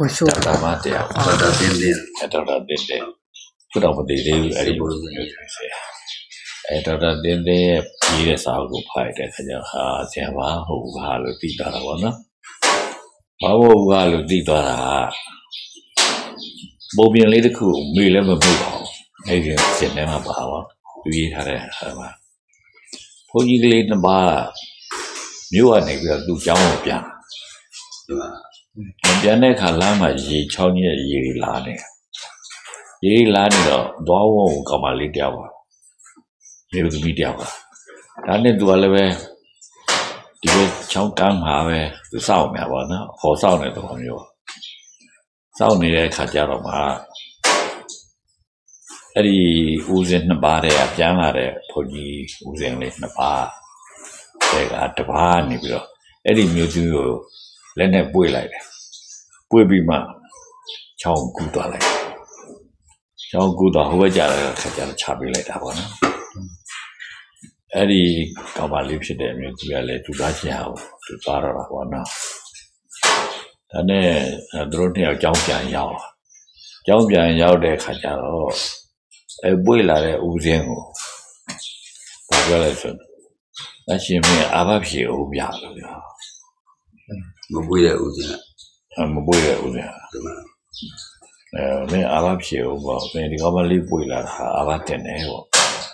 Tata Matia, Tata Dindin, Tata Dindin. Put up the day, Tata Dindin, years out of Pai, Siava, who Halu Titarawana. How Halu Titara? Bobby and Lady Cool, we never move out. Agent Cinema Power, we had a hammer. Pony in the bar. You are nigger do Jamopia. Janek Halama ye Chonia ye lani. Ye lani do Kamali Diava. You to be Diava. Dane do Aleve. You Chong Kam Have the sound Havana or sound at on you. Sound near Kajarama. Eddie who's in the bar there, Jamare, Pony, who's in the bar. They got the bar, Nibio. Eddie Mutu, let them boy like that. Boy be man. Chong good like Chong good, who is a chubby like that one. Eddie come and live them to be a let to that house to Tara one. And then I drove near Jompian Yaw. Jompian Yaw de Kajaro. A boy like a Uzengo. That's you mean Abapi Ubia. Mabuya Uzina. I'm a boy Uzina. Then Abapi Uba, when the commonly boy like Abaten Evo.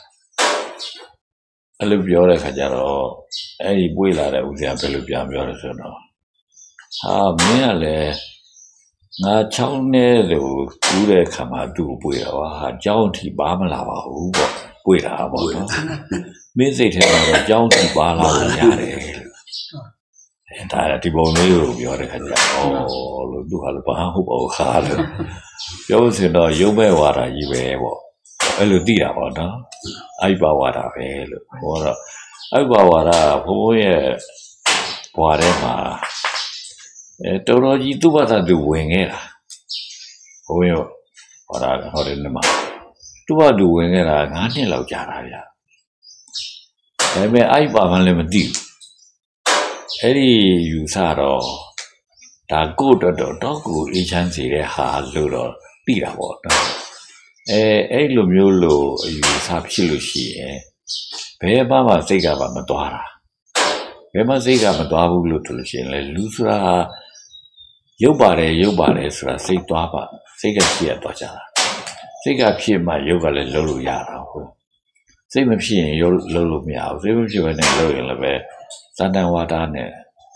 I live your Kajaro. Any boy like Uzia Pelupian Yorsono. Ah, merely. Now, Chowne, the good Kamadu Buya, Jaunty Bamala, who Buya, Visit him a jaunty bala yare. And I Tibonio, your oh, do Albahu or Hard. You said, you may water you ever. Eludia, Ibawara, or Ibawara, Poya, Poarema. Toroji do what I do wing it. Oh, what I heard in the mouth. Do I do wing it? I can't allow Jaraya. I may I buy lemon deep. Eddie, you saw that good or dog, each and see a hard load or beat about. A lumulu, you have chilushi, eh? Pay Baba Sega Madora. Pema Sega Madabu to the Lusra. Yobare, say to Abba, Sega Chia Doja. Sega Pia my yoga lulu yara. Same machine, your lulu meow, same machine when they low in the bed. Sandan Wadane,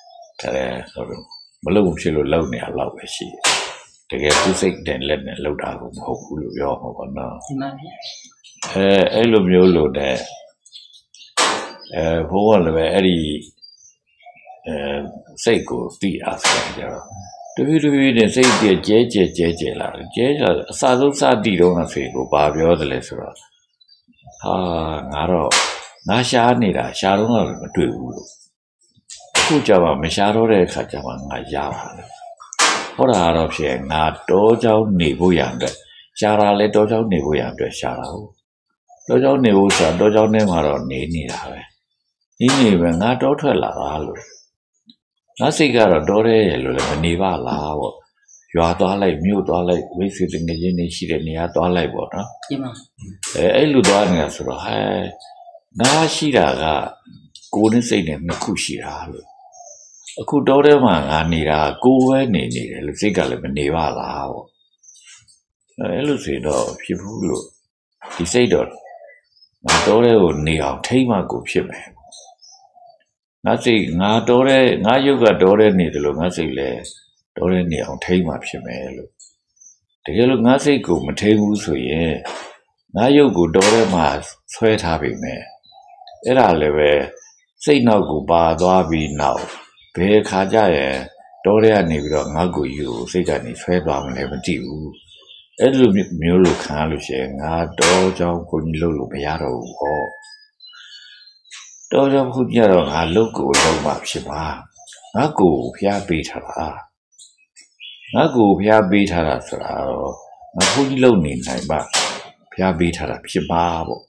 Malum Chilo Lone, I love she. To get too sick, then let me load out of home, your home now. Elum Yolo there. For one of Eddie Seiko, the aspect. Do you say, dear JJ, Sadu Sadi don't feel, Barbie the lesser. Ah, Naro, Nasha Nida, Sharon, do. Kujava, Misharo, Kajaman, Najava. For a lot of shame, not Dojo Nibuyander, Shara let Dojo Nibuyander, Shara. Dojo Nibusa, Dojo Nemaro, Nini. Even not daughter Laralu. Nasigara Dore, Niva Lao. You are like mute or like visiting a unit near Dolly water. Eludania sort of Nashira, couldn't say them Kushira. A good daughter man, Anira, go any cigar, Niva Lao. Elucido, people. He said, my daughter would near Tama go ship. Nothing, not Dore, not you got Dore needle, nothing less. Dore near Tama Shimelo. The yellow nothing go, Matebu, so yeah. Now you go Dore Mas, sweat happy man. Era leve, say no go bar, Darby now. Pay Kaja, Dore and Nibro, Nago you, say that it's sweat on 11 tea. Edlu Mulu Kalushe, not Dojo Kunilo Piaro. Dojo Kunyaro, I look over Mapshiba. Nago, Pia beat her. Nago, Pia beat her after our Nakunilo Nina, Pia beat her up Shibabo.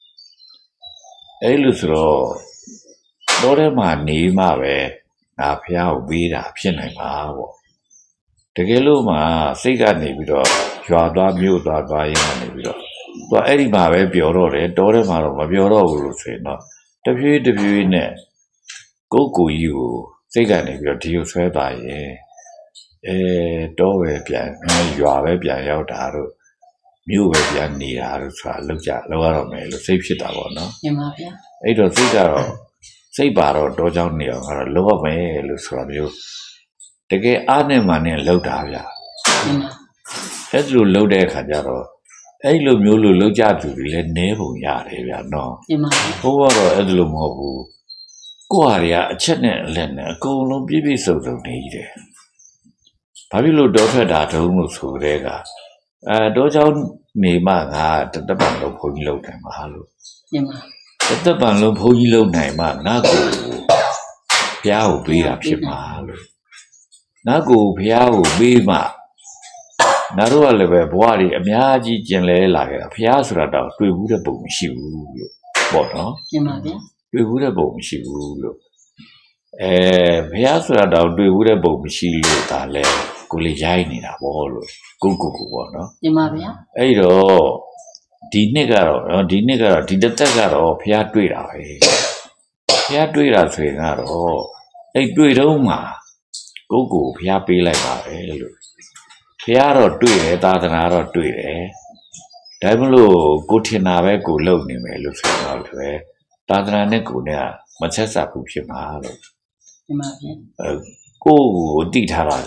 Elusro Dorema Nima, Napia beat up Shinababo. တကယ်လို့မှစိတ်ကနေပြီးတော့ရွာသွားမြို့သွားရင်းကနေပြီးတော့သူအဲ့ဒီမှာပဲပျော်တော့တယ်တောထဲမှာတော့မပျော်တော့ဘူးလို့ဆိုရင်တော့တဖြည်းဖြည်းနဲ့ကိုကြီးကိုစိတ်ကနေပြီးတော့ဒီကိုဆွဲသွားရင်တောပဲပြန်ရွာပဲပြန်ရောက်တာတို့မြို့ပဲပြန်နေတာတို့ဆိုတာလောက်ရတော့မယ်လို့စိတ်ဖြစ်တာပေါ့နော်မှန်ပါဗျာအဲ့တော့စိတ်ကတော့စိတ်ပါတော့တောเจ้าနေအောင်ကတော့လောက်ရမယ်လို့ဆိုတာမျိုးတကယ်အားနဲ့မှနဲ့လောက်တာဗျာအဲ့လိုလောက်တဲ့အခါကျတော့အဲ့လိုမျိုးလို့လောက်ကြသူတွေလည်းနဲပုံရတယ်ဗျာနော်မှန်ပါဘိုးကတော့အဲ့လိုမဟုတ်ဘူးကိုယ်ဟာတွေကအချက်နဲ့အလက်နဲ့အကုန်လုံးပြည့်စုံနေတယ်ဘာဖြစ်လို့တောထွက်တာတုံးလို့ဆိုတဲ့ကတောเจ้าနေမှငါတသက်ပံလုံးဘုန်းကြီးလောက်တယ်မဟာလို့မှန်ပါတသက်ပံလုံးဘုန်းကြီးလောက်နိုင်မှငါကိုဘုရားကိုပေးတာဖြစ်မှာလို့ငါကိုဘုရားကိုပေးမှငါတို့ကလည်းပဲဘဝတွေအများကြီးကျင်လဲလာခဲ့တာဘုရားဆိုတာတော့တွေ့ဘူးတဲ့ပုံမရှိဘူးလို့ပေါ့နော်မှန်ပါဗျာတွေ့ဘူးတဲ့ပုံမရှိဘူးလို့ဘုရားဆိုတာတော့တွေ့ဘူးတဲ့ပုံမရှိလို့ဒါလဲကိုလေရိုက်နေတာပေါ့လို့ကိုပေါ့နော်မှန်ပါဗျာအဲ့တော့ဒီနှစ်ကတော့ဒီတစ်သက်ကတော့ဘုရားတွေ့တာပဲဘုရားတွေ့တာဆိုရင်ကတော့အဲ့တွေ့တော့မှကိုဘုရားပေးလိုက်ပါပဲလို့ဘုရားတော့တွေ့တယ်သာသနာတော့တွေ့တယ်ဒါမှမဟုတ်ကိုထင်တာပဲကိုလုံနေမယ်လို့ဆိုတော့လည်းသာသနာနဲ့ကိုနဲ့မဆက်ဆက်ဘူးဖြစ်မှာလို့မှန်ပါဗျာကိုတိထားတာ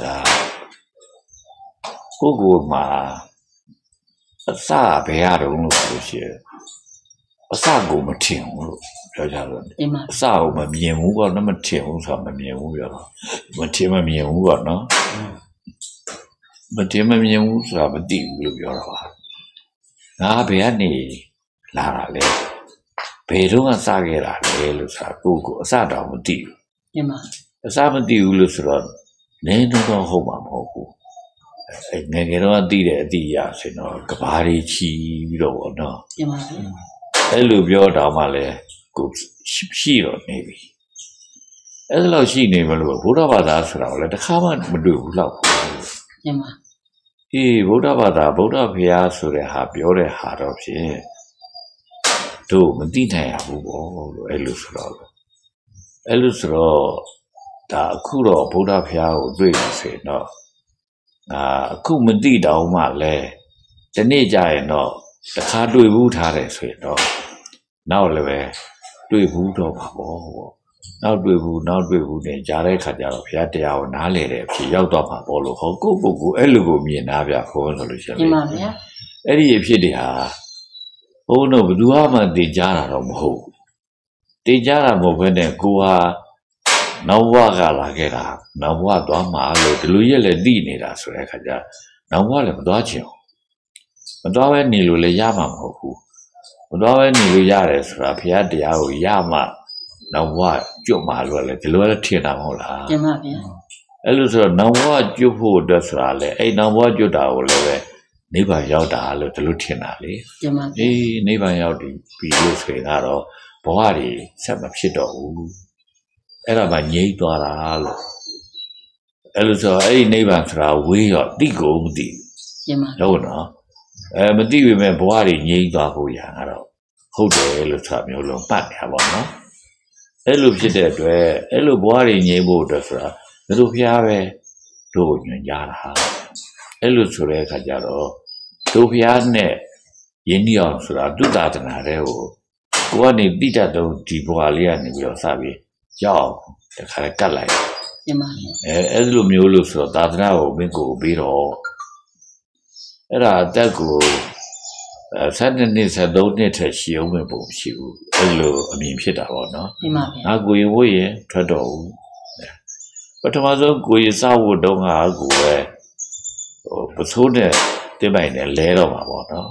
ကကိုမှာအစဘယ်ရတော့လို့ဆိုရှိတယ်အစကိုမထင်ဘူးလို့ပြောကြတယ်အစကိုမမြင်ဘူးကတော့မထင်ဘူးဆိုတော့မမြင်ဘူးပြောတော့မထင်မမြင်ဘူးပေါ့နော်မထင်မမြင်ဘူးဆိုတာမသိဘူးလို့ပြောတော့ပါငါဘယ်ကနေလာတာလဲဘယ်တော့ကစခဲ့တာလဲလို့ဆိုတာကိုအစတောင်မသိဘူးမှန်ပါအစမသိဘူးလို့ဆိုတော့နည်းတော့ဟုတ်မှာမဟုတ်ဘူးငယ်ငယ်တော့သိတဲ့အတိအရဆိုတော့ကဘာတွေချီပြီးတော့ပေါ့နော်မှန်ပါအဲ့လိုပြောတော့မှလည်းကိုရှိတော့နေပြီအဲ့လိုရှိနေမလို့ဘုရားဘာသာဆိုတာလည်းတစ်ခါမှမတွေ့ဘူးလောက်မှန်ပါဗုဒ္ဓဘာသာဗုဒ္ဓဘုရားဆိုတဲ့ဟာပြောတဲ့ဟာတော့ဖြင့်တို့မသိနိုင်ရဘူးပေါ့လို့အဲ့လိုဆိုတော့ဒါအခုတော့ဗုဒ္ဓဘုရားကိုတွေ့ပြီဆိုရင်တော့အခုမသိတော့မှလည်းဒီနေ့ကျရင်တော့တခါတွေ့ဘူးထားတယ်ဆိုရင်တော့နောက်လည်းပဲတွေ့ဘူးတော့ပါပေါ့နောက်တွေ့ဘူးနဲ့ကြားတဲ့ခါကျတော့ဘုရားတရားကိုနားလည်တဲ့အဖြစ်ရောက်တော့မှာပေါ့လို့ဟောကိုအဲ့လိုကိုမြင်တာဗျခေါ်လို့ရှိရင်မှန်ပါဗျာအဲ့ဒီအဖြစ်တွေဟာဘုန်းတော်ဘယ်သူမှသိကြတာတော့မဟုတ်ဘူးသိကြတာမဟုတ်ဘဲနဲ့ကိုဟာနောက်ဘဝကလာခဲ့တာနောက်ဘဝသွားမှာလို့ဒီလိုရက်လည်းသိနေတာဆိုတဲ့ခါကျနောက်ဘဝလည်းမသွားချင်ဘူးမသွားပဲနေလို့လည်းရမှာမဟုတ်ဘူးမသွားပဲနေလို့ရတယ်ဆိုတာဘုရားတရားကိုရမှနောက်ဘဝကျွတ်မှာလို့လည်းဒီလိုလည်းထင်တာမဟုတ်လားမှန်ပါဗျာအဲ့လိုဆိုတော့နောက်ဘဝကျွတ်ဖို့အတွက်ဆိုတာလေအဲ့နောက်ဘဝကျွတ်တာကိုလည်းပဲနိဗ္ဗာန်ရောက်တာလို့ဒီလိုထင်တာလေမှန်ပါနိဗ္ဗာန်ရောက်ပြီလို့ဆိုရင်တော့ဘဝတွေဆက်မဖြစ်တော့ဘူးအဲ့ဒါမှငြိမ့်သွားတာလို့အဲ့လိုဆိုအဲ့ဒီနိဗ္ဗာန်ဆိုတာဝေးရောတိကိုမသိဟုတ်နော်မသိပေမဲ့ဘဝတွေငြိမ့်သွားဖို့ရတာတော့ဟုတ်တယ်လို့ဆိုတာမျိုးလုံးပတ်နေတာပေါ့နော်အဲ့လိုဖြစ်တဲ့အတွက်အဲ့လိုဘဝတွေငြိမ့်ဖို့အတွက်ဆိုတာဘယ်လိုဖျားပဲတို့ညွှန်ကြားတာအဲ့လိုဆိုတဲ့အခါကျတော့တို့ဖျားနဲ့ယဉ်ညောင်းဆိုတာသူသာသနာတွေကိုကနေတိတတ်တော့ဒီဘဝလေးကနေပြီးတော့စပြီးရောက်တခါကတ်လိုက်အဲ့လိုမျိုးလို့ဆိုတော့သာသနာကိုမင်းကိုပြီးတော့အဲ့ဒါအသက်ကို7 နှစ်73နှစ်ထက်ရှိအောင်ပဲပုံရှိဘူးအဲ့လိုအမြင်ဖြစ်တာပေါ့နော်ငါကိုရင်ဝိရင်ထွက်တော့ဘူးပထမဆုံးကိုရင်စဖို့တုန်းကကိုပဲပစိုးနဲ့တင်ပိုင်နဲ့လဲတော့မှာပေါ့နော်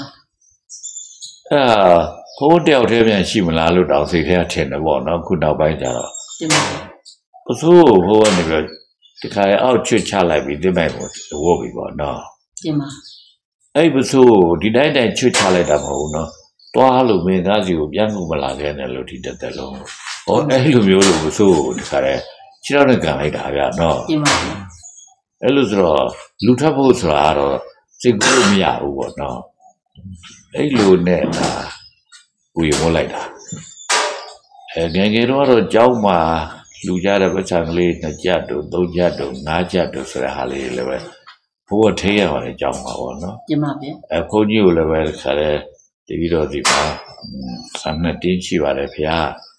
ဘိုးတယောက်တည်းပြန်ရှိမလားလို့တောင်စိတ်ထဲထင်တယ်ပေါ့နော်ခုနောက်ပိုင်းကျတော့ပစိုးကိုဘိုးကနေပြီးဒီခါအောက်ချွတ်ချလိုက်ပြီးတင်ပိုင်ကိုဝုတ်ပြီးပေါ့နော်အဲ့ပစိုးဒီတိုင်းတိုင်းချွတ်ချလိုက်တာမဟုတ်ဘူးနော်တွားလို့မင်းသားစီကိုပြန်မှုမလာခဲ့နဲ့လို့ဒီတက်တက်လုံးဟောအဲ့လိုမျိုးလို့ပစိုးကိုဒီခါခြေထောက်နဲ့ကန်လိုက်တာဗျာနော်အဲ့လိုဆိုတော့လူထပ်ဖို့ဆိုတာကတော့စိတ်ကူးမရဘူးပေါ့နော်အဲ့လိုနဲ့ဒါကိုယ်ဝင်လိုက်တာငယ်ငယ်တော့ကြောက်မှာလူကြတဲ့ပတ်စံကလေး2ကျပ်တို့3ကျပ်တို့5ကျပ်တို့ဆိုတဲ့ဟာလေးလည်းပဲဘိုးကထိရပါတယ်ကြောက်မှာပေါ့နော်ကျမဗျဘုန်းကြီးကိုလည်းပဲခါတဲ့တပည့်တော်ဒီမှာ3တင်းရှိပါတယ်ဖေ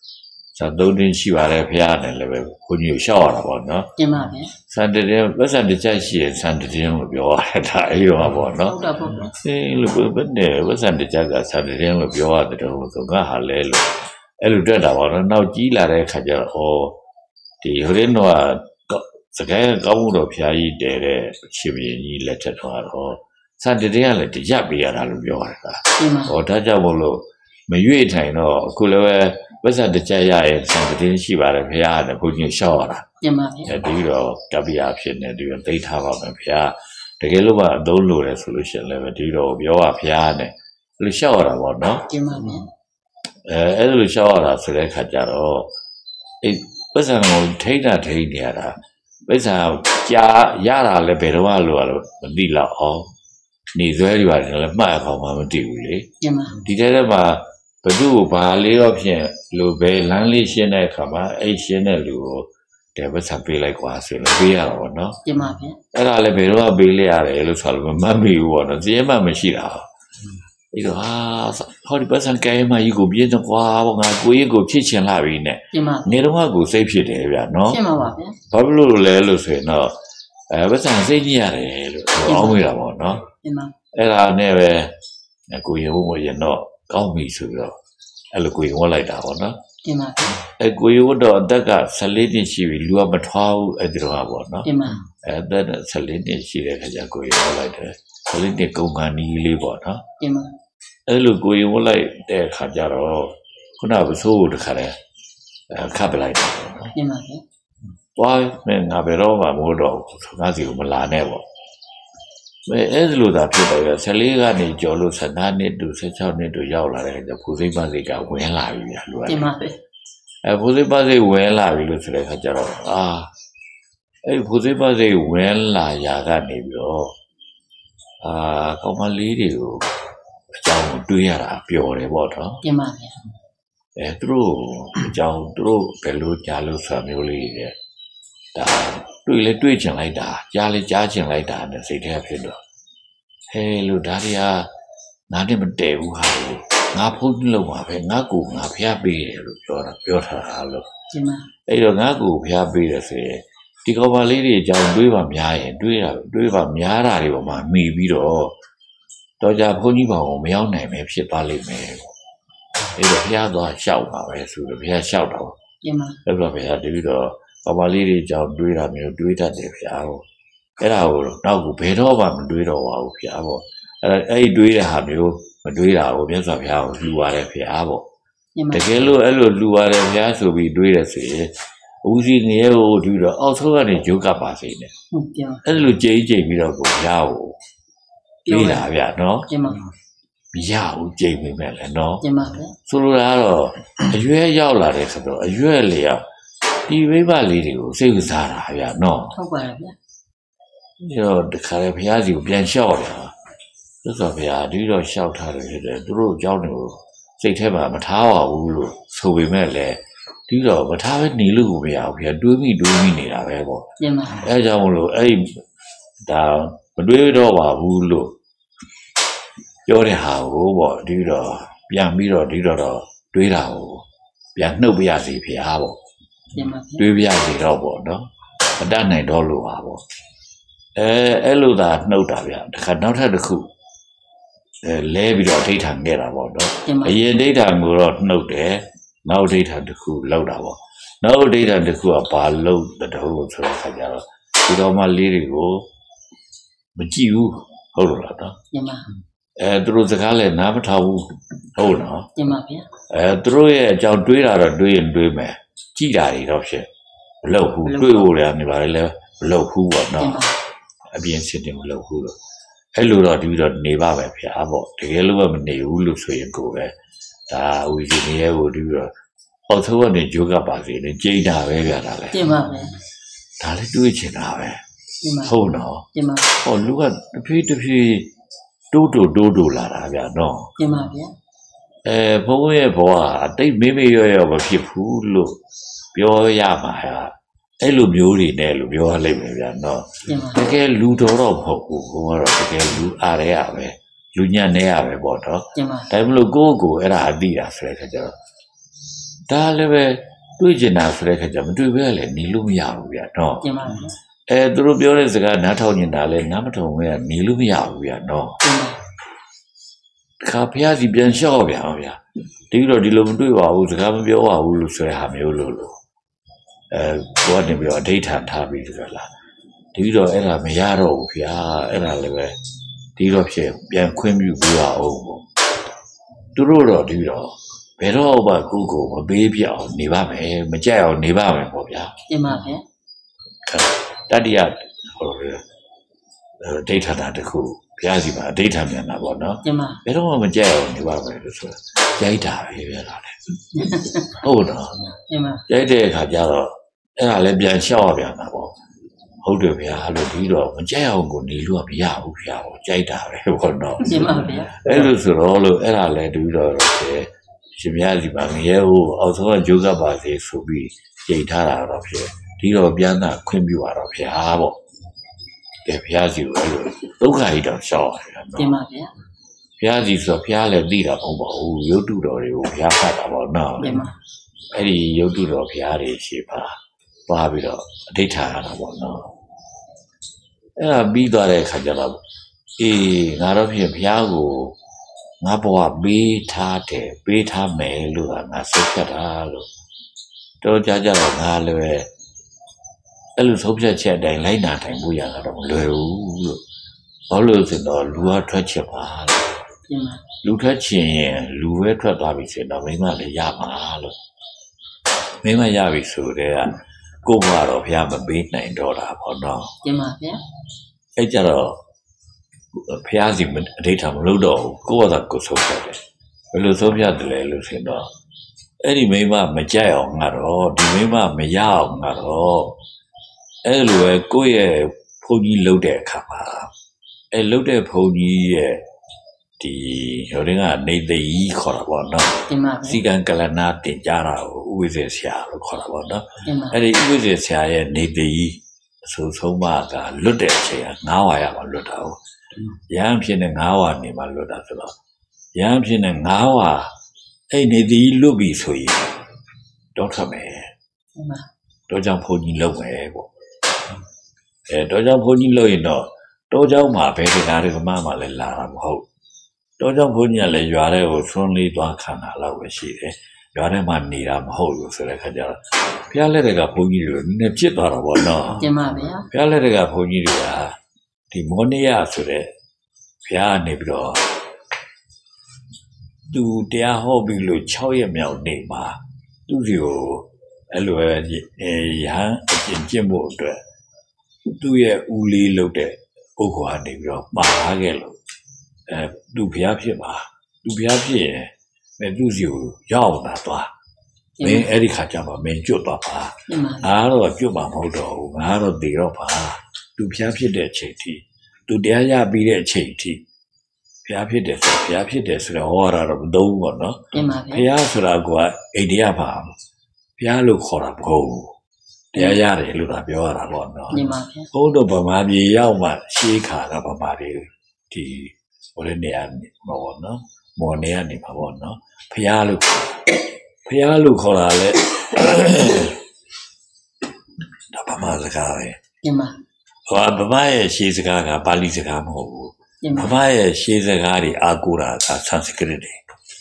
3တင်းရှိပါတယ်ဖေနဲ့လည်းပဲဘုန်းကြီးကိုရှောက်ရတာပေါ့နော်ကျမဗျစံတင်းပတ်စံတစ်ချက်ရှိရင်စံတင်းလို့ပြောရတာအဲ့ရောပေါ့နော်ဟုတ်တာပေါ့ဗျလို့ဘယ်နဲ့ပတ်စံတစ်ချက်ကစံတင်းလို့ပြောရတယ်တော့ဆိုငါဟာလဲလို့အဲ့လိုတွေ့တာပေါ့နော်နောက်ကြီးလာတဲ့ခါကျတော့ဒီဟိုရင်းတော့စကဲကောင်းမှုတော့ဖျားကြီးတဲတဲ့ရှင်ပြင်းကြီးလက်ထက်တော့စံတင်းကလည်းတကြပေးရတာလို့ပြောရတယ်ကွာဟောဒါကြောင့်မို့လို့မရွေ့ထိုင်တော့အခုလည်းပဲပတ်စံတစ်ချက်ရရင်စံတင်းရှိပါတယ်ဖျားနဲ့ဘုန်းကြီးရှောက်ရတာကျမဗျဒီတော့ကပ္ပိယဖြစ်နေဒီတော့သိထားပါမယ်ဖျားတကယ်လို့အသုံးလို့ရဆိုလို့ရှိရင်လည်းဒီတော့ပြောပါဖျားနဲ့လူရှောက်ရတာပေါ့နော်ကျမဗျအဲ့လိုရှောက်ရတာဆိုတဲ့ခါကျတော့အဲ့ပတ်စံကိုထိနေရတာပတ်စံကြာရတာလည်းဘယ်တော့လို့မသိတော့အောင်နေဆွဲတွေပါတယ်လည်းမှတ်အောင်မှမသိဘူးလေကျမဒီထဲမှာဘသူ့ကိုဘာလေးတော့ဖြင့်လိုပဲလမ်းလေးရှင်းတဲ့အခါမှာအဲ့ရှင်းတဲ့လူကိုတဲ့ပတ်စံပေးလိုက်ကွာဆိုလို့ပေးရတာပေါ့နော်ကျမဗျအဲ့ဒါလည်းဘယ်တော့ပေးလိုက်ရတယ်လို့ဆိုလို့မမှတ်မိဘူးပေါ့နော်စီးမှမရှိတာအဲ့တော့ဟောဒီပတ်စံကဲမှကြီးကိုပြင်းတော့ကွာပေါ့ငါကိုရင်ကိုဖြစ်ချင်လာပြီနဲ့နေတော့ကိုစိတ်ဖြစ်တယ်ဗျာနော်ဖြစ်မှာပါဗျာဘာဖြစ်လို့လဲလို့ဆိုရင်တော့ပတ်စံစိတ်ကြီးရတယ်လို့အောင်းမိတာပေါ့နော်အဲ့ဒါနဲ့ပဲကိုရင်ဘုံရင်တော့ကောင်းပြီဆိုပြီးတော့အဲ့လိုကိုရင်ဝတ်လိုက်တာပေါ့နော်တင်ပါကိုရင်ဝတ်တော့အသက်က14နှစ်ရှိပြီလူကမထွားဘူးအဲ့ဒီတော့ပေါ့နော်တင်ပါအသက်14နှစ်ရှိတဲ့ခါကျကိုရင်ဝတ်လိုက်တယ်14နှစ်ကုန်ကန်နီးလေးပေါ့နော်တင်ပါအဲ့လိုကိုရင်ဝတ်လိုက်တဲ့ခါကျတော့ခုနကပစိုးတခါတည်းခပ်ပလိုက်တယ်ပေါ့နော်တင်ပါသွားမယ်ငါဘယ်တော့မှမဟုတ်တော့ဘူးငါစီကိုမလာနဲ့ပေါ့အဲ့လိုသာဖြစ်တယ်14ကနေကျော်လို့15နှစ်တူ16နှစ်တူရောက်လာတဲ့အခါကျဖူစိမ့်ပါစိတ်ကဝင်လာပြီဗျာလူကတင်ပါပဲဖူစိမ့်ပါစိတ်ဝင်လာပြီလို့ဆိုတဲ့အခါကျတော့အဲ့ဖူစိမ့်ပါစိတ်ဝင်လာရာကနေပြီးတော့ကောင်မလေးတွေကိုအကြောင်းတွေးရတာပျော်တယ်ပေါ့နော်တင်ပါဗျာသူတို့အကြောင်းသူတို့ဘယ်လိုကြားလို့ဆိုတာမျိုးလေးတဲ့ဒါတွေးချင်လိုက်တာကြားလေကြားချင်လိုက်တာနဲ့စိတ်ထဲဖြစ်တော့ဟဲလို့ဒါတွေကငါနဲ့မတည့်ဘူးဟာလို့ငါဖုန်းလုံးပါပဲငါကိုငါဖျားပေးတယ်လို့ပြောထားတာလို့ဒီမှာအဲ့တော့ငါကိုဖျားပေးတယ်ဆိုရင်ဒီကောင်မလေးတွေအကြောင်းတွေးပါများရင်တွေးပါများတာတွေပေါ်မှာမိပြီးတော့ကြဘုန်းကြီးဘောင်ကိုမရောက်နိုင်ပဲဖြစ်သွားလိမ့်မယ်ပေါ့အဲ့တော့ဖျားသွားလျှောက်ပါပဲဆိုတော့ဖျားလျှောက်တော့ဒီမှာအဲ့တော့ဖျားတပြီးတော့ကောင်မလေးတွေအကြောင်းတွေးတာမျိုးတွေးတတ်တယ်ဖျားပေါ့အဲ့ဒါကိုနောက်ကိုဘယ်တော့မှမတွေးတော့ပါဘူးဖျားပေါ့အဲ့ဒီတွေးတဲ့ဟာမျိုးမတွေးတာကိုမြတ်စွာဘုရားကိုလှူရတယ်ဖျားပေါ့တကယ်လို့အဲ့လိုလှူရတယ်ဖျားဆိုပြီးတွေးရဆိုရင်ဦးစီးငရဲကိုတူတော့အောက်ဆုံးကနေဂျိုးကပ်ပါစေနဲ့ဟုတ်ပြအဲ့လိုကြိတ်ပြီးတော့ကိုရကိုပြေးတာဗျာနော်ကျမမရဘူးကြိတ်မိမဲ့လေနော်ကျမပဲဆိုလိုတာကတော့အရွယ်ရောက်လာတဲ့ဆိုတော့အရွယ်လေရောက်ဒီဝိဘလေးတွေကိုစိတ်ဝင်စားတာဗျာနော်ဟုတ်ပါရဲ့ဗျာဒီတော့တခါလေဘုရားစီကိုပြန်လျှောက်တယ်သက်စွာဘုရားဒီတော့လျှောက်ထားတယ်ဖြစ်တယ်သူတို့အကြောင်းတွေကိုစိတ်ထဲမှာမထားပါဘူးလို့ဆိုပေမဲ့လည်းဒီတော့မထားပဲနေလို့မရဘူးဘုရားတွေးမိနေတာပဲပေါ့ပြန်ပါအဲကြောင့်မလို့အဲ့ဒါမတွေးတော့ပါဘူးလို့ပြောတဲ့ဟာကိုပေါ့ဒီတော့ပြန်ပြီးတော့ဒီတော့တွေးတာကိုပြန်နှုတ်ပြရစီဘုရားပေါ့ပြန်ပါတွေးပြရစီတော့ပေါ့နော်မတတ်နိုင်တော့လို့ပါပေါ့အဲ့လိုသာနှုတ်တာဗျတခါနောက်ထပ်တစ်ခုလဲပြီးတော့အဋ္ဌာန်ခဲ့တာပေါ့နော်အရင်အဋ္ဌာန်ကိုတော့နှုတ်တယ်နောက်အဋ္ဌာန်တစ်ခုလောက်တာပေါ့နောက်အဋ္ဌာန်တစ်ခုကဘာလို့တုံးလို့ဆိုတဲ့အခါကျတော့ဒီတော်မလေးတွေကိုမကြည့်ဘူးဟုတ်လို့လားနော်ပြန်ပါသူတို့စကားလည်းနားမထောင်ဘူးဟုတ်နော်ပြန်ပါဗျသူတို့ရဲ့အကြောင်းတွေးတာတော့တွေးရင်တွေးမယ်ကြည့်တာတွေတော့ဖြစ်မလုပ်ဘူးတွေးဖို့လည်းနေပါလေမလုပ်ဘူးပေါ့နော်အပြင်စစ်တယ်မလုပ်ဘူးလို့အဲ့လိုတော့ဒီတော့နေပါပဲဗျာပေါ့တကယ်လို့မနေဘူးလို့ဆိုရင်ကိုပဲဒါဦးစီးနေရဲ့ကိုဒီတော့အော်ဆုံးကနေဂျိုးကပါစေနဲ့ကြိတ်တာပဲဗျာဒါလည်းတင်ပါပဲဒါလည်းတွေးချင်တာပဲဟုတ်နော်တင်ပါဟောလူကတဖြည်းတိုးလာတာဗျာနော်တင်ပါဗျာဘုန်းရဲ့ဘဝအတိတ်မေ့ရောမဖြစ်ဘူးလို့ပြောရမှာဟာအဲ့လိုမျိုးတွေနဲ့လို့ပြောရလိမ့်မယ်ဗျာနော်တင်ပါတကယ်လူတော်တော့မဟုတ်ဘူးဘုန်းကတော့တကယ်လူအားရရပဲလူညံ့နေရပဲပေါ့နော်တင်ပါဒါမလို့ကိုအဲ့ဒါအသိတာဆိုတဲ့ခါကျတော့ဒါလည်းပဲတွေ့ကျင်တာဆိုတဲ့ခါကျမတွေ့ပဲလည်းနေလို့မရဘူးဗျာနော်တင်ပါဗျာသူတို့ပြောတဲ့စကားနားထောင်နေတာလည်းနားမထောင်ပဲနေလို့မရဘူးဗျာနော်တင်ပါခါဖျားစီပြန်လျှော့ဗျာဗျာဒီတော့ဒီလိုမတွေ့ပါဘူးစကားမပြောပါဘူးလို့ဆိုတဲ့ဟာမျိုးလို့ကိုကနေပြီးတော့အဋိဌာန်ထားပြီးဆိုလားဒီတော့အဲ့ဒါမရတော့ဘူးဗျာအဲ့ဒါလည်းပဲဒီတော့ဖြစ်ပြန်ခွင့်ပြုပြီးတော့အောင်ပေါ့သူတို့တော့ဒီတော့ဘယ်တော့မှကိုမပေးပြအောင်နေပါမယ်မကြိုက်အောင်နေပါမယ်ပေါ့ဗျာတင်ပါဗျာတတိယဟိုဒိဋ္ဌာနာတစ်ခုဘုရားစီမှာအဋိဌာန်ပြန်တာပေါ့နော်တင်ပါဘယ်တော့မှမကြိုက်အောင်နေပါမယ်လို့ဆိုတာရိုက်တာပဲဗျာလားဟုတ်တော့တင်ပါရိုက်တဲ့အခါကျတော့အဲ့ဒါလည်းပြန်လျှောက်ပြန်တာပေါ့ဟုတ်တယ်ဗျာလို့ဒီတော့မကြိုက်အောင်ကိုနေလို့မရဘူးဗျာပေါ့ကြိုက်တာပဲပေါ့နော်တင်ပါဗျာအဲ့လိုဆိုတော့လို့အဲ့ဒါလည်းဒီတော့ရှင်များစီမှာငရဲဟိုအောက်ဆုံးကဂျိုးကပ်ပါစေဆိုပြီးချိန်ထားတာတော့ဖြစ်ဒီတော့ပြန်တာခွင့်ပြုရတော့ဗျာပေါ့ကဲဘုရားစီကိုအဲ့လိုဒုက္ခကြီးတော့ရှောက်ရတယ်နော်တင်ပါဗျာဘုရားစီဆိုဘုရားလည်းသိတာမဟုတ်ပါဘူးရုပ်တုတော်တွေကိုဘုရားဖတ်တာပေါ့နော်တင်ပါအဲ့ဒီရုပ်တုတော်ဘုရားတွေရှိပါသွားပြီးတော့အဋိဌာန်ရတာပေါ့နော်အဲ့ဒါပြီးသွားတဲ့အခါကျတော့ငါတော့ဖြစ်ဘုရားကိုငါဘဝပေးထားမယ်လို့ငါစိတ်ဖြတ်တာလို့တော့ကြတော့ငါလည်းအဲ့လိုဆုံးဖြတ်ချက်အတိုင်းလိုက်နာထိုင်ဖို့ရတာတော့မလွယ်ဘူးလို့ဘာလို့ဆိုတော့လူကထွက်ချက်ပါလို့တင်ပါလူထွက်ချင်ရင်လူပဲထွက်သွားပြီဆိုတော့မိမလည်းရပါလို့မိမရပြီဆိုတဲ့ကကိုကတော့ဘုရားမပေးနိုင်တော့တာပေါ့နော်တင်ပါဗျာအဲ့ကြတော့ဘုရားစီအဋိဌာန်မလုပ်တော့ဘူးကိုကသာကိုဆုံးဖြတ်တယ်ဘယ်လိုဆုံးဖြတ်တယ်လဲလို့ဆိုတော့အဲ့ဒီမိမမကြိုက်အောင်ငါတော့ဒီမိမမရအောင်ငါတော့အဲ့လိုပဲကိုယ့်ရဲ့ဘုန်းကြီးလှုပ်တဲ့အခါမှာအဲ့လှုပ်တဲ့ဘုန်းကြီးရဲ့ဒီဟိုတင်းကနေသိကြီးခေါ်တာပေါ့နော်တင်ပါစီကံကလနာတင်ကြတာကိုဥပ္ပဇေဆရာလို့ခေါ်တာပေါ့နော်တင်ပါအဲ့ဒီဥပ္ပဇေဆရာရဲ့နေသိကြီးအဆိုဆုံးမကလွတ်တဲ့အချိန်က9ဝါရမှလွတ်တာဟုတ်ရဟန်းဖြစ်နေ9ဝါနေမှလွတ်တာဆိုတော့ရဟန်းဖြစ်နေ9ဝါအဲ့နေသိကြီးလွတ်ပြီဆိုရင်တော့ထွက်မယ်တင်ပါတော့ကြောင့်ဘုန်းကြီးလုပ်မယ်ပေါ့တော့ကြောင့်ဘုန်းကြီးလုပ်ရင်တော့ကြောင့်မှာဘယ်တရားတွေကမှလည်းလာတာမဟုတ်တော့ကြောင့်ဘုန်းကြီးကလည်းရွာထဲကိုသွန်းလေးသွားခံတာလောက်ပဲရှိတယ်ရွာထဲမှာနေတာမဟုတ်ဘူးဆိုတဲ့ခါကျတော့ဘုရားလက်ထက်ကဘုန်းကြီးတွေနည်းဖြစ်သွားတာပေါ့နော်တင်ပါဗျာဘုရားလက်ထက်ကဘုန်းကြီးတွေကဒီမောနိယဆိုတဲ့ဘုရားနေပြီးတော့သူတရားဟောပြီးလို့6ရက်မြောက်နေ့မှာသူ့စီကိုအဲ့လိုပဲရဟန်းအကျင့်ကျင့်ဖို့အတွက်သူ့ရဲ့ဦးလေးလုပ်တဲ့ပုဂ္ဂိုလ်ကနေပြီးတော့ပါလာခဲ့လို့သူဘုရားဖြစ်ပါသူဘုရားဖြစ်ရင်သူ့စီကိုရောက်လာသွားမင်းအဲ့ဒီခါကျမှမင်းကျွတ်သွားပါတင်ပါငါတော့ကျွတ်မှာမဟုတ်တော့ဘူးငါတော့တည်တော့ပါသူဘုရားဖြစ်တဲ့အချိန်ထိသူတရားရပြီးတဲ့အချိန်ထိဘုရားဖြစ်တယ်ဆိုတော့ဟောရတာတော့မသုံးဘူးပေါ့နော်တင်ပါဘုရားဆိုတာကအိန္ဒိယပါဘုရားလို့ခေါ်တာမဟုတ်ဘူးတရားရတယ်လို့သာပြောရတာပေါ့နော်တင်ပါဗျာဘုန်းတော်ဗမာပြည်ရောက်မှရှေးခါကဗမာတွေဒီဟိုလည်းနေရာမှာပေါ့နော်မော်နေရနေမှာပေါ့နော်ဘုရားလို့ခေါ်တာလေဒါဗမာစကားပဲတင်ပါဗမာရဲ့ရှေးစကားကပါဠိစကားမဟုတ်ဘူးတင်ဗပါမာရဲ့ရှေးစကားတွေအာကိုတာကဆန်စကရစ်တွေ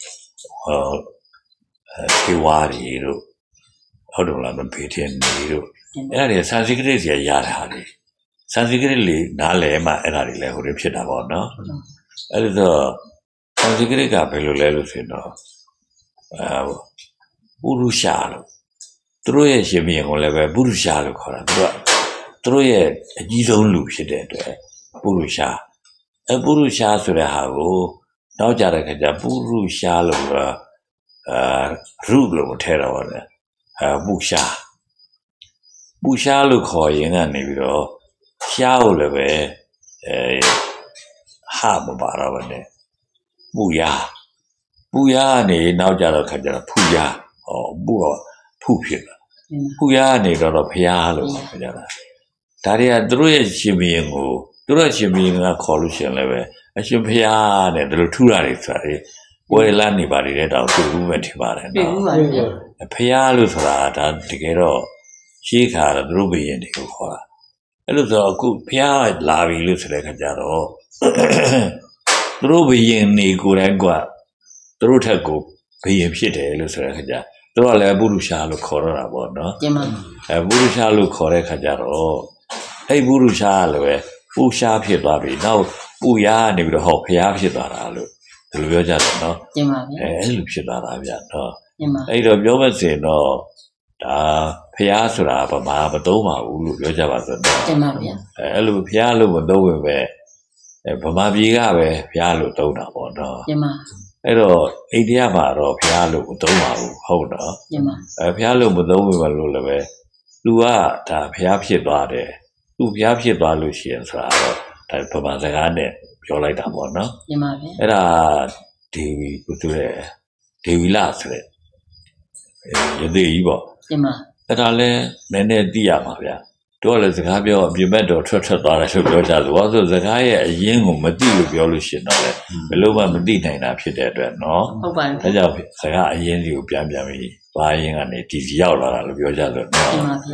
ခေဝါရီတို့ဟုတ်တယ်လားဘေးထင်းနေတို့အဲ့ဒါတွေဆန်စကရစ်ကြီးရတာဟာလေဆန်စကရစ်လေးနားလဲမှအဲ့ဒါတွေလည်းဟိုတွေဖြစ်တာပေါ့နော်အဲ့ဒါဆိုဆန်စကရစ်ကဘယ်လိုလဲလို့ဆိုတော့ပုရုရှာလို့သူတို့ရဲ့ရှင်ဘုရင်ကိုလည်းပဲပုရုရှာလို့ခေါ်တာသူတို့ရဲ့အကြီးဆုံးလူဖြစ်တဲ့အတွက်ပုရုရှာပုရုရှာဆိုတဲ့ဟာကိုနောက်ကြတဲ့ခါကျပုရုရှာလို့ရုလို့ထဲတော့ဗောလေပုရှာလို့ခေါ်ရင်ကနေပြီးတော့ရှားကိုလည်းပဲဟာမပါတော့ဘူးနဲ့ပူရကနေနောက်ကြတော့ခါကြတော့ဖူရဖူဖြစ်တာဖူရကနေတော့ဖျားလို့ခါကြတာဒါတွေကသူတို့ရဲ့ရှင်ဘီရင်ကိုသူတို့ရှင်ဘီရင်ကခေါ်လို့ရှင်လည်းပဲအရှင်ဖျားတဲ့သူတို့ထူတာတွေဆိုတာလေပွဲလန်းနေပါလေတဲ့တောင်သူ့ဘူးပဲထင်ပါတယ်နော်ဖျားလို့ဆိုတာဒါတကယ်တော့ရှေးခါတော့သူတို့ဘီရင်တွေကိုခေါ်တာအဲ့လိုဆိုအခုဖျားလာပြီလို့ဆိုတဲ့ခါကြတော့သူတို့ဘီရင်နေကိုယ်တိုင်ကသူတို့ထက်ကိုဘီရင်ဖြစ်တယ်လို့ဆိုတဲ့ခါကြသူတို့ကလည်းပုရုရှာလို့ခေါ်တော့တာပေါ့နော်ပုရုရှာလို့ခေါ်တဲ့ခါကြတော့အဲ့ပုရုရှာလည်းပဲပူရှားဖြစ်သွားပြီနောက်ပူရနေပြီးတော့ဟောဖျားဖြစ်သွားတာလို့ဒီလိုပြောကြတယ်နော်အဲ့လိုဖြစ်သွားတာဗျနော်အဲ့တော့ပြောမစင်တော့ဒါဖျားဆိုတာဗမာမသုံးပါဘူးလို့ပြောကြပါဆိုတော့အဲ့လိုဖျားလို့မသုံးဝင်ပဲဗမာပြည်ကပဲဖျားလို့သုံးတာပေါ့နော်အဲ့တော့အိန္ဒိယမှာတော့ဖျားလို့မသုံးပါဘူးဟုတ်တော့ဖျားလို့မသုံးဝင်ပါလို့လည်းပဲသူကဒါဖျားဖြစ်သွားတယ်သူဖျားဖြစ်သွားလို့ရှိရင်ဆိုတာတော့ဒါဗမာစကားနဲ့ပြောလိုက်တာပေါ့နော်အဲ့ဒါဒေဝီကိုသူရဲ့ဒေဝီလာဆိုတဲ့ရသေးကြီးပေါ့အဲ့ဒါလည်းနည်းနည်းသိရမှာဗျတို့ကလည်းစကားပြောအပြင်ဘက်တော့ထွက်သွားတယ်လို့ပြောကြတယ်ဘာလို့စကားရဲ့အရင်းကိုမသိလို့ပြောလို့ရှိရင်တော့လေဘယ်လို့မှမသိနိုင်တာဖြစ်တဲ့အတွက်နော်ဟုတ်ပါတယ်ဒါကြောင့်စကားအရင်းစီကိုပြန်ပြီးသွားရင်ကနေဒီစီရောက်လာတာလို့ပြောကြတယ်နော်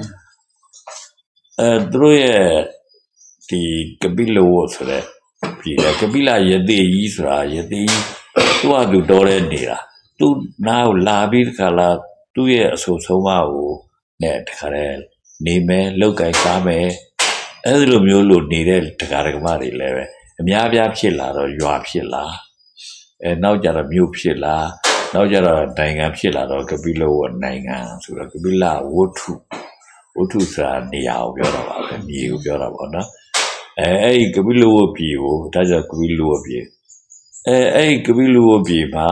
သူတို့ရဲ့ဒီကပိလဝဆိုတဲ့ဒီကပိလယတိကြီးဆိုတာယတိသူကသူတော်တဲ့နေတာသူနားကိုလာပြီးခါလာသူ့ရဲ့အဆူဆုံးမကိုနဲ့တခါတည်းနေမယ်လောက်ကိုက်စားမယ်အဲ့ဒီလိုမျိုးလို့နေတဲ့တရားဓမ္မတွေလည်းပဲအများပြားဖြစ်လာတော့ရွာဖြစ်လာနောက်ကြတော့မြို့ဖြစ်လာနောက်ကြတော့နိုင်ငံဖြစ်လာတော့ကပိလဝနိုင်ငံဆိုတော့ကပိလဝတ္ထုဆိုတာနေရာကိုပြောတာပါပဲမြေကိုပြောတာပေါ့နော်အဲ့ဒီကပိလဝပြည်ကိုဒါကြောင့်ကပိလဝပြည်အဲ့ဒီကပိလဝပြည်မှာ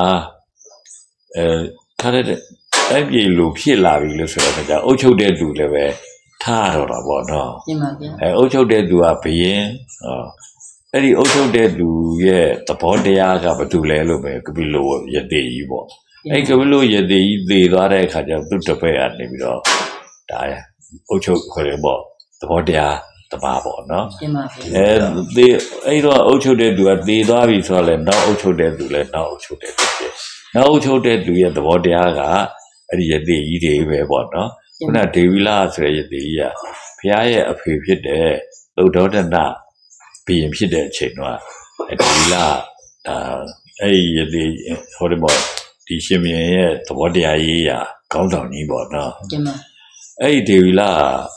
ခါတဲ့အဲ့ပြည်လိုဖြစ်လာပြီလို့ဆိုတော့ကြာအုတ်ချုပ်တဲ့သူလည်းပဲထားတော့တာပေါ့နော်အုတ်ချုပ်တဲ့သူကဘယင်းအဲ့ဒီအုတ်ချုပ်တဲ့သူရဲ့သဘောတရားကဘာတူလဲလို့ပဲကပိလဝယတိကြီးပေါ့အဲ့ကပိလဝယတိကြီးသေသွားတဲ့အခါကျသူ့တပည့်ကနေပြီးတော့ဒါအုတ်ချုပ်ခေါ်တယ်ပေါ့သဘောတရားတပါပေါ့နော်အဲ့တော့အုတ်ချုပ်တဲ့သူကသေသွားပြီဆိုတော့လေနောက်အုတ်ချုပ်တဲ့သူလည်းနောက်အုတ်ချုပ်တဲ့သူဖြစ်နောက်အုတ်ချုပ်တဲ့သူရဲ့သဘောတရားကအဲ့ဒီယတိကြီးတွေပဲပေါ့နော်ခုနဒေဝီလာဆိုတဲ့ယတိကြီးကဘုရားရဲ့အဖေဖြစ်တဲ့သုဒ္ဓောဒနာဘီရင်ဖြစ်တဲ့အချိန်တော့ဒေဝီလာအဲ့ဒီယတိဟိုဒီပေါ့ဒီရှင်မင်းရဲ့သဘောတရားရေးရာကောင်းဆောင်ကြီးပေါ့နော်အဲ့ဒီဒေဝီလာ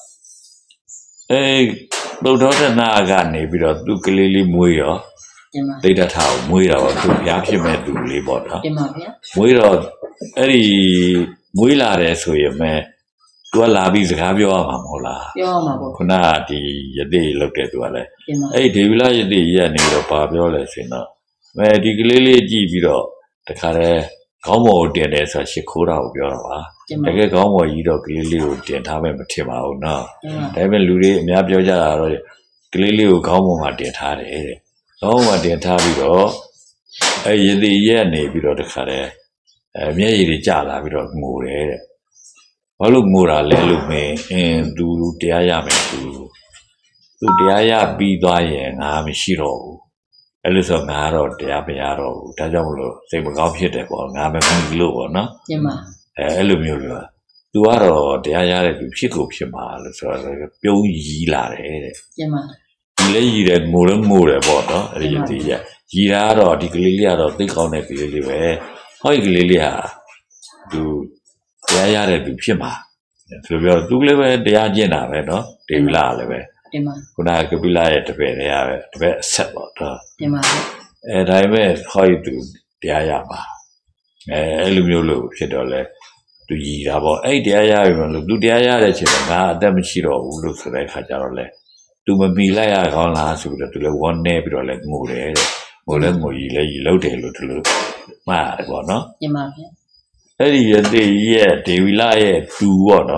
သုဒ္ဓောဒနာကနေပြီးတော့သူကလေးလေးမွေးရောဒိဋ္ဌထာကိုမွေးတာပေါ့သူဘုရားဖြစ်မဲ့သူလေးပေါ့နော်မွေးတော့အဲ့ဒီမွေးလာတယ်ဆိုရင်မဲ့သူကလာပြီးစကားပြောရမှာမဟုတ်လားပြောရမှာပေါ့ခုနကဒီယတိလောက်တဲ့သူကလည်းအဲ့ဒီဒေဝီလာယတိကြီးကနေတော့ပါပြောလဲဆိုရင်တော့ဒီကလေးလေးကြည့်ပြီးတော့တခါတည်းခေါင်းပေါ်ကိုတင်တယ်ဆိုတာရှ िख ိုးတာကိုပြောတာပါတကယ်ခေါင်းပေါ်ကြီးတော့ကလေးလေးကိုတင်ထားမယ်မထင်ပါဘူးနော်ဒါပေမဲ့လူတွေအများပြောကြတာတော့ကလေးလေးကိုခေါင်းပေါ်မှာတင်ထားတယ်တဲ့ခေါင်းပေါ်မှာတင်ထားပြီးတော့အဲ့ယတိရဲ့နေပြီးတော့တခါတည်းမျက်ရည်တွေကျလာပြီးတော့ငိုတယ်တဲ့ဘာလို့ငိုတာလဲလို့မင်းသူတရားရမယ်သူတရားရပြီးသွားရင်ငါမရှိတော့ဘူးအဲ့လိုဆိုငါတော့တရားမရတော့ဘူးဒါကြောင့်မလို့စိတ်မကောင်းဖြစ်တယ်ပေါ့ငါမမီလို့ပေါ့နော်ကျမအဲ့လိုမျိုးပြောသူကတော့တရားရတဲ့သူဖြစ်ကိုဖြစ်မှာလို့ဆိုတော့ပြုံးရီးလာတယ်တဲ့ကျမဒီလေရီးတယ်မိုးတယ်ပေါ့နော်အဲ့ဒီတီးရရီးတာကတော့ဒီကလေးလေးကတော့သိကောင်းတဲ့ကလေးလေးပဲဟောဒီကလေးလေးဟာသူတရားရတဲ့သူဖြစ်မှာဆိုပြောသူလည်းပဲတရားကျင့်တာပဲနော်ဒေဝီလာလည်းပဲခုနကကပိလရဲ့တပည့်တွေကပဲတပည့်အဆက်ပေါ့တော့ဒါပေမဲ့ဟောဒီသူတရားရပါအဲ့လိုမျိုးလို့ဖြစ်တော့လဲသူရည်တာပေါ့အဲ့တရားရပြီမလို့သူတရားရတဲ့ချိန်မှာငါအသက်မရှိတော့ဘူးလို့ဆိုတဲ့အခါကျတော့လဲသူမမီလိုက်ရကောင်းလားဆိုပြီးတော့သူလည်းဝန်းနေပြီးတော့လဲငိုတယ်တဲ့ငိုလဲငိုရီလဲရီလောက်တယ်လို့သူလို့မှားတယ်ပေါ့နော်ကျမဗျအဲ့ဒီယတိရဲ့ဒေဝီလာရဲ့တူပေါ့နော်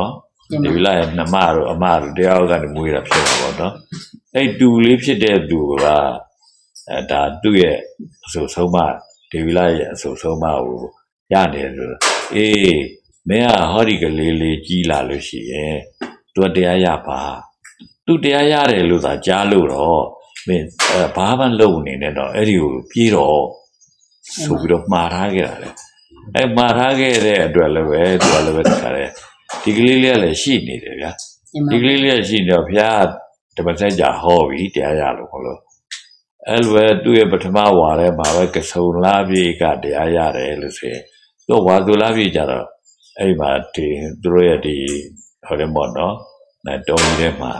ဒီလိုနမတို့အမတို့တရားကနေမွေးတာဖြစ်တာပေါ့နော်အဲ့တူလေးဖြစ်တဲ့သူကဒါသူ့ရဲ့အဆိုဆုံးမဒေဝီလာရဲ့အဆိုဆုံးမကိုရတယ်လို့အေးမင်းကဟောဒီကလေးလေးကြီးလာလို့ရှိရင်သူတရားရပါသူတရားရတယ်လို့သာကြားလို့တော့မင်းဘာမှလုပ်နေနဲ့တော့အဲ့ဒီကိုပြေးတော့ဆိုပြီးတော့မှားထားခဲ့တာလေအဲ့မှားထားခဲ့တဲ့အတွက်လည်းပဲသူကလည်းပဲတခါလေဒီကလေးလေးကလည်းရှိနေတယ်ဗျာဒီကလေးလေးရှိနေတော့ဘုရားတပတ်ဆက်ကြာဟောပြီးတရားရလို့ခေါ်လို့အဲ့လိုပဲသူ့ရဲ့ပထမဝါထဲမှာပဲကဆုံလာပြေကတရားရတယ်လို့ဆိုရင်သူဝါသူလာပြေကြတော့အဲ့မှာဒီသူတို့ရဲ့ဒီဟောတယ်ပေါ့နော်တုံးကြီးထဲမှာ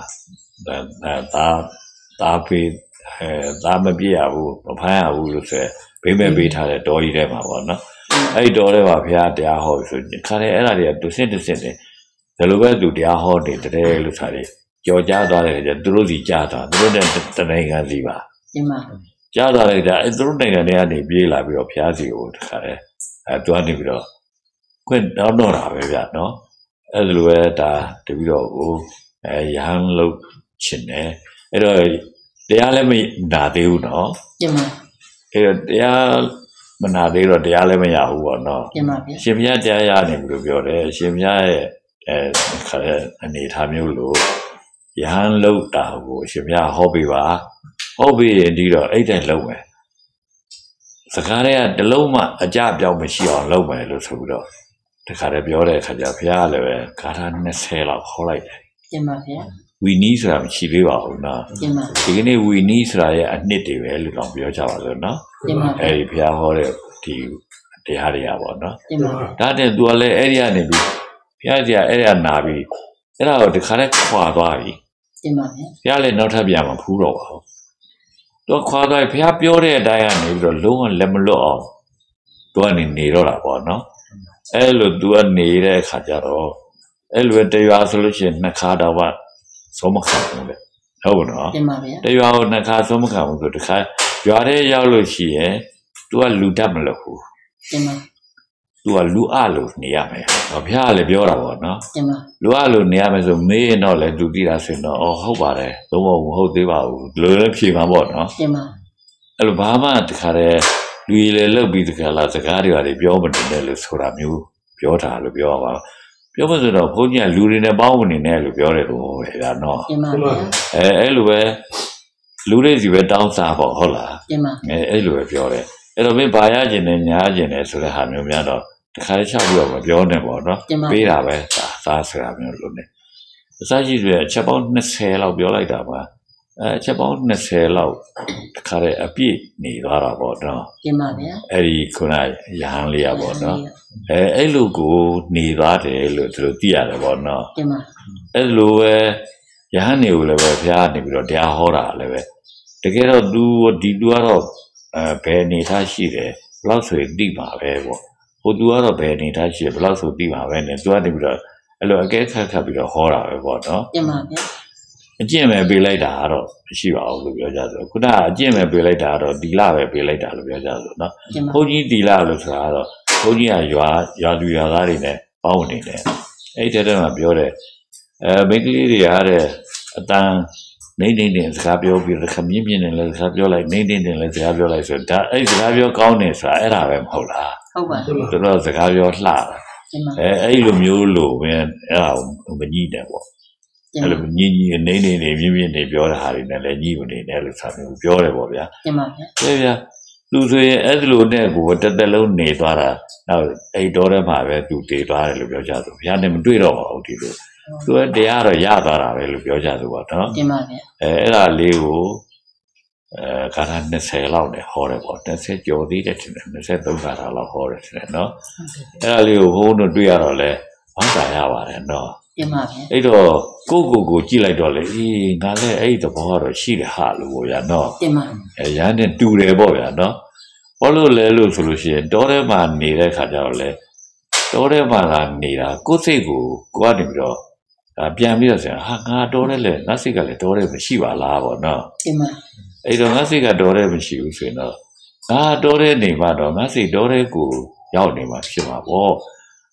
သားပေးသားမပြည့်ရဘူးမဖမ်းရဘူးလို့ဆိုဗိမဲ့ပေးထားတဲ့တော်ကြီးထဲမှာပေါ့နော်အဲ့တော်ထဲမှာဘုရားတရားဟောဆိုခါတယ်အဲ့ဒါတွေကသူစစ်နေဒါလိုပဲသူတရားဟောနေတယ်လို့ဆိုတယ်ကြော်ကြားသွားတယ်ကြသူတို့စီကြားသွားသူတို့တနိုင်ငံစီပါဒီမှာကြားသွားလိုက်တာအဲ့သူတို့နိုင်ငံတွေကနေပြေးလာပြီးတော့ဘုရားစီကိုတခါတယ်သူကနေပြီးတော့ခွင့်တောင်းတော့တာပဲဗျနော်အဲ့လိုပဲဒါတပြီးတော့ကိုရဟန်းလုပ်ချင်တယ်အဲ့တော့တရားလည်းမနာသေးဘူးနော်ဒီမှာအဲ့တော့တရားမနာသေးတော့တရားလည်းမရဘူးပေါ့နော်ဒီမှာဗျရှင်ဘုရားတရားရနေပြီလို့ပြောတယ်ရှင်ဘုရားရဲ့ခါတဲ့အနေထားမျိုးလို့ရဟန်းလုပ်တာကိုရှင်ဘုရားဟောပေးပါဟောပေးရင်ဒီတော့အဲ့တဲ့လုံးမယ်စကားတွေကတလုံးမှအကြပြောင်းမရှိအောင်လုပ်မယ်လို့ဆိုပြီးတော့တခါတည်းပြောတဲ့အခါကျဘုရားလည်းပဲဂါထာ20လောက်ဟောလိုက်တယ်တင်ပါဗျာဝီနီးဆိုတာမရှိသေးပါဘူးနော်တင်ပါဒီကနေ့ဝီနီးဆိုတာရဲ့အနှစ်တွေပဲလို့တော့ပြောကြပါစို့နော်တင်ပါအဲဒီဘုရားဟောတဲ့ဒီတရားတွေကပေါ့နော်တင်ပါဒါတဲ့သူကလည်းအဲ့ဒီကနေပြီးဘုရားကြီးအဲ့ဒါနာပြီးအဲ့ဒါကိုတခါတည်းခွာသွားပြီတင်ပါဗျာဘုရားလည်းနောက်ထပ်ပြန်မဖူးတော့ပါဘူးသူခွာသွားပြီဘုရားပြောတဲ့အတိုင်းကနေပြီးတော့လုံးဝလက်မလွတ်အောင်သူကနေတော့တာပေါ့နော်အဲ့လိုသူကနေနေတဲ့အခါကျတော့အဲ့လိုတရားဆိုလို့ရှိရင်နှစ်ခါတော့သုံးမခံဘူးလေဟုတ်နော်တင်ပါဗျာတရားကိုနှစ်ခါသုံးမခံဘူးဆိုတခါရွာထဲရောက်လို့ရှိရင်သူကလူတတ်မလို့ဘူးတင်ပါသူကလူအလို့နေရမယ်ဘုရားလည်းပြောတာပေါ့နော်တင်ပါလူအလို့နေရမယ်ဆိုမေးရင်တော့လေသူသိတာဆိုရင်တော့ဟုတ်ပါတယ်သုံးဖို့မဟုတ်သေးပါဘူးလူလည်းဖြေမှာပေါ့နော်တင်ပါအဲ့လိုဘာမှတခါတည်းလူကြီးလည်းလုတ်ပြီးတခါလာစကားတွေပြောမနေနဲ့လို့ဆိုတာမျိုးပြောတာလို့ပြောပါပြောမှဆိုတော့ဘုန်းကြီးကလူတွေနဲ့ပေါင်းဝင်နေတယ်လို့ပြောတယ်လို့ပဲဗျာနော်တင်ပါဗျာအဲ့လိုပဲလူတွေစီပဲတောင်းစားပေါ့ဟုတ်လားတင်ပါအဲ့လိုပဲပြောတယ်အဲ့တော့မင်းဘာရကျင်နေညာကျင်နေဆိုတဲ့ဟာမျိုးများတော့တခါတည်းချပြီးတော့မပြောနဲ့ပေါ့နော်ပေးတာပဲစားဆိုတာမျိုးလို့နေအစားရှိတွေချက်ပေါင်း20လောက်ပြောလိုက်တာပါချက်ပေါင်း20လောက်တခါတည်းအပြည့်နေသွားတာပေါ့နော်တင်ပါဗျာအဲ့ဒီခုနရဟန်းလေးရပေါ့နော်အဲ့လိုကိုနေသွားတယ်လို့သူတို့သိရတယ်ပေါ့နော်တင်ပါအဲ့လိုပဲရဟန်းတွေကိုလည်းပဲဘုရားနေပြီးတော့တရားဟောတာလည်းပဲတကယ်တော့သူကတော့ဘယ်အနေထားရှိတယ်ဘယ်လောက်ဆိုရင်သိမှာပဲပေါ့ဟိုသူကတော့ဘယ်အနေထားရှိတယ်ဘယ်လောက်ဆိုသိမှာပဲနဲ့သူကနေပြီးတော့အဲ့လိုအကဲခတ်ပြီးတော့ဟောတာပဲပေါ့နော်တင်ပါဗျာအကျင့်ပဲပေးလိုက်တာကတော့မရှိပါဘူးလို့ပြောကြဆိုခုနကအကျင့်ပဲပေးလိုက်တာကတော့ဒီလပဲပေးလိုက်တာလို့ပြောကြဆိုနော်ဘုန်းကြီးဒီလလို့ဆိုတာကတော့ဘုန်းကြီးကရွာသူရွာသားတွေနဲ့ပေါင်းနေတယ်အဲ့ဒီတည်းမှာပြောတဲ့မိန်းကလေးတွေအားတဲ့အတန်းနေစကားပြောပြီးခမြင့်မြင့်နဲ့လည်းစကားပြောလိုက်နေလည်းစကားပြောလိုက်ဆိုဒါအဲ့စကားပြောကောင်းနေဆိုတာအဲ့ဒါပဲမဟုတ်လားဟုတ်ပါဘူးတော်တော်စကားပြောလှတာအဲ့လိုမျိုးလို့ပဲအဲ့ဒါမညှိတယ်ပေါ့အဲ့လိုညင်နေမြင့်နေပြောတဲ့ဟာတွေနဲ့လည်းညှိမနေနဲ့လို့ဆိုပြီးပြောတယ်ပေါ့ဗျာတင်ပါဗျာဗျာသူဆိုရင်အဲ့လိုနဲ့ကိုတက်တက်လုံးနေသွားတာနောက်အဲ့တော်ထဲမှာပဲသူတည်သွားတယ်လို့ပြောကြဆိုဗျာနဲ့မတွေ့တော့ပါဘူးဒီလိုသူကတရားတော့ရသွားတာပဲလို့ပြောကြဆိုပါနော်တင်ပါဗျာအဲ့ဒါလေးကိုခါတာ20လောက်နဲ့ဟောတယ်ပေါ့20ကျော်သေးတယ်ထင်တယ်23ခါလောက်ဟောတယ်ထင်တယ်နော်အဲ့ဒါလေးကိုဘုန်းတို့တွေ့ရတော့လဲဝမ်းသာရပါတယ်နော်တင်ပါဗျာအဲ့တော့ကိုကြည့်လိုက်တော့လေအေးငါလည်းအဲ့ဒီသဘောကတော့ရှိတယ်ဟာလို့ပေါ့ဗျာနော်တင်ပါရန်နဲ့တူတယ်ပေါ့ဗျာနော်ဘာလို့လဲလို့ဆိုလို့ရှိရင်တောထဲမှာနေတဲ့ခါကျတော့လေတောထဲမှာလာနေတာကိုယ်စိတ်ကိုကနေပြီးတော့ပြန်ပြီးတော့ဆိုရင်ဟာငါတောထဲလေငါစိတ်ကလည်းတောထဲမရှိပါလားပေါ့နော်တင်ပါအဲ့တော့ငါစိတ်ကတောထဲမရှိဘူးဆိုရင်တော့ငါတောထဲနေမှတော့ငါစိတ်တောထဲကိုရောက်နေမှဖြစ်မှာပေါ့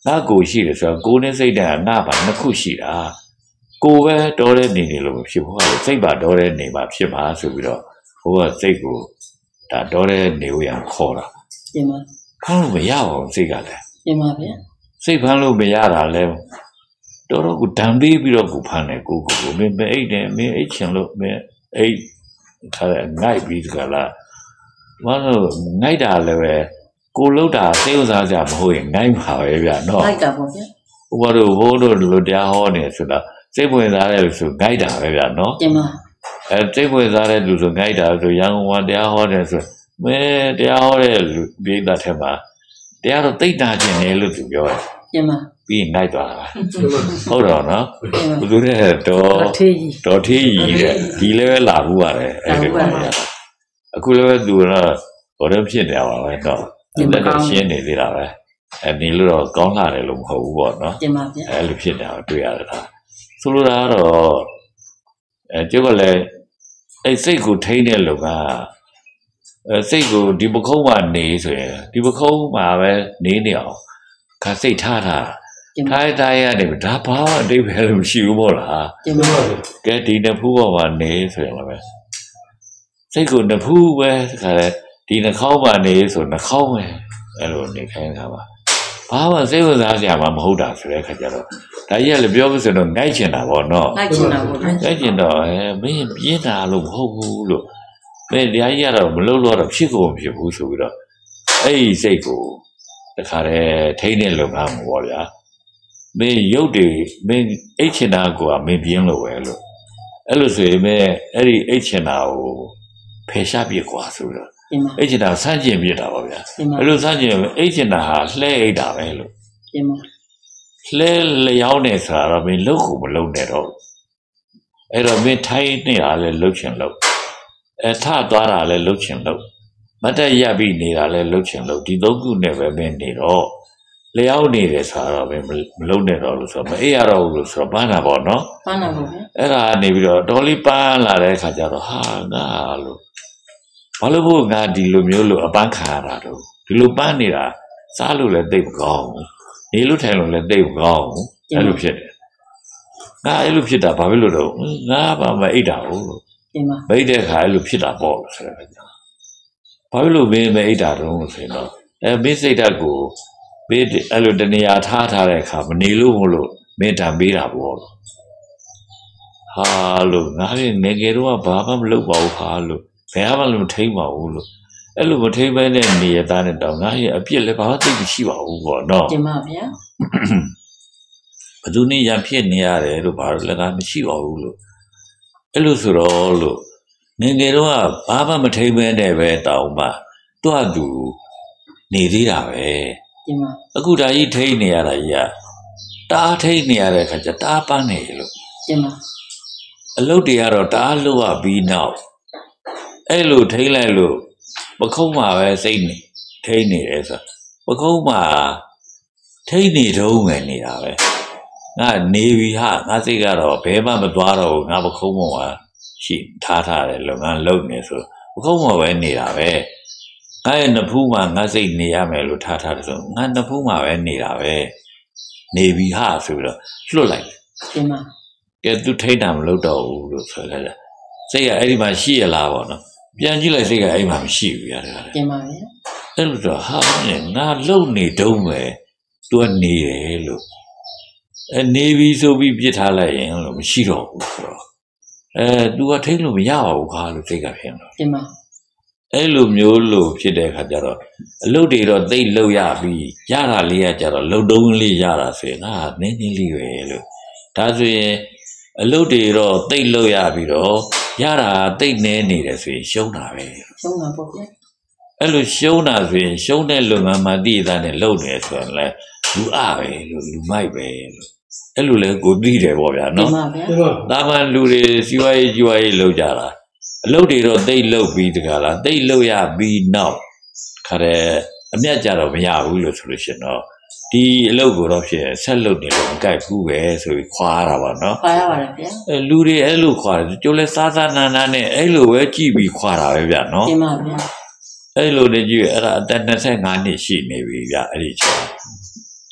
ငါကိုရှိတယ်ဆိုတော့ကိုနဲ့စိတ်ဓာတ်ငါပါနှစ်ခုရှိတာကိုပဲတော်တဲ့နေလို့ဖြစ်ဖို့ကစိတ်ပါတော်တဲ့နေမှာဖြစ်ပါဆိုပြီးတော့ဟိုကစိတ်ကိုဒါတော်တဲ့နေကိုရခေါ်တာတင်ပါဖမ်းလို့မရပါဘူးစိတ်ကလည်းတင်ပါဗျာစိတ်ဖမ်းလို့မရတာလဲတော်တော်ကိုဒံပေးပြီးတော့ကိုဖမ်းတယ်ကိုမင်းအိတ်တယ်မင်းအိတ်ချင်လို့မင်းအိတ်ခါငိုက်ပြီးတကလားဘာလို့ငိုက်တာလည်းပဲကိုလှုပ်တာစိတ်ဥစားစရာမဟုတ်ရင်ငိုက်ပါပဲဗျာနော်ငိုက်တာပေါ့ဗျာဟိုတို့လူတရားဟောနေဆိုတာစိတ်ဝင်စားတဲ့လူဆိုငိုက်တာပဲဗျာနော်တင်ပါစိတ်ဝင်စားတဲ့လူဆိုငိုက်တာဆိုရန်ကုန်ကတရားဟောတယ်ဆိုမင်းတရားဟောတဲ့လူပြည်သားထဲမှာတရားတော့တိတ်တာခြင်းတယ်လို့သူပြောတယ်တင်ပါပြီးငိုက်သွားတာဟုတ်တော့နော်ဘယ်သူလဲတော်ထေးကြီးတဲ့ဒီလည်းလာဘူးပါတယ်အဲ့ဒီမှာအခုလည်းသူကတော့ဘောရဖြစ်နေပါပဲတော့လက်တော့ရှင်းနေသေးတာပဲဒီလိုတော့ကောင်းလာတယ်လို့မဟုတ်ဘူးပေါ့နော်တင်ပါဗျအဲ့လိုဖြစ်နေတာတွေ့ရတယ်ဒါဆိုလိုတာကတော့ကျုပ်ကလည်းအဲ့စိတ်ကိုထိန်းတဲ့လူကစိတ်ကိုဒီပခုံးမှာနေဆိုရင်ဒီပခုံးမှာပဲနေနေအောင်ခါစိတ်ထားတာထားရတယ်ဒါဘာမှအတိတ်ပဲလို့မရှိဘူးပေါ့လားတင်ပါကဲဒီနှစ်ဖူးပေါ်မှာနေဆိုရင်လည်းစိတ်ကိုနှစ်ဖူးပဲခါလဲဒီနှာခေါင်းမှာနေဆိုနှာခေါင်းပဲအဲ့လိုနေခိုင်းတာပါဘာမှစိတ်ဝင်စားစရာမှမဟုတ်တာဆိုတဲ့ခါကျတော့ဒါကြီးကလည်းပြောလို့ဆိုတော့ငိုက်ချင်တာပေါ့နော်ငိုက်ချင်တာပေါ့ငိုက်ချင်တော့မင်းပြင်းတာလို့မဟုတ်ဘူးလို့မင်းတရားကြီးကတော့မလုပ်တော့ဖြစ်ကုန်ဖြစ်ဘူးဆိုပြီးတော့အဲ့ဒီစိတ်ကိုတခါတည်းထိန်းတဲ့လုပ်ငန်းမှာပေါ့ဗျာမင်းရုပ်တွေမင်းအိတ်ချင်တာကိုမင်းပြင်းလို့ပဲလို့အဲ့လိုဆိုရင်မင်းအဲ့ဒီအိတ်ချင်တာကိုဖယ်ရှားပြစ်ကွာဆိုတော့အိတ်ချင်တာဆန့်ကျင်ပြစ်တာပေါ့ဗျာအဲ့လိုဆန့်ကျင်အိတ်ချင်တာဟာလှဲအိတ်တာပဲလို့လှဲလျောင်းနေဆိုတာတော့မင်းလုတ်ကိုမလုံနဲ့တော့အဲ့တော့မင်းထိုင်းနေတာလဲလုတ်ချင်လုတ်ထသွားတာလဲလုတ်ချင်လုတ်မတ်တက်ရပ်ပြီးနေတာလဲလုတ်ချင်လုတ်ဒီသုံးခုနဲ့ပဲမင်းနေတော့လျောင်းနေတယ်ဆိုတော့မလုံနဲ့တော့လို့ဆိုတော့မအေးရတော့ဘူးလို့ဆိုတော့ပန်းတာပေါ့နော်ပန်းတာပေါ့ဗျအဲ့ဒါနေပြီးတော့တော်လေးပန်းလာတဲ့အခါကျတော့ဟာငါလို့ဘာလို့ဘုငါဒီလိုမျိုးလို့အပန်းခံရတာတော့ဒီလိုပန်းနေတာစားလို့လည်းသိပ်မကောင်းဘူးနေလို့ထိုင်လို့လည်းသိပ်မကောင်းဘူးအဲ့လိုဖြစ်တယ်ငါအဲ့လိုဖြစ်တာဘာဖြစ်လို့တော့ငါဘာမှအိတ်တာဟုတ်လို့မိတ်တဲ့ခါအဲ့လိုဖြစ်တာပေါ့ဆိုတဲ့အခါကျဘာဖြစ်လို့မင်းမအိတ်တာတော့ဆိုရင်တော့မင်းစိတ်ဓာတ်ကိုမင်းအဲ့လိုတနေရာထားတဲ့အခါမနေလို့မလို့မင်းတံပေးတာပေါ့ဟာလို့ငါလည်းငယ်ငယ်တော့ဘာမှမလုပ်ပါဘူးဟာလို့ဘယ်မှမထိမ့်ပါဘူးလို့အဲ့လိုမထိမ့်ပဲနဲ့နေရတာနဲ့တော့ငါရဲ့အပြစ်လည်းဘာမှသိမရှိပါဘူးပေါ့နော်တင်ပါဗျာဘသူနဲ့ရဖြစ်နေရတယ်လို့ဘာလို့လည်းမရှိပါဘူးလို့အဲ့လိုဆိုတော့လို့ငယ်ငယ်တော့ဘာမှမထိမ့်ပဲနဲ့ပဲတောင်းပါတွတ်သူနေသေးတာပဲတင်ပါအခုဒါကြီးထိမ့်နေရတာကြီးကတားထိမ့်နေရတဲ့ခါကျတားပန်းနေလို့တင်ပါအလုပ်တွေကတော့တားလို့ရပြီးနောက်အဲ့လိုထိမ့်လိုက်လို့ပခုံးမှာပဲစိတ်နေထိမ့်နေတယ်ဆိုပခုံးမှာထိမ့်နေတော့ငယ်နေတာပဲငါနေပြီဟာငါစိတ်ကတော့ဘယ်မှမသွားတော့ဘူးငါပခုံးပေါ်မှာရှိထားတယ်လုပ်ငန်းလုပ်နေဆိုပခုံးပေါ်ပဲနေတာပဲငါရဲ့နှစ်ဖူးမှာငါစိတ်နေရမယ်လို့ထားတယ်ဆိုငါနှစ်ဖူးမှာပဲနေတာပဲနေပြီဟာဆိုပြီးတော့လွတ်လိုက်တင်ပါကဲသူထိမ့်တာမလုပ်တော့ဘူးလို့ဆိုလိုက်တယ်စိတ်ကအဲ့ဒီမှာရှိရလားပေါ့နော်ပြန်ကြည့်လိုက်စိတ်ကအဲ့မှာမရှိဘူးရတယ်တင်ပါဗျာအဲ့လိုတော့ဟာငါလုံနေတုံးပဲသူကနေတယ်လို့နေပြီဆိုပြီးပြစ်ထားလိုက်ရင်လို့မရှိတော့ဘူးဆိုတော့သူကထိမ့်လို့မရပါဘူးခါလို့စိတ်ကဖြစ်တော့တင်ပါအဲ့လိုမျိုးလို့ဖြစ်တဲ့အခါကျတော့အလုပ်တွေတော့သိလို့ရပြီးရတာလေးကကျတော့လုံတုံးလေးရတာဆိုရင်ငါနင်းနေလေးပဲလို့ဒါဆိုရင်အလုပ်တွေတော့သိလို့ရပြီးတော့ရတာသိနေနေတယ်ဆိုရင်ရှုံးတာပဲရှုံးတာပေါ့ဗျာအဲ့လိုရှုံးတာဆိုရင်ရှုံးတဲ့လုပ်ငန်းမှာတည်သားနဲ့လုပ်နေဆိုရင်လည်းလူအပဲလို့လူမိုက်ပဲလို့အဲ့လိုလဲကိုသိတယ်ပေါ့ဗျာနော်ဒါမှလူတွေစီဝါရေးကျွားရေးလုပ်ကြတာအလုပ်တွေတော့သိလုပ်ပြီးတကလားသိလုပ်ရပြီးနောက်ခါတဲ့အမြတ်ကြတော့မရဘူးလို့ဆိုလို့ရှိရင်တော့ဒီအလုပ်ကိုတော့ဖြစ်ဆက်လုပ်နေလို့မကြိုက်ဘူးပဲဆိုပြီးခွာရတာပါနော်ခွာရပါတယ်ဗျာလူတွေအဲ့လိုခွာတယ်ကျိုးလဲစားစားနာနာနဲ့အဲ့လိုပဲကြည့်ပြီးခွာတာပဲဗျာနော်တင်ပါဗျာအဲ့လိုနေကြည့်အဲ့ဒါအသက်25နှစ်ရှိနေပြီဗျာအဲ့ဒီချိန်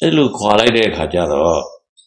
အဲ့လိုခွာလိုက်တဲ့အခါကျတော့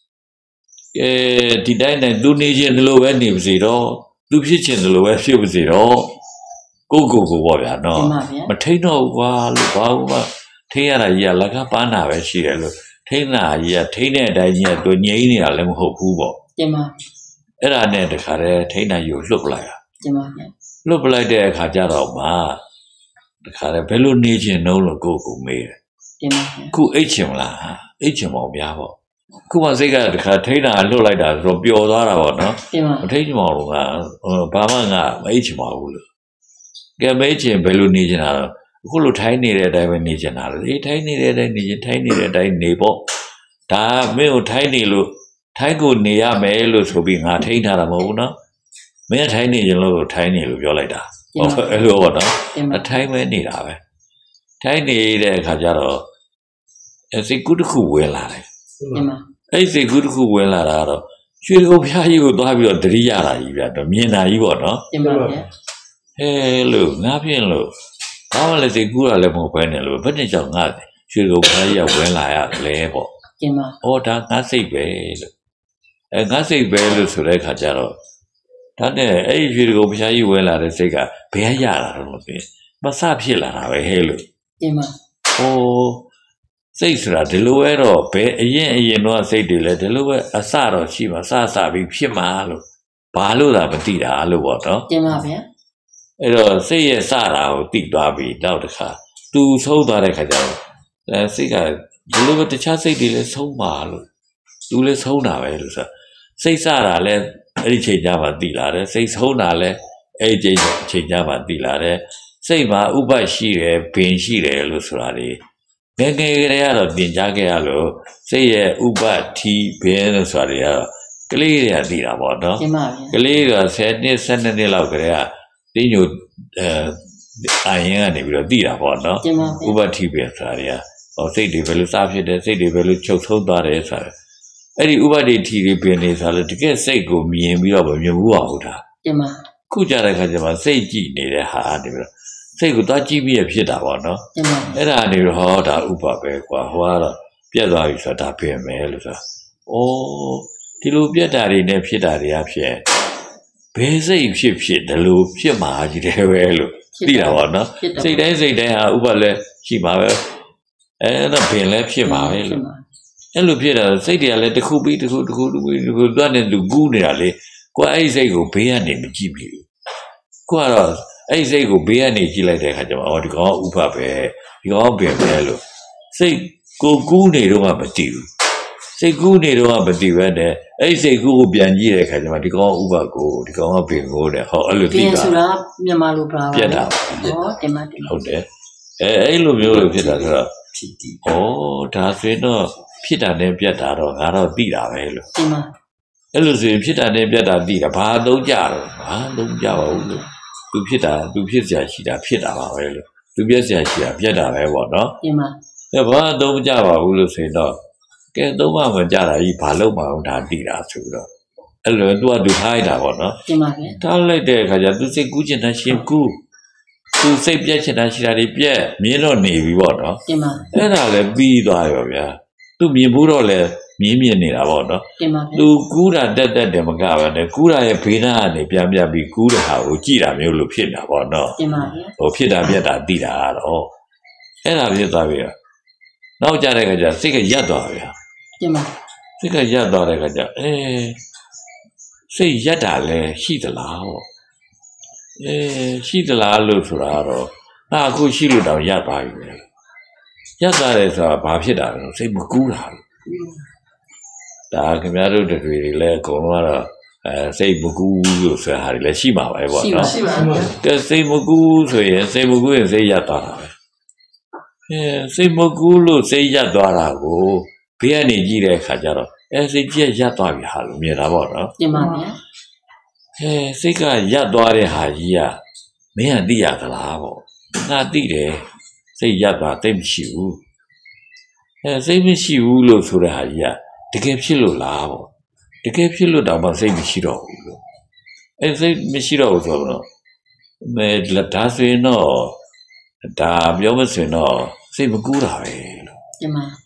ဒီတိုင်းနဲ့သူနေခြင်းလိုပဲနေပါစေတော့သူဖြစ်ခြင်းလိုပဲဖြစ်ပါစေတော့ကိုပေါ့ဗျာနော်မထိန်တော့ဘူးကွာလို့ဘာလို့မှထိရတာကြီးကလက်ခပန်းတာပဲရှိတယ်လို့ထိန်းတာကြီးကထိန်းတဲ့အတိုင်းကြီးကသူငြိမ်းနေတာလည်းမဟုတ်ဘူးပေါ့တင်ပါအဲ့ဒါနဲ့တခါတည်းထိန်းတာကြီးကိုလွတ်ပလိုက်တာတင်ပါဗျာလွတ်ပလိုက်တဲ့အခါကျတော့မှတခါတည်းဘယ်လိုနေခြင်းနှုံးလို့ကိုမေးတယ်တင်ပါဗျာခုအိတ်ချင်မလားအိတ်ချင်ပါဗျာပေါ့ခုမှစိတ်ကတခါထိန်းတာလွတ်လိုက်တာဆိုတော့ပျော်သွားတာပေါ့နော်မထိန်းချင်ပါဘူးကဘာမှငါမအိတ်ချင်ပါဘူးလို့ကဲမေးချင်ဘယ်လိုနေချင်တာတော့အခုလိုထိုင်းနေတဲ့အတိုင်းပဲနေချင်တာလေထိုင်းနေတဲ့အတိုင်းနေချင်ထိုင်းနေတဲ့အတိုင်းနေပေါ့ဒါမင်းကိုထိုင်းနေလို့ထိုင်းကိုနေရမယ်လို့ဆိုပြီးငါထိန်းထားတာမဟုတ်ဘူးနော်မင်းထိုင်းနေရင်လို့ထိုင်းနေလို့ပြောလိုက်တာအဲ့လိုပေါ့နော်အထိုင်းပဲနေတာပဲထိုင်းနေတဲ့အခါကျတော့စိတ်ကူးတစ်ခုဝင်လာတယ်အဲ့စိတ်ကူးတစ်ခုဝင်လာတာတော့ရွှေကုန်းဖျားကြီးကိုသွားပြီးတော့တတိယတာကြီးဗျာတော့မြင်တာကြီးပေါ့နော်တင်ပါဗျာဟဲလို့ငါဖြင့်လို့ဘာမှလည်းစိတ်ကူးတာလည်းမဟုတ်ဘဲနဲ့လို့ဘယ်နဲ့ကြောင့်ငါရွှေကုန်းဖျားကြီးကဝင်လာရလဲပေါ့တင်ပါဒါငါစိတ်ပဲလို့ငါစိတ်ပဲလို့ဆိုတဲ့အခါကျတော့ဒါနဲ့အဲ့ဒီရွှေကုန်းဖျားကြီးဝင်လာတဲ့စိတ်ကဘယ်ရလာတော့လို့ပြင်မစဖြစ်လာတာပဲဟဲလို့တင်ပါစိတ်ဆိုတာဒီလိုပဲတော့ဘယ်အရင်တော့စိတ်တွေလဲဒီလိုပဲအစတော့ရှိမှာစပြီးဖြစ်မှာလို့ဘာလို့သာမသိတာလို့ပေါ့နော်တင်ပါဗျာအဲ့တော့စိတ်ရဲ့စတာကိုသိသွားပြီနောက်တစ်ခါသူဆုံးသွားတဲ့ခါကျတော့စိတ်ကဒီလိုပဲတခြားစိတ်တွေလည်းဆုံးပါလို့သူလည်းဆုံးတာပဲလို့ဆိုစိတ်စတာလည်းအဲ့ဒီချိန်ကြမှာသိလာတယ်စိတ်ဆုံးတာလည်းအဲ့ဒီချိန်ကြမှာသိလာတယ်စိတ်မှာဥပ္ပရှိတယ်ဘင်ရှိတယ်လို့ဆိုတာလေငယ်ကလေးကတော့သင်ကြားခဲ့ရလို့စိတ်ရဲ့ဥပ္ပတိဘင်လို့ဆိုတာတွေကတော့ကလေးတွေကသိတာပေါ့နော်ကလေးက10နှစ်12နှစ်လောက်ကလေးကတင်းညိုအရင်ကနေပြီးတော့သိတာပေါ့နော်ဥပ္ပတိဘင်ဆိုတာတွေကစိတ်တွေဘယ်လိုစားဖြစ်တယ်စိတ်တွေဘယ်လိုချုပ်ဆုံးသွားတယ်ဆိုတာအဲ့ဒီဥပ္ပတိတိတွေဘင်နေဆိုလို့တကယ်စိတ်ကိုမြင်ပြီးတော့မမြင်ဘူးအောင်ဒါခုကြတဲ့ခါကျမှစိတ်ကြည့်နေတဲ့ဟာနေပြီးတော့စိတ်ကိုသွားကြည့်ပြီးဖြစ်တာပေါ့နော်အဲ့ဒါနေတော့ဒါဥပ္ပပဲကွာဟိုကတော့ပြတ်သွားပြီဆိုတာဒါပြင်မယ်လို့ဆိုတာဒီလိုပြတ်တာတွေနဲ့ဖြစ်တာတွေကဖြစ်ဘယ်စိတ်ဖြစ်ဒီလိုဖြစ်မှာကြီးတယ်ပဲလို့သိတာပေါ့နော်စိတ်တိုင်းဟာဥပ္ပလည်းရှိမှာပဲအဲ့ဒါပင်လည်းဖြစ်မှာပဲလို့အဲ့လိုဖြစ်တာစိတ်တွေကလည်းတစ်ခုပြီးတစ်ခုသွားနေသူကူးနေတာလေကိုယ်အဲ့ဒီစိတ်ကိုဘေးကနေမကြည့်ဘူးကိုကတော့အဲ့ဒီစိတ်ကိုဘေးကနေကြည့်လိုက်တဲ့အခါကျတော့ဒီကောင်ဥပ္ပပဲဒီကောင်ပင်ပဲလို့စိတ်ကိုကူးနေတော့မှမတည်ဘူးစိတ်ကူးနေတော့မှမတည်ပဲနဲ့အဲ့ဒီစိတ်ကူးကိုပြန်ကြည့်တဲ့အခါကျမှဒီကောင်ဥပ္ပကိုဒီကောင်ကပင်ကိုတဲ့အဲ့လိုသိတာဆိုတာမြန်မာလိုပါပြတ်တာတင်မဟုတ်တယ်အဲ့လိုမျိုးလို့ဖြစ်တာဆိုတော့ဖြစ်တည်ဒါဆိုရင်တော့ဖြစ်တာနဲ့ပြတ်တာတော့ငါတော့သိတာပဲလို့တင်မအဲ့လိုဆိုရင်ဖြစ်တာနဲ့ပြတ်တာသိတာဘာသုံးကြတော့ဘာသုံးကြပါဘူးလို့သူဖြစ်เสียရှိတာဖြစ်တာပါပဲလို့သူပြက်เสียရှိတာပြက်တာပဲပေါ့နော်တင်ပါဘာသုံးမကြပါဘူးလို့ဆိုရင်တော့ကဲသုံးမမကြတာကြီးဘာလို့မအောင်ဒါသိတာဆိုတော့အဲ့လိုသူထားလိုက်တာပေါ့နော်တင်ပါဗျထားလိုက်တဲ့အခါကျသူစိတ်ကူးချင်တာရှင်ကူးသူစိတ်ပြက်ချင်တာရှိတာတွေပြက်မြင်တော့နေပြီပေါ့နော်တင်ပါအဲ့ဒါလည်းပြီးသွားရောဗျာသူမြင်ဘူးတော့လဲမြင်နေတာပေါ့နော်တင်ပါသူကူးတာတက်တယ်မကပါနဲ့ကူးတာရဲ့ဘေးနားကနေပြန်ပြီးကူးတဲ့ဟာကိုကြည်တာမျိုးလို့ဖြစ်တာပေါ့နော်တင်ပါဗျာဖြစ်တာပြက်တာသိတာကတော့အဲ့ဒါဖြစ်သွားပြီနောက်ကြတဲ့ခါကျစိတ်ကရပ်သွားဗျာတင်ပါစိတ်ကရပ်သွားတဲ့ခါကျစိတ်ရပ်တာလဲရှိသလားဟောရှိသလားလို့ဆိုတာတော့အခုရှိလို့တောင်ရပ်သွားပြီပဲရပ်သွားတယ်ဆိုတာဘာဖြစ်တာလဲစိတ်မကူးတာဒါခင်ဗျားတို့တွေလည်းအကုန်လုံးကတော့စိတ်မကူးလို့ဆိုတာဟာတွေလည်းရှိမှာပဲပေါ့နော်ရှိပါဘူးကဲစိတ်မကူးဆိုရင်စိတ်မကူးရင်စိတ်ရပ်သွားတာပဲစိတ်မကူးလို့စိတ်ရပ်သွားတာကိုဘေးကနေကြည့်တဲ့အခါကျတော့စိတ်ကြီးရပ်သွားပြီဟာလို့မြင်တာပေါ့နော်တင်ပါဗျာစိတ်ကရပ်သွားတဲ့ဟာကြီးကမင်းကသိရသလားပေါ့ငါသိတယ်စိတ်ရပ်သွားသိမရှိဘူးစိတ်မရှိဘူးလို့ဆိုတဲ့ဟာကြီးကတကယ်ဖြစ်လို့လားပေါ့တကယ်ဖြစ်လို့တော့မှစိတ်မရှိတော့ဘူးလို့စိတ်မရှိတော့ဘူးဆိုတော့ဒါဆိုရင်တော့ဒါပြောမစင်တော့စိတ်မကူးတာပဲလို့တင်ပါ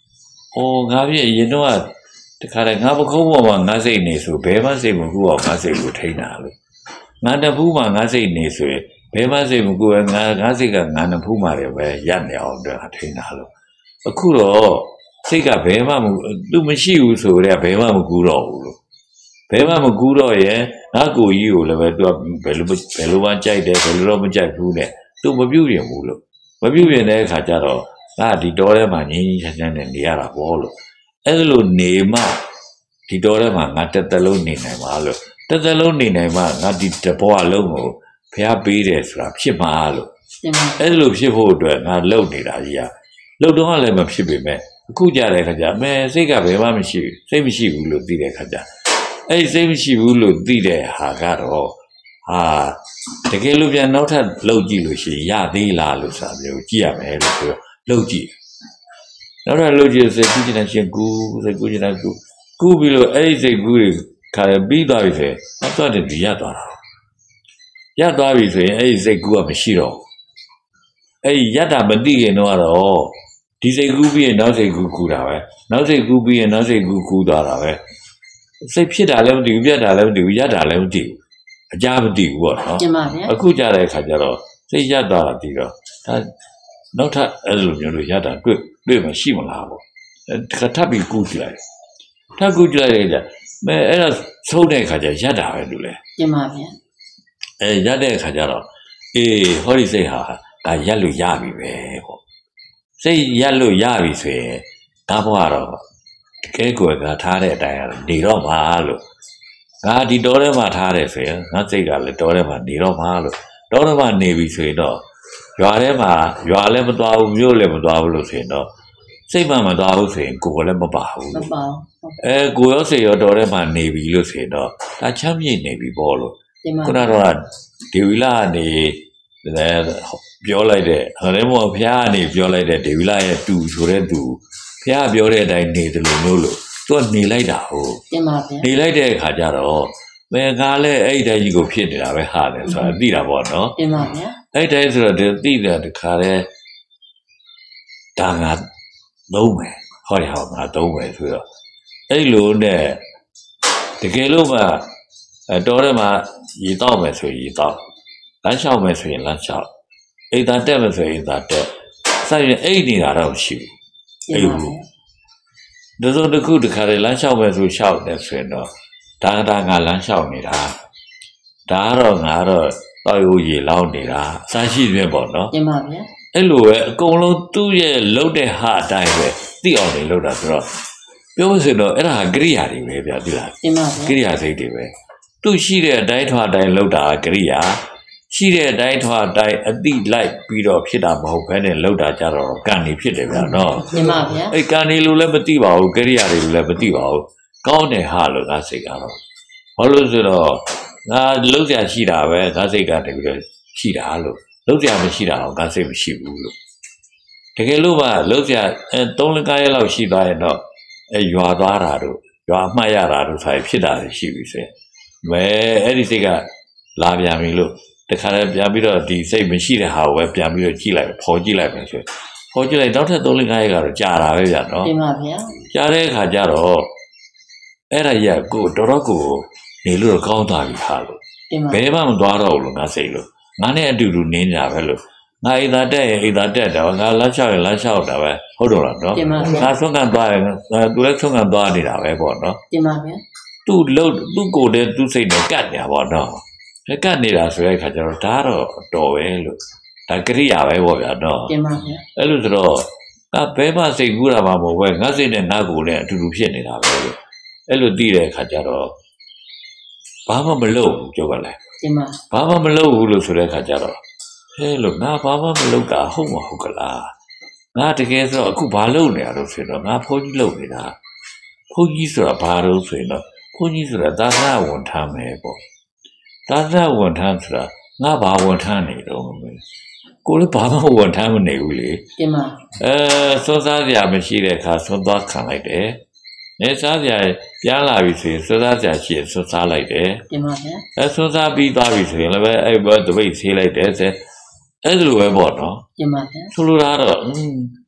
ငါပြည့်ရင်တော့တခါတည်းငါပခုံးပေါ်မှာငါစိတ်နေဆိုဘယ်မှစိတ်မကူအောင်ငါစိတ်ကိုထိန်းတာလို့ငါတဖူးမှာငါစိတ်နေဆိုရင်ဘယ်မှစိတ်မကူငါစိတ်ကငါတဖူးမှာလည်းပဲရပ်နေအောင်တော့ထိန်းတာလို့အခုတော့စိတ်ကဘယ်မှမသူမရှိဘူးဆိုတော့ဘယ်မှမကူတော့ဘူးလို့ဘယ်မှမကူတော့ရဲ့ငါကိုကြီးကိုလည်းပဲသူကဘယ်လိုမှကြိုက်တယ်ဘယ်လိုတော့မကြိုက်ဘူးနဲ့သူမပြုတ်ရင်ဘူးလို့မပြုတ်ရင်တဲ့အခါကျတော့ငါဒီတော်ထဲမှာငြင်းချမ်းချမ်းနဲ့နေရတာပေါ့လို့အဲ့လိုနေမှဒီတော်ထဲမှာငါတစ်သက်လုံးနေနိုင်ပါလို့တစ်သက်လုံးနေနိုင်မှငါဒီတဘဝလုံးကိုဖျားပေးတယ်ဆိုတာဖြစ်မှာလို့အဲ့လိုဖြစ်ဖို့အတွက်ငါလုပ်နေတာကြီးอ่ะလုပ်တော့လည်းမဖြစ်ပေမဲ့အခုကြတဲ့ခါကျမဲစိတ်ကဘယ်မှမရှိဘူးစိတ်မရှိဘူးလို့သိတဲ့ခါကျအဲ့စိတ်မရှိဘူးလို့သိတဲ့ဟာကတော့တကယ်လို့ပြန်နောက်ထပ်လုပ်ကြည့်လို့ရှိရင်ရသေးလားလို့ဆိုတာမျိုးကြည့်ရမယ်လို့ဆိုတော့လုပ်ကြည့်နောက်ထပ်လုပ်ကြည့်စိတ်ကူးချင်တဲ့ရှင်ကူစိတ်ကူးချင်တဲ့ကူပြီးလို့အဲ့ဒီစိတ်ကူးတွေခါရပြီးသွားပြီဆိုရင်အတော့တည်းရသွားတာရသွားပြီဆိုရင်အဲ့ဒီစိတ်ကူးကမရှိတော့အဲ့ဒီရတာမသိခင်တော့ဒီစိတ်ကူးပြီးရင်နောက်စိတ်ကူးကူတာပဲနောက်စိတ်ကူးပြီးရင်နောက်စိတ်ကူးကူသွားတာပဲစိတ်ဖြစ်တာလည်းမသိဘူးပြတ်တာလည်းမသိဘူးရတာလည်းမသိဘူးအကြမသိဘူးပေါ့နော်အခုကြတဲ့အခါကျတော့စိတ်ရသွားတာပြီးတော့ဒါနောက်ထပ်အဲ့လိုမျိုးလို့ရတာတွေ့မှရှိမလားပေါ့ထပ်ပြီးကူးကြည့်လိုက်ထပ်ကူးကြည့်လိုက်ကြမဲအဲ့ဒါသုံးတဲ့အခါကျရတာပဲလို့လေကျင်ပါဗျာရတဲ့အခါကျတော့ဟောဒီစိတ်ဟာဒါရက်လို့ရပြီပဲပေါ့စိတ်ရက်လို့ရပြီဆိုရင်ဒါဘဝတော့တကယ်ကိုယ်ကထားတဲ့အတိုင်းနေတော့မှာလို့ငါဒီတော်ထဲမှာထားတယ်ဆိုရင်ငါစိတ်ကလည်းတော်ထဲမှာနေတော့မှာလို့တော်ထဲမှာနေပြီဆိုရင်တော့ရွာထဲမှာရွာလည်းမသွားဘူးမြို့လည်းမသွားဘူးလို့ဆိုရင်တော့စိတ်မှမသွားဘူးဆိုရင်ကိုယ်လည်းမပါဘူးမပါဘူးကိုရောစိတ်ရောတော်ထဲမှာနေပြီလို့ဆိုရင်တော့ဒါချမ်းမြေ့နေပြီပေါ့လို့ခုနကတော့ဒေဝီလာကနေပြောလိုက်တဲ့ဟိုလည်းမောဖျားကနေပြောလိုက်တဲ့ဒေဝီလာရဲ့တူဆိုတဲ့သူဖျားပြောတဲ့အတိုင်းနေတယ်လို့မျိုးလို့သူကနေလိုက်တာဟုတ်တင်ပါဗျာနေလိုက်တဲ့အခါကျတော့မဲငါလည်းအဲ့ဒီတိုင်းကြီးကိုဖြစ်နေတာပဲဟာတယ်ဆိုတာသိတာပေါ့နော်တင်ပါဗျာအဲ့ဒီတိုင်းဆိုတော့သိတယ်တခါတည်းဒါငါသုံးမယ်ဟောငါသုံးမယ်ဆိုတော့အဲ့လိုနဲ့တကယ်လို့မှတော်ထဲမှာရေတောက်မယ်ဆိုရေတောက်လမ်းလျှောက်မယ်ဆိုရင်လမ်းလျှောက်အိမ်သာတက်မယ်ဆိုရင်အိမ်သာတက်ဆိုင်ရင်အိမ်နေတာတော့ရှိဘူးအဲ့လိုဒါဆိုတခုတခါလေလမ်းလျှောက်မယ်ဆိုလျှောက်တယ်ဆိုရင်တော့ဒါငါလမ်းလျှောက်နေတာဒါကတော့ငါတော့တောက်ရိုးရေလောင်းနေတာအစားရှိပြပေါ့နော်တင်ပါဗျာအဲ့လိုပဲအကုန်လုံးသူ့ရဲ့လှုပ်တဲ့ဟာအတိုင်းပဲသိအောင်နေလှုပ်တာဆိုတော့ပြောလို့ဆိုတော့အဲ့ဒါကရိယာတွေပဲဗျာသိလားတင်ပါဗျာကရိယာစိတ်တွေပဲသူ့ရှိတဲ့အတိုင်းထွားအတိုင်းလှုပ်တာကရိယာရှိတဲ့အတိုင်းထွားအတိုင်းအတိလိုက်ပြီးတော့ဖြစ်တာမဟုတ်ဘဲနဲ့လှုပ်တာကြတော့ကံနေဖြစ်တယ်ဗျာနော်တင်ပါဗျာအဲ့ကံနေလို့လည်းမသိပါဘူးကရိယာတွေလည်းမသိပါဘူးကောင်းတယ်ဟာလို့ငါစိတ်ကတော့ဘာလို့ဆိုတော့ငါလှုပ်ရှားရှိတာပဲငါစိတ်ကတကယ်ရှိတာလို့လှုပ်ရှားမရှိတာတော့ငါစိတ်မရှိဘူးလို့တကယ်လို့မှလှုပ်ရှား3 လရက်လောက်ရှိသွားရင်တော့ရွာသွားတာတို့ရွာအမှတ်ရတာတို့ဆိုဖြစ်တာရှိပြီဆိုရင်မဲအဲ့ဒီစိတ်ကလာပြန်ပြီလို့တခါတည်းပြန်ပြီးတော့ဒီစိတ်မရှိတဲ့ဟာကိုပဲပြန်ပြီးတော့ကြည့်လိုက်ဖော်ကြည့်လိုက်မယ်ဆိုရင်ဖော်ကြည့်လိုက်နောက်ထပ်3 ရက်ကတော့ကြာတာပဲဗျာနော်တင်ပါဗျာကြာတဲ့အခါကျတော့အဲ့ဒါကြီးကိုတော်တော်ကိုနေလို့ကောင်းသွားပြီဟာလို့ဘယ်မှမသွားတော့ဘူးလို့ငါစိတ်လို့ငါနဲ့အတူတူနင်းကြပဲလို့ငါအိမ်သာတက်ရင်အိမ်သာတက်တာငါလမ်းလျှောက်ရင်လမ်းလျှောက်တာပဲဟုတ်တော့လားနော်ငါဆုံးခံသွားရင်သူလည်းဆုံးခံသွားနေတာပဲပေါ့နော်တင်ပါဗျာသူ့ကိုယ်တည်းသူ့စိတ်နဲ့ကတ်နေတာပေါ့နော်ကတ်နေတာဆိုတဲ့အခါကျတော့ဒါတော့တော်ပဲလို့ဒါကရိယာပဲပေါ့ဗျာနော်တင်ပါဗျာအဲ့လိုဆိုတော့ငါဘဲမှစိတ်ကူးတာမှမဟုတ်ပဲငါစိတ်နဲ့ငါကိုယ်နဲ့အတူတူဖြစ်နေတာပဲလို့အဲ့လိုသိတဲ့အခါကျတော့ဘာမှမလုပ်ဘူးပြောပါလားတင်ပါဘာမှမလုပ်ဘူးလို့ဆိုတဲ့အခါကျတော့ဟဲ့လို့ငါဘာမှမလုပ်တာဟုတ်မဟုတ်ကလားငါတကယ်ဆိုတော့အခုဘာလုပ်နေရလို့ဆိုတော့ငါဘုန်းကြီးလုပ်နေတာဘုန်းကြီးဆိုတာဘာလို့ဆိုရင်တော့ဘုန်းကြီးဆိုတာသာသနာဝန်ထမ်းပဲပေါ့သာသနာဝန်ထမ်းဆိုတာငါဘာဝန်ထမ်းနေတော့မလဲကိုလည်းဘာမှဝန်ထမ်းမနေဘူးလေတင်ပါစွန်းစားစရာမရှိတဲ့အခါစွန်းသွားခံလိုက်တယ်နေစားစရာပြန်လာပြီဆိုရင်စွန်းစားစရာရှိရင်စွန်းစားလိုက်တယ်တင်ပါဗျာစွန်းစားပြီးသွားပြီဆိုရင်လည်းအဲ့ဘတပိတ်ဆေးလိုက်တယ်အဲ့လိုပဲပေါ့နော်တင်ပါဗျာဆိုလိုတာတော့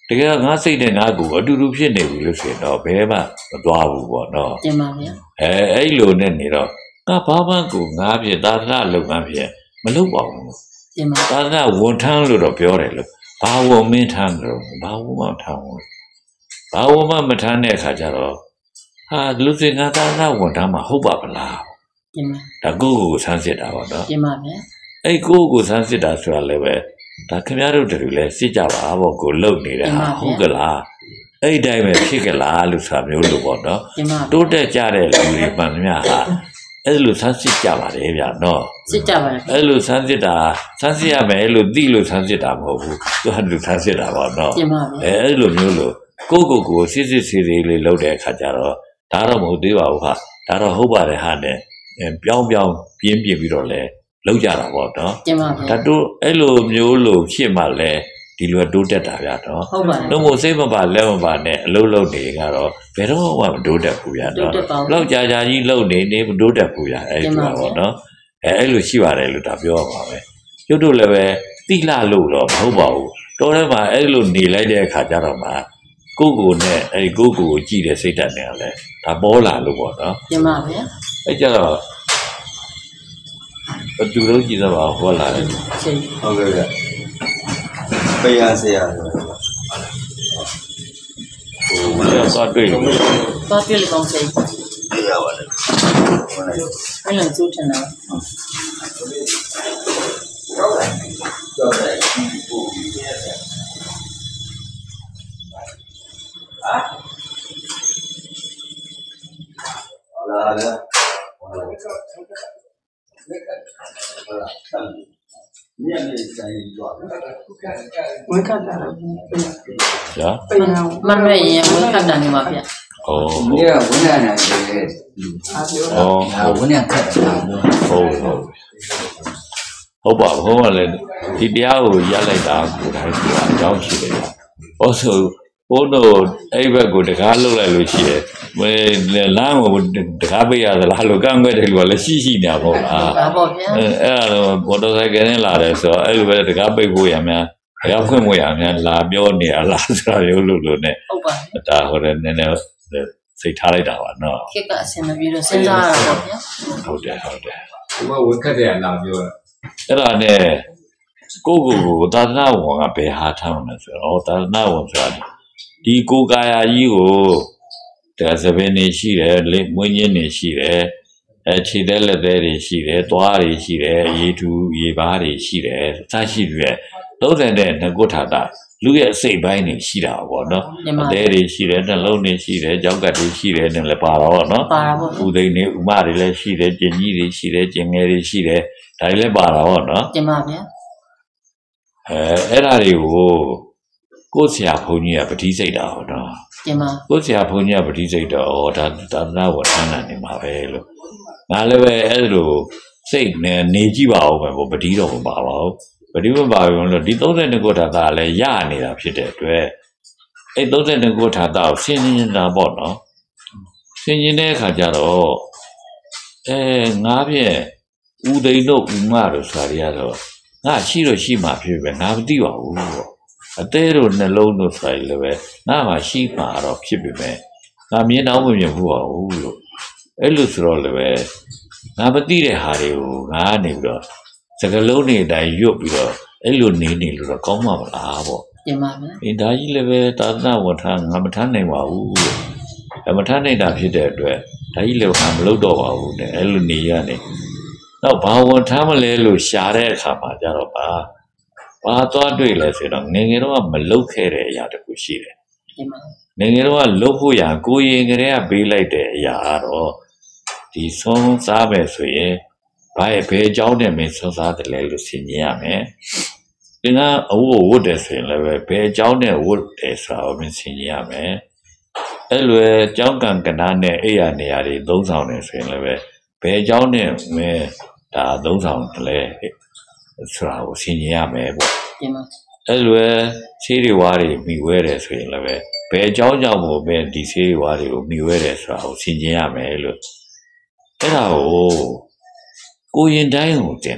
တကယ်ငါစိတ်နဲ့ငါကိုအတူတူဖြစ်နေပြီလို့ဆိုရင်တော့ဘယ်မှမသွားဘူးပေါ့နော်တင်ပါဗျာအဲ့လိုနဲ့နေတော့ငါဘာမှကိုငါဖြစ်သာသနာလုပ်ငန်းဖြစ်မလုပ်ပါဘူးတင်ပါသာသနာဝန်ထမ်းလို့တော့ပြောတယ်လို့ဘာဝန်မင်းထမ်းလို့ဘာဝန်မှထမ်းဘူးဘာဝန်မှမထမ်းတဲ့အခါကျတော့ဟာလူစင်ကသာသနာဝန်ထမ်းမှာဟုတ်ပါဗလားတင်ပါဒါကိုဆန်းစစ်တာပေါ့နော်တင်ပါဗျာအဲ့ကိုဆန်းစစ်တာဆိုတာလည်းပဲဒါခင်ဗျားတို့တူလည်းစစ်ကြပါပေါ့ကိုလုံနေတဲ့ဟာဟုတ်ကလားအဲ့ဒီတိုင်းပဲဖြစ်ကြလားလို့ဆိုတာမျိုးလို့ပေါ့နော်တင်ပါတိုးတက်ကြတဲ့လူတွေမှန်သမျှဟာအဲ့လိုဆန်းစစ်ကြပါတယ်ဗျာနော်စစ်ကြပါလားအဲ့လိုဆန်းစစ်တာဆန်းစစ်ရမယ်လို့သိလို့ဆန်းစစ်တာမဟုတ်ဘူးသူကလူဆန်းစစ်တာပေါ့နော်တင်ပါဗျာအဲ့လိုမျိုးလို့ကိုစစ်စီလေးလုပ်တဲ့အခါကျတော့ဒါတော့မဟုတ်သေးပါဘူးဟာဒါတော့ဟုတ်ပါတယ်ဟာနဲ့ပြောင်းပြင်းပြီးတော့လဲလောက်ကြတာပေါ့နော်တင်ပါဗျာဒါတို့အဲ့လိုမျိုးလို့ဖြစ်မှလဲဒီလိုတိုးတက်တာဗျာနော်ဟုတ်ပါလို့မို့စိတ်မပါလက်မပါနဲ့အလုံးလုံးနေကတော့ဘယ်တော့မှမတိုးတက်ဘူးဗျာနော်လောက်ကြာကြီးလုံနေမတိုးတက်ဘူးဗျာအဲ့ဒီပါပေါ့နော်အဲ့လိုရှိပါတယ်လို့ဒါပြောရပါမယ်ကျွတ်တို့လည်းပဲတိလလို့တော့မဟုတ်ပါဘူးတော်ထဲမှာအဲ့လိုနေလိုက်တဲ့အခါကျတော့မှကိုနဲ့အဲ့ကိုကြည့်တဲ့စိတ်ဓာတ်နဲ့လည်းဒါပေါ်လာလို့ပေါ့နော်တင်ပါဗျာအဲ့ကြတော့ဘယ်သူလို့ကြည့်တော့ဟောလာတယ်ချိန်ဟုတ်ကဲ့ဗျပေးရစေရဆိုဟိုသွားတွေ့လို့သွားပြလေကောင်းချိန်ပေးရပါတယ်အဲ့လိုကျူးထင်တာကြောက်တယ်ပို့ပြီးပေးရစေဟာလာလာမြတ်လေးဆိုင်ကြွားဝိခတ်တာညာမမရဲ့ရင်ဝိခတ်တာနေပါဗျာဟောဒီကဝန်ထမ်းနိုင်တယ်ဟောဝန်ထမ်းခက်တာဟုတ်ပါဘူးလည်းဒီတရားကိုရလိုက်တာကိုတိုင်းဆိုတာအကြောင်းရှိတယ်။အော်ဆိုဘုန်းတော်အဲ့ဘက်ကိုတကားလှုပ်လိုက်လို့ရှိရဲ့လမ်းကိုတကားပေးရသလားလို့ကန့်ကွက်တယ်လို့လည်းရှိနေတာပေါ့လားဒါပေါ့ဗျာအဲ့ဒါတော့မော်တော်ဆိုင်ကယ်နဲ့လာတယ်ဆိုတော့အဲ့လိုပဲတကားပိတ်ဖို့ရများတရားဖွင့်ဖို့ရများလာပြောနေအလားဆိုတာမျိုးလို့ ਨੇ ဟုတ်ပါဒါဟိုလည်းနည်းနည်းစိတ်ထားလိုက်တာပါနော်ခေတ်ကအဆင်မပြေတော့စဉ်းစားရတာပေါ့ဗျာဟုတ်တယ်ဒီမှာဝန်ခက်တယ်လာပြောအဲ့ဒါနဲ့ကိုသာသနာဝန်ကဘယ်ဟာထားမှာလဲဆိုတော့သာသနာဝန်ဆိုတာဒီကိုကာယာကြီးကိုဒါသဘင်နေရှိတယ်လေမွေးညင်းနေရှိတယ်ခြေသက်လက်သေးတွေရှိတယ်သွားတွေရှိတယ်ရေထူရေပါးတွေရှိတယ်စရှိတဲ့30တဲ့ငကုထာတာလူရဲ့စိတ်ပိုင်းတွေရှိတာပေါ့နော်အသေးတွေရှိတယ်နှလုံးတွေရှိတယ်ကြောက်ကတ်တွေရှိတယ်နဲ့လည်းပါတော့နော်ပါတာပေါ့ဥသိန်းတွေဥမတွေလည်းရှိတယ်ကျင်ကြီးတွေရှိတယ်ကျင်ငယ်တွေရှိတယ်ဒါတွေလည်းပါတော့နော်တင်ပါဗျာအဲ့ဒါတွေကိုကိုယ်ဆရာဘုန်းကြီးကပတိစိတ်တာဟောတော့တင်ပါကိုယ်ဆရာဘုန်းကြီးကပတိစိတ်တော့ဒါသာသနာ့ဝဋ္ဌာန်းနေမှာပဲလို့ငါလည်းပဲအဲ့လိုစိတ်နဲ့နေကြည့်ပါဦးပဲပတိတော့မပါပါဘူးပတိမပါဘူးလို့ဒီ32ခုထာတာလည်းရနေတာဖြစ်တဲ့အတွက်အဲ့32ခုထာတာကိုရှင်းရှင်းနေတာပေါ့နော်ရှင်းရှင်းတဲ့အခါကျတော့ငါဖြင့်ဥသိန်းတို့ဥမတို့ဆိုတာတွေကတော့ငါရှိတော့ရှိမှဖြစ်ပဲငါမသိပါဘူးပေါ့အသေးတို့နှလုံးတို့ဆိုရင်လည်းပဲငါမှရှိမှာတော့ဖြစ်ပြီပဲငါမြင်တော့မမြင်ဘူးပါဘူးလို့အဲ့လိုဆိုတော့လည်းပဲငါမသိတဲ့ဟာတွေကိုငါနေပြီးတော့စကလုံးတွေအတိုင်းရွတ်ပြီးတော့အဲ့လိုနေလို့တော့ကောင်းမှာမလားပေါ့တင်ပါဗျာအင်းဒါကြီးလည်းပဲသာသနာဝဋ္ဌာန်းငါမထမ်းနိုင်ပါဘူးလို့မထမ်းနိုင်တာဖြစ်တဲ့အတွက်ဒါကြီးလည်းငါမလုပ်တော့ပါဘူးနဲ့အဲ့လိုနေရနေတော့ဘာဝန်ထမ်းမလဲလို့ရှာတဲ့အခါမှာကျတော့ဘာသွားတွေ့လဲဆိုတော့ငယ်ငယ်တော့မလုတ်ခဲ့တဲ့အရာတခုရှိတယ်တင်ပါငယ်ငယ်တော့လုတ်ဖို့ရကိုရင်ကလေးကပေးလိုက်တဲ့အရာကတော့ဒီဆုံးစားပဲဆိုရင်ဘယ်အကြောင်းနဲ့မင်းဆုံးစားတယ်လဲလို့ဆင်ခြင်ရမယ်ဒီကအဝတ်ဝတ်တယ်ဆိုရင်လည်းဘယ်အကြောင်းနဲ့ဝတ်တယ်ဆိုတာကိုမင်းဆင်ခြင်ရမယ်အဲ့လိုကြောင်းကံကဏ္ဍနဲ့အိယာနေရာတွေသုံးဆောင်တယ်ဆိုရင်လည်းဘယ်အကြောင်းနဲ့မင်းဒါသုံးဆောင်တယ်လဲဆိုတာကိုဆင်ခြင်ရမယ်ပေါ့တင်ပါအဲ့လိုဆေးတွေဝါးတွေမိဝဲတယ်ဆိုရင်လည်းဘယ်အကြောင်းကြောင့်မို့ပဲဒီဆေးတွေဝါးတွေကိုမိဝဲတယ်ဆိုတာကိုဆင်ခြင်ရမယ်လို့အဲ့ဒါကိုကိုရင်တိုင်းကိုတင်တယ်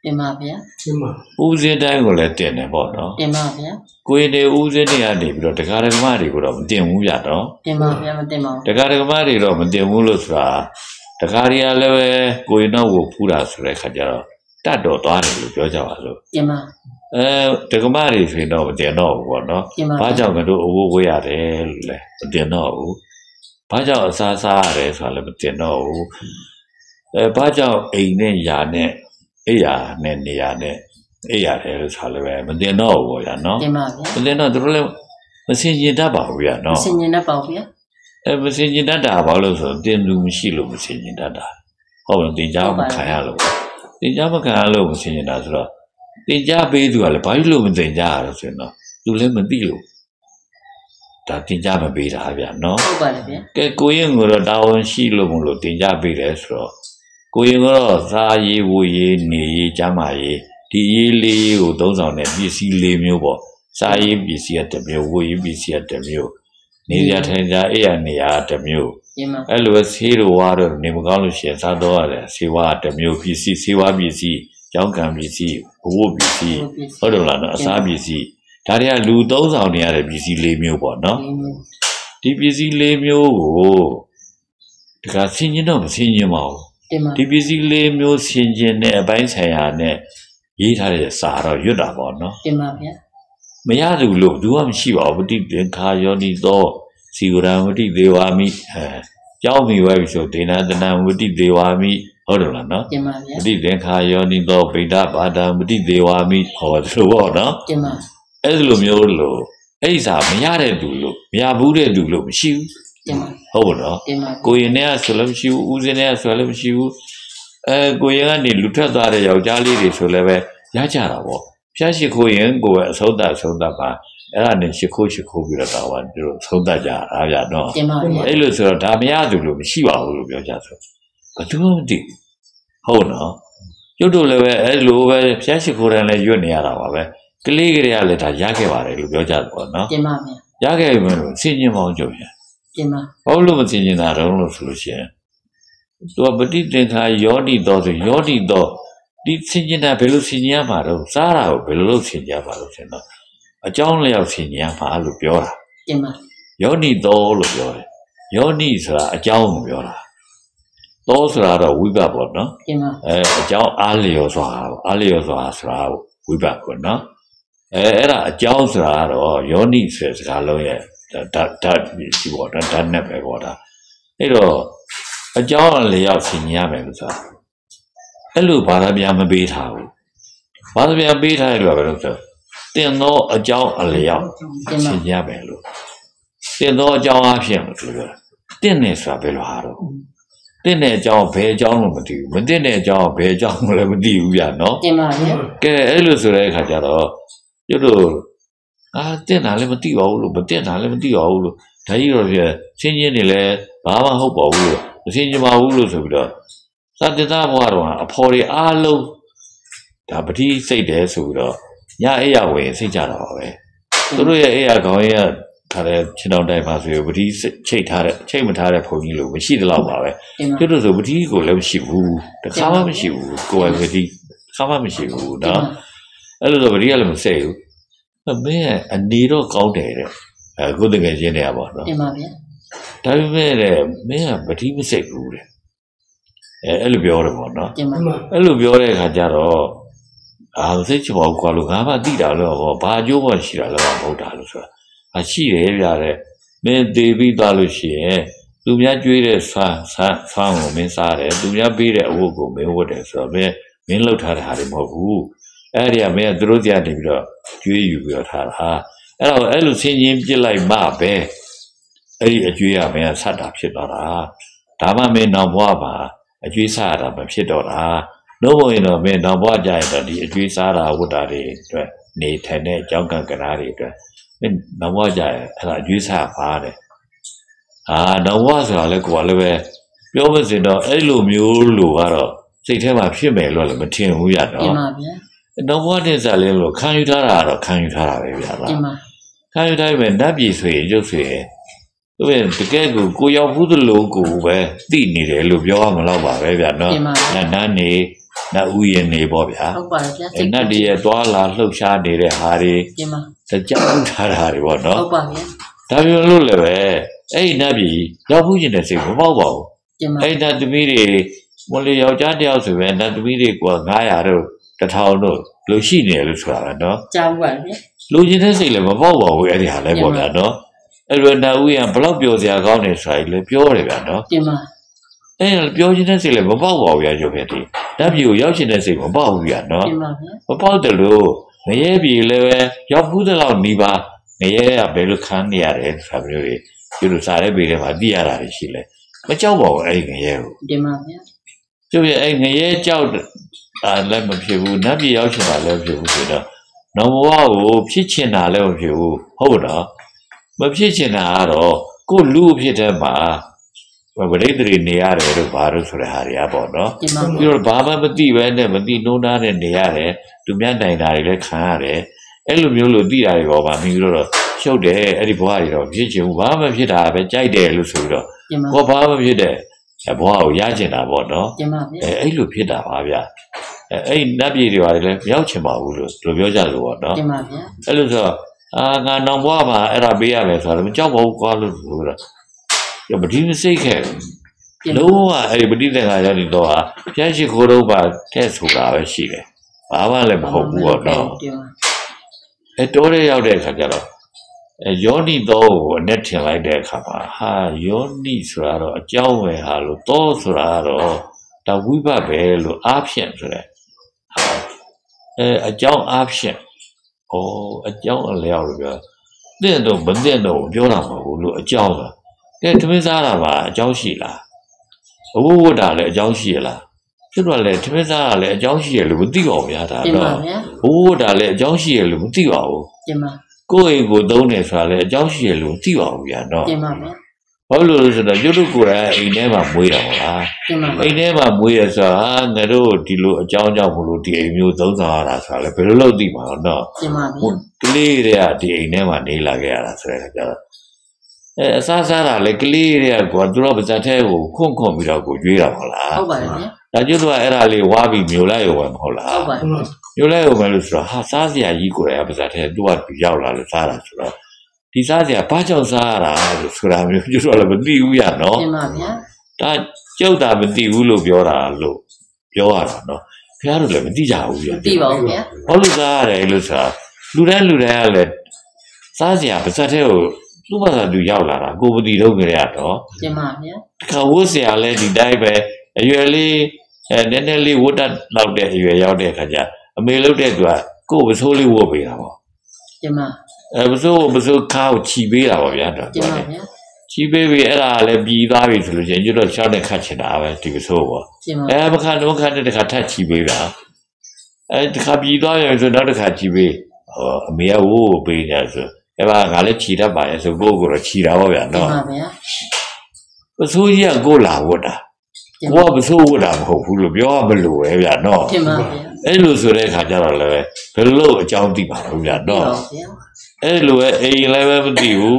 တင်ပါဗျာဦးစင်းတိုင်းကိုလည်းတင်တယ်ပေါ့နော်တင်ပါဗျာကိုရင်တွေဦးစင်းတွေကနေပြီးတော့တရားဓမ္မတွေကိုတော့မတင်ဘူးဗျာနော်တင်ပါဗျာမတင်ပါဘူးတရားဓမ္မတွေတော့မတင်ဘူးလို့ဆိုတာတရားတွေကလည်းပဲကိုရင်တော့ကိုဖူးတာဆိုတဲ့ခါကျတော့တတ်တော့သွားတယ်လို့ပြောကြပါလို့တင်ပါတရားဓမ္မတွေဆိုရင်တော့မတင်တော့ဘူးပေါ့နော်ဘာကြောင့်ကတော့အဝိုးဝေးရတယ်လို့လဲမတင်တော့ဘူးဘာကြောင့်အစားစားရတယ်ဆိုတာလည်းမတင်တော့ဘူးဘာကြောင့်အိမ်နဲ့ယာနဲ့အိယာနဲ့နေရာနဲ့အိရတယ်လို့ဆိုလည်းပဲမတင်တော့ဘူးဗျာနော်တင်ပါဗျာမတင်တော့သူတို့လည်းမစင်ကျင်တတ်ပါဘူးဗျာနော်ဆင်ញင်တတ်ပါဗျာမစင်ကျင်တတ်တာဘာလို့ဆိုတော့တင်လူမရှိလို့မစင်ကျင်တတ်တာဟုတ်လားတင်ကြမခံရလို့တင်ကြမခံရလို့မစင်ကျင်တာဆိုတော့တင်ကြပေးသူကလည်းဘာလို့မတင်ကြရလို့ဆိုရင်တော့သူလည်းမသိလို့ဒါတင်ကြမပေးတာဗျာနော်ဟုတ်ပါတယ်ဗျာကဲကိုရင်ကတော့တာဝန်ရှိလို့မလို့တင်ကြပေးတယ်ဆိုတော့ကိုရင်ကတော့စားရေးဝူရေးနေရေးကျမ်းမာရေးဒီရေးလေးရေးကိုသုံးဆောင်တဲ့ပစ္စည်း၄မျိုးပေါ့စားရေးပစ္စည်းကတစ်မျိုးဝူရေးပစ္စည်းကတစ်မျိုးနေရထိုင်ကြအိယာနေရတစ်မျိုးတင်ပါအဲ့လိုဆေးတော်ဝါတော့နေမကောင်းလို့ရှိရင်စားတော့ရတယ်ဆေးဝါးတစ်မျိုးပစ္စည်းဆေးဝါးပစ္စည်းကြောင်းကံပစ္စည်းဘဝပစ္စည်းဟုတ်တယ်လားနော်အစားပစ္စည်းဒါတွေကလူသုံးဆောင်နေရတဲ့ပစ္စည်း၄မျိုးပေါ့နော်ဒီပစ္စည်း၄မျိုးကိုတခါဆင်ကျင်တော့မဆင်ကျင်ပါဘူးတင်ပါဒီပစ္စည်း၄မျိုးဆင်ကျင်တဲ့အပိုင်းဆိုင်ရာနဲ့ရေးထားတဲ့စာတော့ရွတ်တာပေါ့နော်တင်ပါဗျာမရဘူးလို့သူကမရှိပါဘူးပฏิသင်္ခါယောနိသောစီဝရံဝတိဒေဝာမိကြောင်းမိဝဲပြီဆိုဒေနာတနံဝတိဒေဝာမိဟုတ်တယ်လားနော်တင်ပါဗျာပฏิသင်္ခါယောနိသောဗိဒဘာဒံဝတိဒေဝာမိဟောတယ်လို့ပေါ့နော်တင်ပါအဲ့လိုမျိုးလို့အဲ့စာမရတဲ့သူလို့မရဘူးတဲ့သူလို့မရှိဘူးတင်ပါဟုတ်ပါတော့တင်ပါကိုရင်နဲ့ဆိုလည်းမရှိဘူးဦးစင်းနဲ့ဆိုလည်းမရှိဘူးကိုရင်ကနေလူထွက်သွားတဲ့ယောက်ျားလေးတွေဆိုလည်းပဲရကြတာပေါ့ဖျားရှိခိုးရင်ကိုယ်အဆုံးသတ်ပါအဲ့ဒါနဲ့ရှိခိုးပြီးတော့တော့သူတို့ဆုံးသတ်ကြအားပြတော့တင်ပါဗျာအဲ့လိုဆိုတော့ဒါမရသူလို့မရှိပါဘူးလို့ပြောကြဆိုဘယ်သူမှမသိဟုတ်နော်ကျွတ်တို့လည်းပဲအဲ့လိုပဲဖျားရှိခိုးတယ်လည်းရွတ်နေရတာပါပဲကလေးကလေးကလည်းဒါရခဲ့ပါတယ်လို့ပြောကြတယ်ပေါ့နော်တင်ပါဗျာရခဲ့ပြီလို့ဆင်ញင်ပေါင်းကြုံရတင်ပါဘာလို့မဆင်ញင်တာတော့လို့ဆိုလို့ရှိရင်သူကပฏิသင်္ခါယောတိတော်ဆိုယောတိတော်ဒီဆင်ញင်တာဘယ်လိုဆင်ញင်ရမှာတော့စားတာကိုဘယ်လိုလုပ်ဆင်ញင်ရမှာလို့ဆိုတော့အကြောင်းလျောက်ဆင်ញင်ရမှာလို့ပြောတာတင်ပါယောနိတော်လို့ပြောတယ်ယောနိဆိုတာအကြောင်းကိုပြောတာတော်ဆိုတာတော့ဝိပတ်ပေါ့နော်တင်ပါအကြောင်းအားလျော်စွာဆိုတာဝိပတ်ပေါ့နော်အဲ့ဒါအကြောင်းဆိုတာတော့ယောနိဆိုတဲ့စကားလုံးရဲ့ဓာတ်ဒီပေါ့ဓာတ်နဲ့ပဲပေါ့ဒါအဲ့တော့အကြောင်းအလျောက်ဆင်ញင်ရမယ်လို့ဆိုတာအဲ့လိုဘာသာပြန်မပေးထားဘူးဘာသာပြန်ပေးထားတယ်လို့ပဲလို့ဆိုတင်သောအကြောင်းအလျောက်ဆင်ញင်ရမယ်လို့တင်သောအကြောင်းအဖြစ်လို့ပြောတာတင်နေဆိုတာဘယ်လိုဟာတော့တင်တဲ့အကြောင်းဘယ်အကြောင်းလို့မသိဘူးမတင်တဲ့အကြောင်းဘယ်အကြောင်းလည်းမသိဘူးဗျာနော်တင်ပါဗျာကဲအဲ့လိုဆိုတဲ့အခါကျတော့ကျွတ်တို့တင်တာလည်းမသိပါဘူးလို့မတင်တာလည်းမသိပါဘူးလို့ဒါကြီးတော့ပြချင်းချင်းနေလည်းဘာမှဟုတ်ပါဘူးလို့မချင်းချင်းပါဘူးလို့ဆိုပြီးတော့သတ္တသဘွားတော်ကအဖော်တွေအားလုံးဒါပတိစိတ်တယ်ဆိုပြီးတော့ညအိယာဝင်စိတ်ကြတာပါပဲသူတို့ရဲ့အိယာခေါင်းရဲ့ခါတဲ့ခြေတော်တိုင်ပါဆိုပတိချိတ်ထားတဲ့ချိတ်မထားတဲ့ဘုံကြီးလို့မရှိတလောက်ပါပဲတင်ပါကျွတ်တို့ဆိုပတိကိုလည်းမရှိဘူးတခါမှမရှိဘူးကိုယ်ပဲပတိခါမှမရှိဘူးနော်အဲ့လိုဆိုပတိကလည်းမစိတ်ဘူးမင်းရဲ့အနေတော့ကောင်းတယ်တဲ့ကိုယ်တကယ်ချင်းနေရပါတော့တင်ပါဗျာဒါပေမဲ့တဲ့မင်းကပတိမစိတ်ဘူးတဲ့အဲ့လိုပြောတယ်ပေါ့နော်တင်ပါအဲ့လိုပြောတဲ့အခါကျတော့စိတ်ချပါဘူးကွာလို့ငါမှသိတာလို့ဟောဘာအကျိုးမှရှိတာလည်းမဟုတ်တာလို့ဆိုတာရှိတယ်ဗျာတဲ့မင်းသေပြီးသွားလို့ရှိရင်သူများကြွေးတဲ့ဆန်းကိုမင်းစားတယ်သူများပေးတဲ့အဝတ်ကိုမင်းဝတ်တယ်ဆိုတော့မင်းလှုပ်ထားတဲ့ဟာတွေမဟုတ်ဘူးအဲ့ဒီကမင်းကသူတို့ကြားနေပြီးတော့ကြွေးယူပြီးတော့ထားတာအဲ့တော့အဲ့လိုဆင်းချင်းပြစ်လိုက်မှပဲအဲ့ဒီအကျွေးကမင်းကဆက်တာဖြစ်သွားတာဒါမှမင်းနောက်ဘဝမှာအကျွေးစားရတာမဖြစ်တော့တာလို့ဘုံရင်တော့မင်းနောက်ဘဝကြရင်တော့ဒီအကျွေးစားတာဝတ်တာတွေအတွက်နေထိုင်တဲ့အကြောင်းကံကဏ္ဍတွေအတွက်မင်းနောက်ဘဝကြရင်အဲ့ဒါအကျွေးစားပါတယ်နောက်ဘဝဆိုတာလည်းကိုယ်ကလည်းပဲပြောမစင်တော့အဲ့လိုမျိုးလို့ကတော့စိတ်ထဲမှာဖြစ်မယ်လို့လည်းမထင်ဘူးရတော့တင်ပါဗျာနောက်ဘဝတင်စားလေးလို့ခံယူထားတာတော့ခံယူထားတာပဲဗျာလားတင်ပါခံယူထားပြီနတ်ပြည်ဆိုရင်ရုပ်ဆိုရင်သူကတကယ်ကိုရောက်ဘူးသလိုကိုပဲသိနေတယ်လို့ပြောရမလို့ပါပဲဗျာနော်နတ်နေနတ်ဥယျာဉ်နေပေါ့ဗျာဟုတ်ပါတယ်ဗျာနတ်တွေရဲ့သွားလာလှုပ်ရှားနေတဲ့ဟာတွေဒီမှာကြောက်ထားတာတွေပေါ့နော်ဟုတ်ပါဗျာဒါပြောလို့လည်းပဲအဲ့ဒီနတ်ပြည်ရောက်ဖို့ကျင်တဲ့စိတ်မပေါက်ပါဘူးဒီမှာအဲ့နတ်သမီးတွေမလို့ယောက်ျားတယောက်ဆိုပဲနတ်သမီးတွေက900တို့1000တို့လို့ရှိနေတယ်လို့ဆိုတာပဲနော်ကြောက်ပါဗျာလူချင်းတဲ့စိတ်လည်းမပေါက်ပါဘူးအဲ့ဒီဟာလည်းပေါ့ဗျာနော်အဲ့လိုနတ်ဥယျာဉ်ဘလောက်ပြောစရာကောင်းနေဆိုတာလည်းပြောတယ်ဗျာနော်ဒီမှာအဲ့ပြောချင်းတဲ့စိတ်လည်းမပေါက်ပါဘူးဗျာရုပ်ခဲ့တည်းနတ်ပြည်ကိုရောက်ချင်တဲ့စိတ်မပေါက်ဘူးဗျာနော်ဒီမှာဗျာမပေါက်တယ်လို့ငရဲပြည်လည်းပဲရောက်ဘူးတဲ့လောက်နေပါငရဲကဘယ်လိုခံနေရတယ်ဆိုတာမျိုးတွေကျလို့စားတဲ့ပြည်ထဲမှာသိရတာရှိလဲမကြောက်ပါဘူးအဲ့ဒီငရဲကိုဒီမှာဗျာကျုပ်ရဲ့အဲ့ငရဲကြောက်လည်းမဖြစ်ဘူးနတ်ပြည်ရောက်ချင်တာလည်းမဖြစ်ဘူးဆိုတော့နောင်ဘဝကိုဖြစ်ချင်တာလည်းမဖြစ်ဘူးဟုတ်တော့မဖြစ်ချင်တာကတော့ကိုယ်လူဖြစ်တဲ့မှာဗရိတ်တွေနေရတယ်လို့ဘာလို့ဆိုတဲ့ဟာတွေကပေါ့နော်ဒီမှာပြီးတော့ဘာမှမသိပဲနဲ့မသိနှိုးနားနဲ့နေရတယ်သူများတိုင်တာတွေလည်းခံရတယ်အဲ့လိုမျိုးလို့သိတာတွေပေါ့ဗာပြီးတော့ရှုပ်တယ်အဲ့ဒီဘဝတွေတော့ဖြစ်ချင်ဘူးဘာမှဖြစ်တာပဲကြိုက်တယ်လို့ဆိုပြီးတော့ဒီမှာဘာမှဖြစ်တဲ့ဘဝကိုရကျင်တာပေါ့နော်ဒီမှာဗျာအဲ့လိုဖြစ်တာပါဗျအဲ့နတ်ပြည်တွေပါတယ်လည်းမရောက်ချင်ပါဘူးလို့ပြောကြလို့ပေါ့နော်ဒီမှာဗျာအဲ့လိုဆိုငါနောင်ဘဝမှာအဲ့ဒါပေးရမယ်ဆိုတော့မကြောက်ပါဘူးကွာလို့ဆိုတော့ပတိမစိတ်ခဲ့လုံးဝအဲ့ဒီပတိတဲ့ငါရောက်နေတော့ဖျက်ရှိခိုးတော့ပါတဲ့ဆိုတာပဲရှိတယ်ဘာမှလည်းမဟုတ်ဘူးပေါ့နော်ဒီမှာအဲ့တိုးရဲရောက်တဲ့အခါကျတော့ယောနိတော့ကိုအနဲ့ထင်လိုက်တဲ့အခါမှာဟာယောနိဆိုတာတော့အကြောင်းပဲဟာလို့တော့ဆိုတာတော့ဒါဝိဘတ်ပဲလို့အားဖြင့်ဆိုတဲ့အကြောင်းအားဖြင့်အကြောင်းအလျောက်လို့ပြောတဲ့တော့မတဲ့တော့ပြောတာမဟုတ်ဘူးလို့အကြောင်းကဲသမင်းစားတာပါအကြောင်းရှိလားအဝဝတ်တာလည်းအကြောင်းရှိရလားဖြစ်တော့လေသမင်းစားတာလည်းအကြောင်းရှိရလို့မသိပါဘူးဗျာဒါဒီမှာတော့ဗျာဘိုးဝတ်တာလည်းအကြောင်းရှိရလို့မသိပါဘူးဒီမှာကိုယ့်အိမ်ကိုသုံးတယ်ဆိုတာလည်းအကြောင်းရှိရလို့သိပါဘူးဗျာနော်ဒီမှာဗျာဘာလို့လဲဆိုတော့ကျွတ်တို့ကိုယ်တိုင်အိမ်ထဲမှာမွေးတာဟုတ်လားဒီမှာအိမ်ထဲမှာမွေးရဆိုတာငါတို့ဒီလိုအကြောင်းကြောင့်မလို့ဒီအိမ်မျိုးသုံးဆောင်ရတာဆိုတာလည်းဘယ်လိုလုပ်သိမှာတော့ဒီမှာဗျာကလေးတွေကဒီအိမ်ထဲမှာနေလာခဲ့ရတာဆိုတဲ့အခါကျတော့အစားစားတာလည်းကလေးတွေကသူတို့ပါဇက်ထဲကိုခွန့်ပြီးတော့ကိုရွေးတာဟုတ်လားဟုတ်ပါတယ်ဗျာဒါကျွတ်တို့ကအဲ့ဒါလေးဝါပြီးမျိုးလိုက်ရောမဟုတ်လားဟုတ်ပါတယ်ဗျာမျိုးလိုက်ရောမလို့ဆိုတော့ဟာစားစရာကြီးကိုယ်တိုင်ပါဇက်ထဲသူကရောက်လာလို့စားတာဆိုတော့ဒီစားစရာဘာကြောင့်စားရတာလို့ဆိုတာမျိုးကျွတ်တော့လည်းမသိဘူးရနော်ဒီမှာဗျာဒါကျုပ်တာမသိဘူးလို့ပြောတာလို့ပြောရတာနော်ခင်ဗျားတို့လည်းမသိကြဘူးဗျာသိပါဦးဗျာဘာလို့စားရတယ်လို့ဆိုတာလူတိုင်းကလည်းစားစရာပါစက်ထဲကိုသူ့ဘာသာသူရောက်လာတာကိုမသိတော့ကြရတော့ဒီမှာဗျာတခါဝတ်စရာလည်းဒီတိုင်းပဲအရွယ်လေးနည်းနည်းလေးဝတ်တတ်တော့တဲ့အရွယ်ရောက်တဲ့အခါကျအမေလုပ်တဲ့သူကကိုယ်ပစိုးလေးဝတ်ပေးတာပေါ့ဒီမှာပစိုးခါကိုခြီပေးတာပေါ့ဗျာတော့ဒီမှာဗျာခြီပေးပြီးအဲ့ဒါလည်းပြီးသွားပြီဆိုလို့ချင်းကျွတ်တော့ရှောင်းနဲ့ခတ်ချင်တာပဲဒီပစိုးပေါ့ဒီမှာမခါတော့ခါတဲ့တခါထပ်ချီပေးတာတခါပြီးသွားရင်ဆိုနောက်တစ်ခါချီပေးအမေကဝိုးပေးတယ်ဆိုအဲ့ဒါငါလည်းချီတတ်ပါရဲ့ဆိုကိုယ်ကတော့ချီတာပေါ့ဗျာဒီနော်မှာဗျာပစိုးကြီးကကိုလာဝတ်တာကိုကပစိုးဝတ်တာမဟုတ်ဘူးလို့ပြောရမလို့ပဲဗျာနော်ဒီမှာဗျာအဲ့လိုဆိုတဲ့အခါကျတော့လည်းဘယ်လိုအကြောင်းသိပါလို့ဗျာဒီနော်တော့ဗျာအဲ့လိုပဲအိမ်လည်းမသိဘူး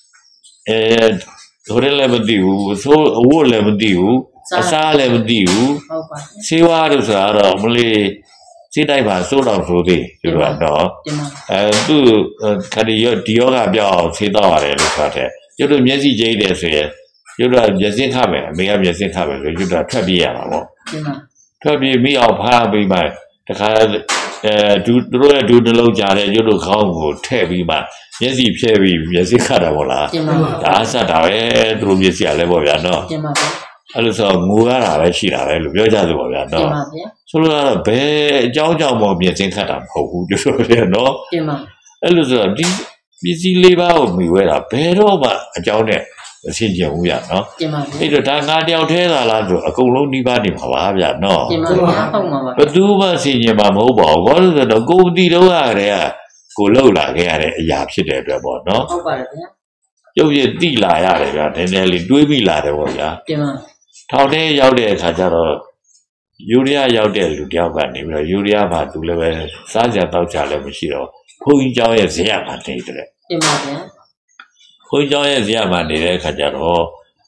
ဆိုရဲလည်းမသိဘူးဆိုအဝတ်လည်းမသိဘူးအစားလည်းမသိဘူးဟုတ်ပါတယ်ဆေးဝါးလို့ဆိုတာတော့မလေးစိတ်တိုက်ပါစိုးတော့ဆိုသေးဒီလိုကတော့ဒီမှာသူခရီးဒီယောဂပြောင်းအောင်ဆေးတော့ရတယ်လို့ဆိုတဲ့ကျွတ်တို့မျက်စိကြိတ်တယ်ဆိုရင်ကျွတ်တို့မျက်စိခတ်မယ်အမေကမျက်စိခတ်မယ်ဆိုကျွတ်တို့ထွက်ပြေးရမှာပေါ့ဒီမှာထွက်ပြေးမိအောင်ဖားပြီးမှတခါသူတို့ရဲ့ဒူနှလုံးကြားတဲ့ကျွတ်တို့ခေါင်းကိုထည့်ပြီးမှမျက်စိဖြဲပြီးမျက်စိခတ်တာပေါ့လားဒီမှာဒါအဆက်တာပဲသူတို့မျက်စိကလည်းပေါ့ဗျာနော်ဒီမှာဗျာအဲ့လိုဆိုငိုရတာပဲရှိတာပဲလို့ပြောကြသလိုပေါ့ဗျာဒီနော်မှာဗျာဆိုလိုတာတော့ဘယ်အကြောင်းကြောင့်မှမျက်စိခတ်တာမဟုတ်ဘူးပြောတယ်နော်ဒီမှာအဲ့လိုဆိုတော့ဒီပစ္စည်းလေးပါးကိုမြှဝဲတာဘယ်တော့မှအကြောင်းနဲ့မဆင်ခြင်ဘူးဗျာနော်ဒီမှာဗျာအဲ့တော့ဒါငါတယောက်ထဲသာလားဆိုအကုန်လုံးနှိပါနေမှာပါဗျာနော်ဒီမှာဗျာဟုတ်မှာပါဘသူမှဆင်ခြင်မှာမဟုတ်ပါဘူးဘာလို့လဲဆိုတော့ကိုယ်တီတော့ရတယ်ကိုလှုပ်လာခဲ့ရတဲ့အရာဖြစ်တဲ့အတွက်ပေါ့နော်ဟုတ်ပါတယ်ဗျာကျုပ်ရဲ့တိလာရတယ်ဗျာနည်းနည်းလေးတွေးမိလာတယ်ပေါ့ဗျာဒီမှာထောင်ထဲရောက်တဲ့အခါကျတော့ယူရီးယားရောက်တဲ့လူတယောက်ကနေပြီးတော့ယူရီးယားမှာသူလည်းပဲစားကြတောက်ကြလည်းမရှိတော့ဘုန်းကြီးเจ้าရဲ့ဇေယျမှာနေတယ်ဒီမှာဗျာဘုန်းကြီးเจ้าရဲ့ဇေယျမှာနေတဲ့အခါကျတော့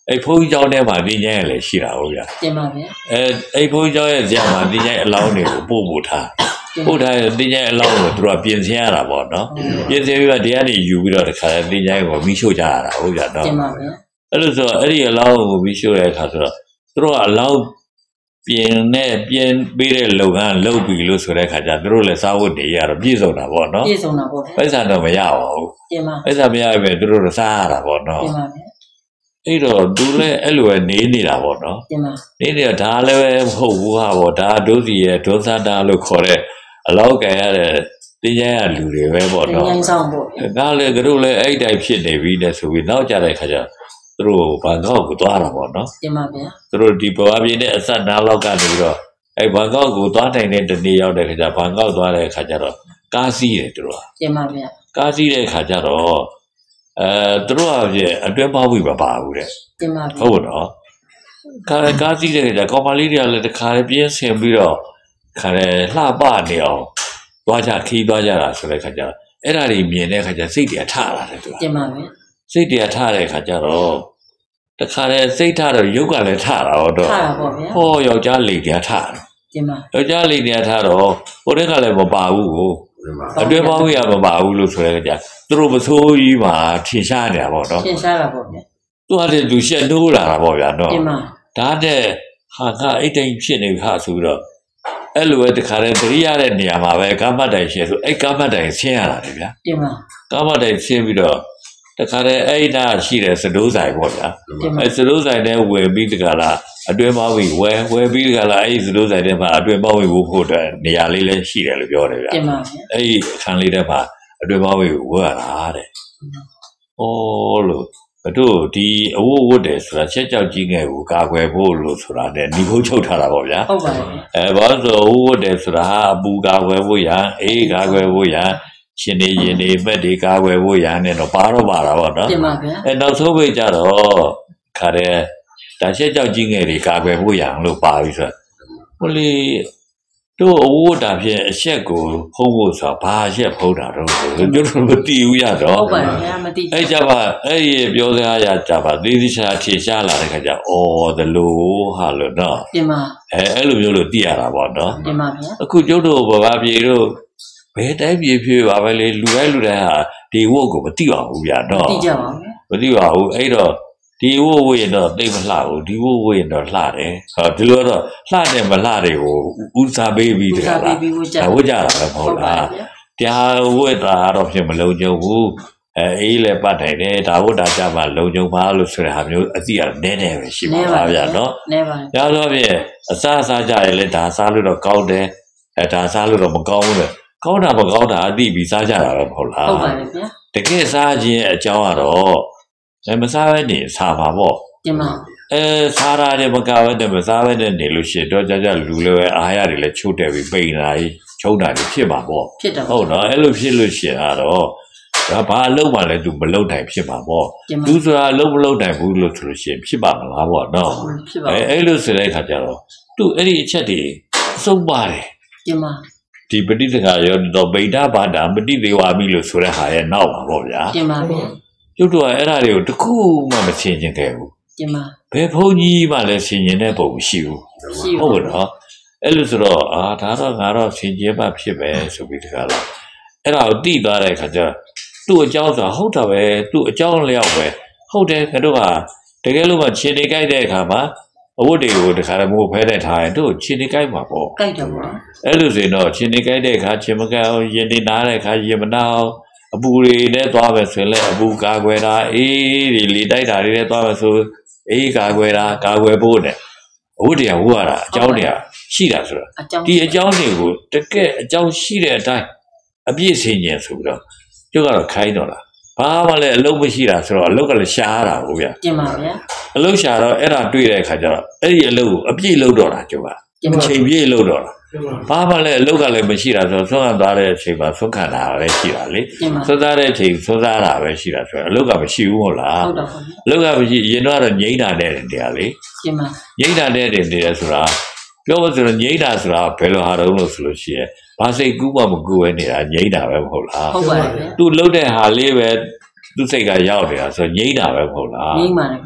အဲ့ဘုန်းကြီးကျောင်းထဲမှာတင်ကြရလေရှိတာဟုတ်ဗျာတင်ပါဗျာအဲ့ဘုန်းကြီးကျောင်းရဲ့ဇာမှာတင်ကြအလောင်းတွေကိုပို့ထားပို့ထားတင်ကြအလောင်းကိုသူတို့ကပြင်ဆင်ရတာပေါ့နော်ပြင်ဆင်ပြီးတော့တရားတွေယူပြီးတော့တခါတင်ကြကိုမီးရှို့ကြရတာဟုတ်ဗျာနော်တင်ပါဗျာအဲ့လိုဆိုအဲ့ဒီအလောင်းကိုမီးရှို့တဲ့အခါဆိုတော့သူတို့ကအလောင်းပြင်ပေးတဲ့လုပ်ငန်းလုပ်ပြီလို့ဆိုတဲ့အခါကျသူတို့လည်းစားဝတ်နေရတော့ပြည့်စုံတာပေါ့နော်ပြည့်စုံတာပေါ့ဗျာပိုက်ဆံတော့မရပါဘူးတင်ပါပိုက်ဆံမရပဲသူတို့စားရတာပေါ့နော်တင်ပါဗျာအဲ့တော့သူလည်းအဲ့လိုပဲနေနေတာပေါ့နော်တင်ပါနေနေတာဒါလည်းပဲမဟုတ်ဘူးဟာပေါ့ဒါဒုစီရဲ့ဒုစတာလို့ခေါ်တဲ့အလောက်ကန်ရတဲ့တင်းကျပ်ရလူတွေပဲပေါ့တင်နော်ငိုင်းဆောင်ပေါ့ဗျာဒါလည်းသူတို့လည်းအဲ့တိုင်းဖြစ်နေပြီတဲ့ဆိုပြီးနောက်ကြတဲ့ခါကျသူတို့ဘန်ကောက်ကိုသွားတာပေါ့နော်တင်ပါဗျာသူတို့ဒီဘဝပြင်းတဲ့အဆက်နားလောက်ကနေပြီးတော့အဲ့ဘန်ကောက်ကိုသွားနိုင်တဲ့တနေ့ရောက်တဲ့ခါကျဘန်ကောက်သွားတဲ့ခါကျတော့ကားစီးတယ်သူတို့ကတင်ပါဗျာကားစီးတဲ့ခါကျတော့သူတို့ကအတွင်းပေါက်ပြီးမပါဘူးတဲ့တင်ပါဗျာဟုတ်နော်ကားစီးတဲ့ခါကျကောင်မလေးတွေကလည်းတခါလေပြင်းဆင်ပြီးတော့ခါလေလှပနေအောင်သွားကြခီးသွားကြတာဆိုတဲ့ခါကျအဲ့ဒါတွေမြင်တဲ့ခါကျစိတ်တွေထလာတယ်သူကတင်ပါဗျာစိတ်တွေထတဲ့ခါကျတော့တခါလေစိတ်ထတော့ရုပ်ကလည်းထတာတော့ထားတာပေါ့ဗျာဟောယောက်ျားလေတရားထတယ်တင်ပါယောက်ျားလေတရားထတော့ဟိုတက်ကလည်းမပါဘူးကိုအတွင်းပေါင်းရမပါဘူးလို့ဆိုတဲ့ကြသူတို့မဆိုးကြီးမှာထင်ရှားနေတာပေါ့နော်ရှင်းရှားတာပေါ့ဗျာသူကလည်းသူရှက်နိုးလာတာပေါ့ဗျာနော်တင်ပါဒါတဲ့ဟာကအဲ့တိုင်းဖြစ်နေခါဆိုပြီးတော့အဲ့လိုပဲတခါတည်းသတိရတဲ့နေရာမှာပဲကာမတ်တိုင်ရှင်းဆိုအဲ့ကာမတ်တိုင်ဆင်းရတာလေဗျာတင်ပါကာမတ်တိုင်ဆင်းပြီးတော့တခါတည်းအဲ့ဒါရှိတဲ့စတိုးဆိုင်ပေါ့ဗျာတင်ပါအဲ့စတိုးဆိုင်တဲ့ဝင်ပြီးတခါလားအတွင်းပေါင်းပြီးဝယ်ပြီးတခါလားအဲ့စတိုးဆိုင်တဲ့မှာအတွင်းပေါင်းပြီးဖို့အတွက်နေရာလေးလည်းရှိတယ်လို့ပြောတယ်ဗျာတင်ပါဗျာအဲ့ဒီအခန်းလေးထဲမှာအတွင်းပေါင်းပြီးဝယ်ရတာတဲ့ဩလို့ဘတို့ဒီအဝတ်ဝတ်တယ်ဆိုတာချက်ကြောက်ကြီးငယ်ကိုကာကွယ်ဖို့လို့ဆိုတာနဲ့ညီဖို့ချုပ်ထားတာပေါ့ဗျာဟုတ်ပါဗျာဘာလို့ဆိုအဝတ်ဝတ်တယ်ဆိုတာဟာအပူကာကွယ်ဖို့ရအေးကာကွယ်ဖို့ရရှင်နေရင်နေမက်တွေကာကွယ်ဖို့ရနဲ့တော့ပါတော့ပါတာပေါ့နော်တင်ပါဗျာနောက်ဆုံးပဲကြတော့ခါတဲ့ဒါချက်ကြောက်ကြီးငယ်တွေကာကွယ်ဖို့ရလို့ပါပြီဆိုဟိုလေတို့အဝတ်တာဖြင့်အချက်ကိုဖုံးဖို့ဆိုတာဘာအချက်ဖုံးတာတော့တို့တို့မသိဘူးရတော့ဟုတ်ပါဗျာမသိအဲ့ကြပါအဲ့ရပြောစကားရကြပါသေးသေးချာထင်ရှားလာတဲ့ခါကျအော်သလိုဟာလို့နော်တင်ပါအဲ့လိုမျိုးလို့သိရတာပေါ့နော်တင်ပါဗျာအခုကျုပ်တို့ဘာပြေတို့ဘယ်တိုင်းပြေဖြစ်ပါပဲလေလူတိုင်းဟာဒီဝတ်ကိုမသိပါဘူးဗျာနော်သိကြပါဗျာမသိပါဘူးအဲ့တော့ဒီဝတ်ဝတ်ရင်တော့သိမလှဘူးဒီဝတ်ဝတ်ရင်တော့လှတယ်ဟောဒီလိုတော့လှတယ်မလှတယ်ကိုဦးစားပေးပြီးတဦးကစားလားပေးပြီးဝတ်ကြဝတ်ကြတာပဲမဟုတ်လား တရားဝတ်တာတော့ဖြစ်မလုံးကြဘူးအေးလည်းပတ်နိုင်တယ်ဒါဝတ်တာကြမှာလုံးကြုံပါလို့ဆိုတဲ့ဟာမျိုးအတိအနည်းနည်းပဲရှိပါပါဗျာနော်နဲပါ။ဒါဆိုဖြင့်အစားအစာကြရလဲဒါစားလို့တော့ကောင်းတယ်ဒါစားလို့တော့မကောင်းဘူးလေ။ကောင်းတာမကောင်းတာအတိပြီးစားကြတာပဲမဟုတ်လားဟုတ်ပါတယ်ဗျာ။တကယ်စားခြင်းအကြောင်းကတော့မစားဘဲနေစားပါပေါ့တင်ပါစားရတယ်မကဘဲနဲ့မစားဘဲနဲ့နေလို့ရှိရင်တော့ကြလူလည်းပဲအားရတယ်လည်းချိုးတယ်ပြီးပိန်လာကြီးချုံတာကြီးဖြစ်မှာပေါ့ဖြစ်တော့ဟုတ်နော်အဲ့လိုဖြစ်လို့ရှိရင်ကတော့ဒါဘာအလုပ်မှလည်းသူမလုပ်နိုင်ဖြစ်မှာပေါ့တင်ပါသူဆိုတာအလုပ်မလုပ်နိုင်ဘူးလို့ဆိုလို့ရှိရင်ဖြစ်ပါမလားပေါ့နော်ဖြစ်ပါအဲ့လိုဆိုတဲ့အခါကျတော့သူအဲ့ဒီအချက်တွေအဆုံးပါတယ်တင်ပါဒီပဋိသင်္ခါရောတော့ဗိဒ္ဓဘာဒပฏิဒေဝမိလို့ဆိုတဲ့ဟာရဲ့နောက်ပါပေါ့ဗျာတင်ပါဗျာကျုပ်တို့ကအဲ့ဒါတွေကိုတခုမှမဆင်ခြင်ခဲ့ဘူးတင်ပါဘယ်ဘုန်းကြီးမှလည်းဆင်ခြင်တဲ့ပုံမရှိဘူးရှိဟုပါတ်နော်အဲ့လိုဆိုတော့ဒါတော့ငါတော့ဆင်ခြင်မှဖြစ်ပဲဆိုပြီးတခါလားအဲ့ဒါကိုသိသွားတဲ့အခါကျသူ့အကြောင်းဆိုတာဟုတ်တာပဲသူ့အကြောင်းလျောက်ပဲဟုတ်တယ်ခင်ဗျတို့ကတကယ်လို့မှခြေနေကြိုက်တဲ့အခါမှာအဝတ်တွေကိုတခါတည်းမို့ဖဲတဲ့ထားရင်တို့ခြေနေကြိုက်မှာပေါ့ကြိုက်တယ်ပေါ့အဲ့လိုဆိုရင်တော့ခြေနေကြိုက်တဲ့အခါခြေမကအောင်ရင်နေနားတဲ့အခါရင်မနာအောင်အပူတွေနဲ့သွားမယ်ဆိုရင်လည်းအပူကာကွယ်တာအေးဒီလေတိုက်တာတွေနဲ့သွားမယ်ဆိုအေးကာကွယ်တာကာကွယ်ဖို့နဲ့အဝတ်တရားဝတ်ရတာအကြောင်းတရားရှိတာဆိုတော့အကြောင်းဒီအကြောင်းတွေကိုတကယ်အကြောင်းရှိတဲ့အတိုင်းအပြည့်စင်ကျင်ဆိုပြီးတော့ကျုပ်ကတော့ခိုင်းတော့လားဘာမှလည်းအလုပ်မရှိတာဆိုတော့အလုပ်ကလည်းရှားတာဟုတ်ဗျာတင်ပါဗျာအလုပ်ရှာတော့အဲ့ဒါတွေ့တဲ့အခါကျတော့အဲ့ဒီအလုပ်ကိုအပြည့်လုပ်တော့တာကျုပ်ကတင်ပါချိန်ပြည့်လုပ်တော့တာဘာမှလည်းအလုပ်ကလည်းမရှိတာဆိုတော့ဆွမ်းခံသွားတဲ့အချိန်မှာဆွမ်းခံတာပဲရှိတာလေတင်ပါဆွမ်းသားတဲ့အချိန်ဆွမ်းသားတာပဲရှိတာဆိုတော့အလုပ်ကမရှိဘူးဟုတ်လားဟုတ်တော့ပါဗျာအလုပ်ကမရှိရင်တော့ငြိမ့်တာတဲ့တရားလေတင်ပါငြိမ့်တာတဲ့တရားဆိုတာပြောလို့ဆိုတော့ငြိမ့်တာဆိုတာဘယ်လိုဟာတုံးလို့ဆိုလို့ရှိရင်ဘာစိတ်ကူးမှမကူပဲနေတာငြိမ့်တာပဲမဟုတ်လားဟုတ်ပါတယ်ဗျာသူလှုပ်တဲ့ဟာလေးပဲသူစိတ်ကရောက်နေတာဆိုငြိမ့်တာပဲမဟုတ်လားငိမ့်ပါတယ်ဗျာ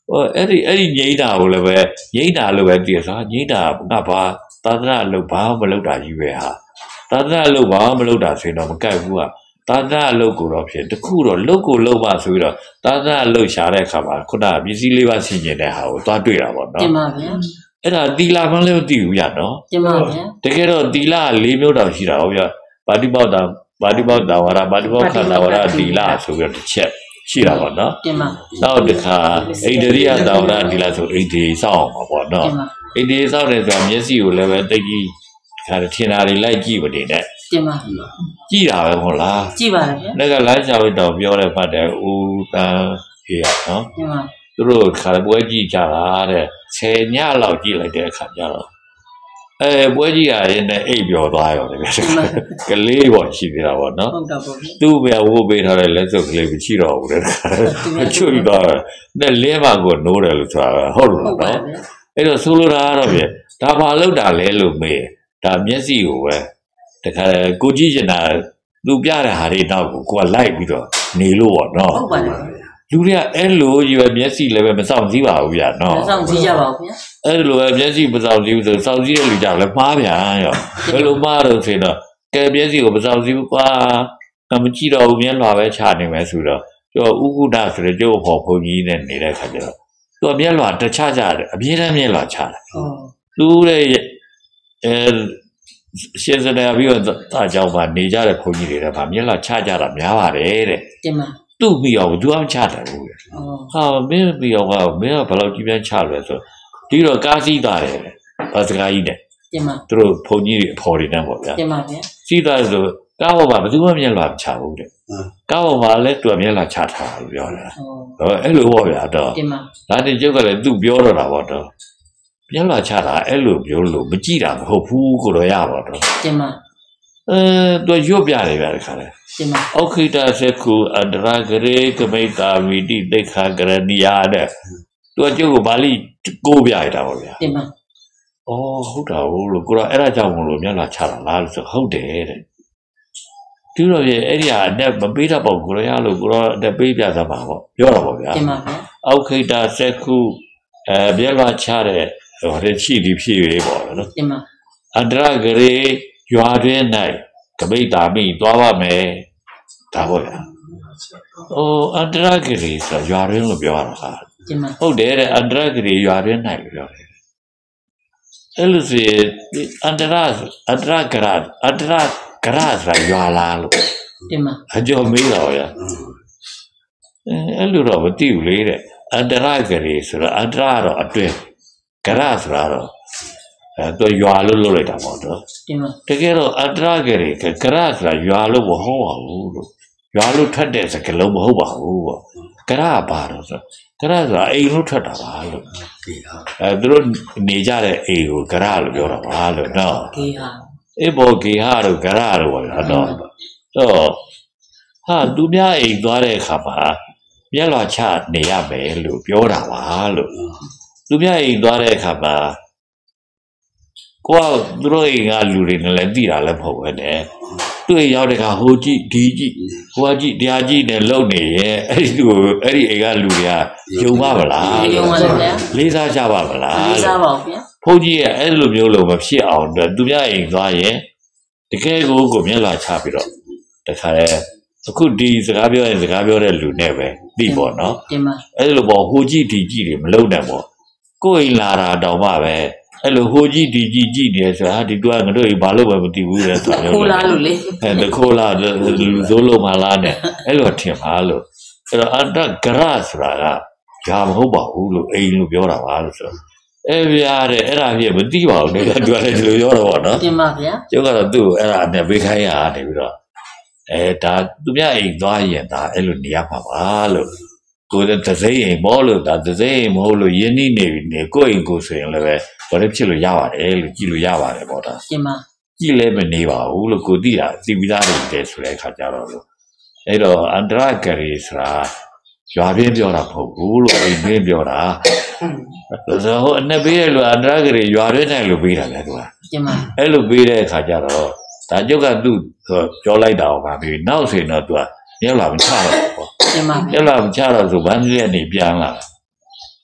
အဲ့ဒီငိမ့်တာကိုလည်းပဲငိမ့်တာလို့ပဲတည်စားငိမ့်တာကဘာသာသနာလို့ဘာမလုပ်တာကြီးပဲဟာသာသနာလို့ဘာမလုပ်တာဆိုရင်တော့မကြိုက်ဘူးကသာသနာလို့ကိုတော့ဖြစ်တခုတော့လုတ်ကိုလုတ်ပါဆိုပြီးတော့သာသနာလို့ရှာတဲ့အခါမှာခုနပစ္စည်းလေးပါဆင်ကျင်တဲ့ဟာကိုသွားတွေ့တာပေါ့နော်တင်ပါဗျာအဲ့ဒါတီလာမှလည်းမသိဘူးရနော်တင်ပါဗျာတကယ်တော့တီလာ၄မျိုးတောင်ရှိတာဟုတ်ဗျာပါတိပေါက်တာဝါရပါတိပေါက်ခန္ဓာဝရတီလာဆိုပြီးတော့တစ်ချက်ရှိတာပေါ့နော်တင်ပါနောက်တစ်ခါဣန္ဒြိယတာဝရတီလာဆိုဣန္ဒြေစောင့်မှာပေါ့နော်ဣန္ဒြေစောင့်တယ်ဆိုတာမျက်စိကိုလည်းပဲတိတ်ကြီးခါထင်တာတွေလိုက်ကြည့်မနေနဲ့တင်ပါကြည့်တာပဲဟုတ်လားကြည့်ပါလေဗျာလက်ကလမ်းချဝိတောင်ပြောတဲ့ဖတ်တယ်ဦးတန်းဖေးရနော်တင်ပါသူတို့ခါပွဲကြည့်ကြတာတဲ့10ညလောက်ကြည့်လိုက်တဲ့အခါကျတော့ပွဲကြည့်ရရင်လည်းအိပ်ပျော်သွားရောတယ်ဗျာကလေးပေါ့ရှိသေးတာပေါ့နော်ဟုတ်တာပေါ့သူ့ပဲဝိုးပေးထားတဲ့လက်စုပ်ကလေးမရှိတော့ဘူးတဲ့ချွတ်ပြီးတော့နဲ့လင်းပါကိုနိုးတယ်လို့ဆိုတာဟုတ်လို့နော်အဲ့တော့ဆိုလိုတာကတော့ဗျဒါဘာလို့တာလဲလို့မေးဒါမျက်စိကိုပဲတခါကိုကြည့်ချင်တာသူပြတဲ့ဟာတွေတော့ကိုကလိုက်ပြီးတော့နေလို့ပေါ့နော်ဟုတ်ပါတယ်လူတွေကအဲ့လိုကြီးပဲမျက်စိလည်းပဲမစောင့်စည်းပါဘူးဗျာနော်မစောင့်စည်းကြပါဘူးဗျာအဲ့လိုပဲမျက်စိမစောင့်စည်းဘူးဆိုစောင့်စည်းတဲ့လူကြောင့်လည်းမှားဗျာရောဘယ်လိုမှားတော့ဆိုတော့ကဲမျက်စိကိုမစောင့်စည်းဘူးကွာမကြည့်တော့ဘူးမျက်လွှာပဲချနေမယ်ဆိုတော့ကျော်ဥကုဒဆိုတဲ့ကျုပ်ဖို့ဘုံကြီးနဲ့နေတဲ့ခါကျတော့သူကမျက်လွှာတခြားကြတယ်အပြင်းတမ်းမျက်လွှာချတယ်သူတဲ့ရှင်စတဲ့ပြီးတော့တာကြောင့်ပါနေကြတဲ့ဘုံကြီးတွေကဗာမျက်လွှာချကြတာများပါတယ်တဲ့တင်ပါသူ့ပြီးအောင်သူအောင်ချတယ်ဘူးဟာမင်းပြီးအောင်ကမင်းကဘယ်လောက်ကြီးပြန်ချလဲဆိုဒီတော့ကားစီးတာတယ်ဘာစကားကြီးတဲ့တင်ပါသူတို့ဘုံကြီးတွေအဖော်တွေနဲ့ပေါ့ဗျာတင်ပါဗျာစီးတာဆိုကားပေါ်မှာဘယ်သူမှမျက်လွှာချဘူးတဲ့ကားပေါ်မှာလည်းသူကမျက်လွှာချထားတယ်ပြောတယ်အဲ့လိုပေါ့ဗျာတော့တင်ပါဒါတင်ကျုပ်ကလည်းသူ့ပြောတော့တာပေါ့တော့မျက်လွှာချတာအဲ့လိုပြောလို့မကြည့်တာမဟုတ်ဘူးကိုတော့ရပါတော့တင်ပါသူရွတ်ပြတယ်ဗျာဒီခါလဲတင်ပါဩခိတသက္ခုအန္တရာဂရေကမိတ်တာဝိတိသိက္ခာကရဏီယာတဲ့သူကကျုပ်ကိုပါဠိကိုးပြရတာပေါ့ဗျာတင်ပါဩဟုတ်တာဟုတ်လို့ကိုတော့အဲ့ဒါကြောင့်မလို့မျက်လွှာချတာလားလို့ဆိုဟုတ်တယ်တဲ့သူတော့ရဲ့အဲ့ဒီဟာနဲ့မပေးတတ်ပေါ့ကိုရလို့ကိုတော့အပေးပြသမှာပေါ့ပြောတာပေါ့ဗျာတင်ပါဗျာဩခိတသက္ခုမျက်လွှာချတဲ့ဟိုတဲ့ရှိသည်ဖြစ်၍ပေါ့နော်တင်ပါအန္တရာဂရေရွာတွင်၌ကမိတ်တာမိသွားပါမယ်ဒါပေါ့ဗျာအန္တရာဂရေဆိုရွာတွင်လို့ပြောရတာဟာဟုတ်တယ်တဲ့အန္တရာဂရေရွာတွင်၌လို့ပြောတယ်အဲ့လိုဆိုအန္တရာဂရဆိုတာရွာလာလို့တင်ပါအကျော်မေးတော့ဗျာအဲ့လိုတော့မသိဘူးလေတဲ့အန္တရာဂရေဆိုတော့အန္တရာတော့အတွင်းဂရဆိုတာတော့သူရွာလို့လုပ်လိုက်တာပေါ့နော်တကယ်တော့အတ္တရကလေးကရဆိုတာရွာလို့မဟုတ်ပါဘူးလို့ရွာလို့ထွက်တဲ့စကားလုံးမဟုတ်ပါဘူးပေါ့ကရပါတော့ဆိုကရဆိုတာအိမ်လို့ထွက်တာပါလို့သူတို့နေကြတဲ့အိမ်ကိုကရလို့ပြောတာပါလို့နော်ကေဟာအေးဘောကေဟာတို့ကရတို့ပေါ့နော်တော့ဟာသူများအိမ်သွားတဲ့အခါမှာမျက်လွှာချနေရမယ်လို့ပြောတာပါလို့သူများအိမ်သွားတဲ့အခါမှာကိုကသူတို့အိမ်ကလူတွေနဲ့လည်းသိတာလည်းမဟုတ်ပဲနဲ့တွေ့ရောက်တဲ့ခါဟိုကြည့်ဒီကြည့်ဟိုကကြည့်တရားကြည့်နဲ့လုံနေရဲ့အဲ့ဒီအိမ်ကလူတွေကယုံပါမလားယုံပါလေဗျာလေးစားကြပါမလားလေးစားပါဗျာဘုန်းကြီးရဲ့အဲ့လိုမျိုးလို့မဖြစ်အောင်သူများအိမ်သွားရင်တကယ်ကိုမျက်လွှာချပြီးတော့တခါလေအခုဒီစကားပြောရင်စကားပြောတဲ့လူနဲ့ပဲသိပေါ့နော်အဲ့လိုပေါ့ဟိုကြည့်ဒီကြည့်တွေမလုံနဲ့ပေါ့ကိုယ်အိမ်လာတာတောင်မှပဲအဲ့လိုဟိုကြည့်ဒီကြည့်ကြည့်နေဆိုတာဒီတူကငါတို့ဘာလို့ပဲမသိဘူးလေဆိုတော့ခိုးလားလို့လေတခိုးလားဇိုးလုံးမလားနဲ့အဲ့လိုထင်ပါလို့အဲ့တော့အတ္တဂရဆိုတာကဒါမဟုတ်ပါဘူးလို့အိမ်လို့ပြောတာပါလို့ဆိုတော့အဲ့ဗျာတဲ့အဲ့ဒါပြည့်မသိပါဘူးလေသူကလည်းဒီလိုပြောတော့ဗောနော်တင်ပါဗျာကျုပ်ကတော့သူ့ကိုအဲ့ဒါနဲ့ပေးခိုင်းရနေပြီးတော့ဒါသူများအိမ်သွားရင်ဒါအဲ့လိုနေရမှာပါလို့ကိုယ်တစိမ့်အိမ်မောလို့ဒါတစိမ့်အိမ်မဟုတ်လို့ယင်းနေနေကိုယ့်အိမ်ကိုဆိုရင်လည်းပဲဘာလို့ဖြစ်လို့ရပါတယ်လို့ကြည့်လို့ရပါတယ်ပေါ့ဒါတင်ပါကြည့်လဲမနေပါဘူးလို့ကိုသိတာသိပြီးသားနေတယ်ဆိုတဲ့အခါကျတော့လို့အဲ့တော့အန္တရာဂရေဆိုတာရွာပြင်းပြောတာမဟုတ်ဘူးလို့အိမ်ပြင်းပြောတာဆိုတော့အနှစ်ပေးရလို့အန္တရာဂရေရွာတွင်းနိုင်လို့ပေးတာလေသူကတင်ပါအဲ့လိုပေးတဲ့အခါကျတော့ဒါကျုပ်ကသူ့ပြောလိုက်တာပါပြီနောက်ဆိုရင်တော့သူကမျက်လာမချတော့ဘူးတင်ပါမျက်လာမချတော့ဆိုဘန်းကြီးကနေပြန်လာ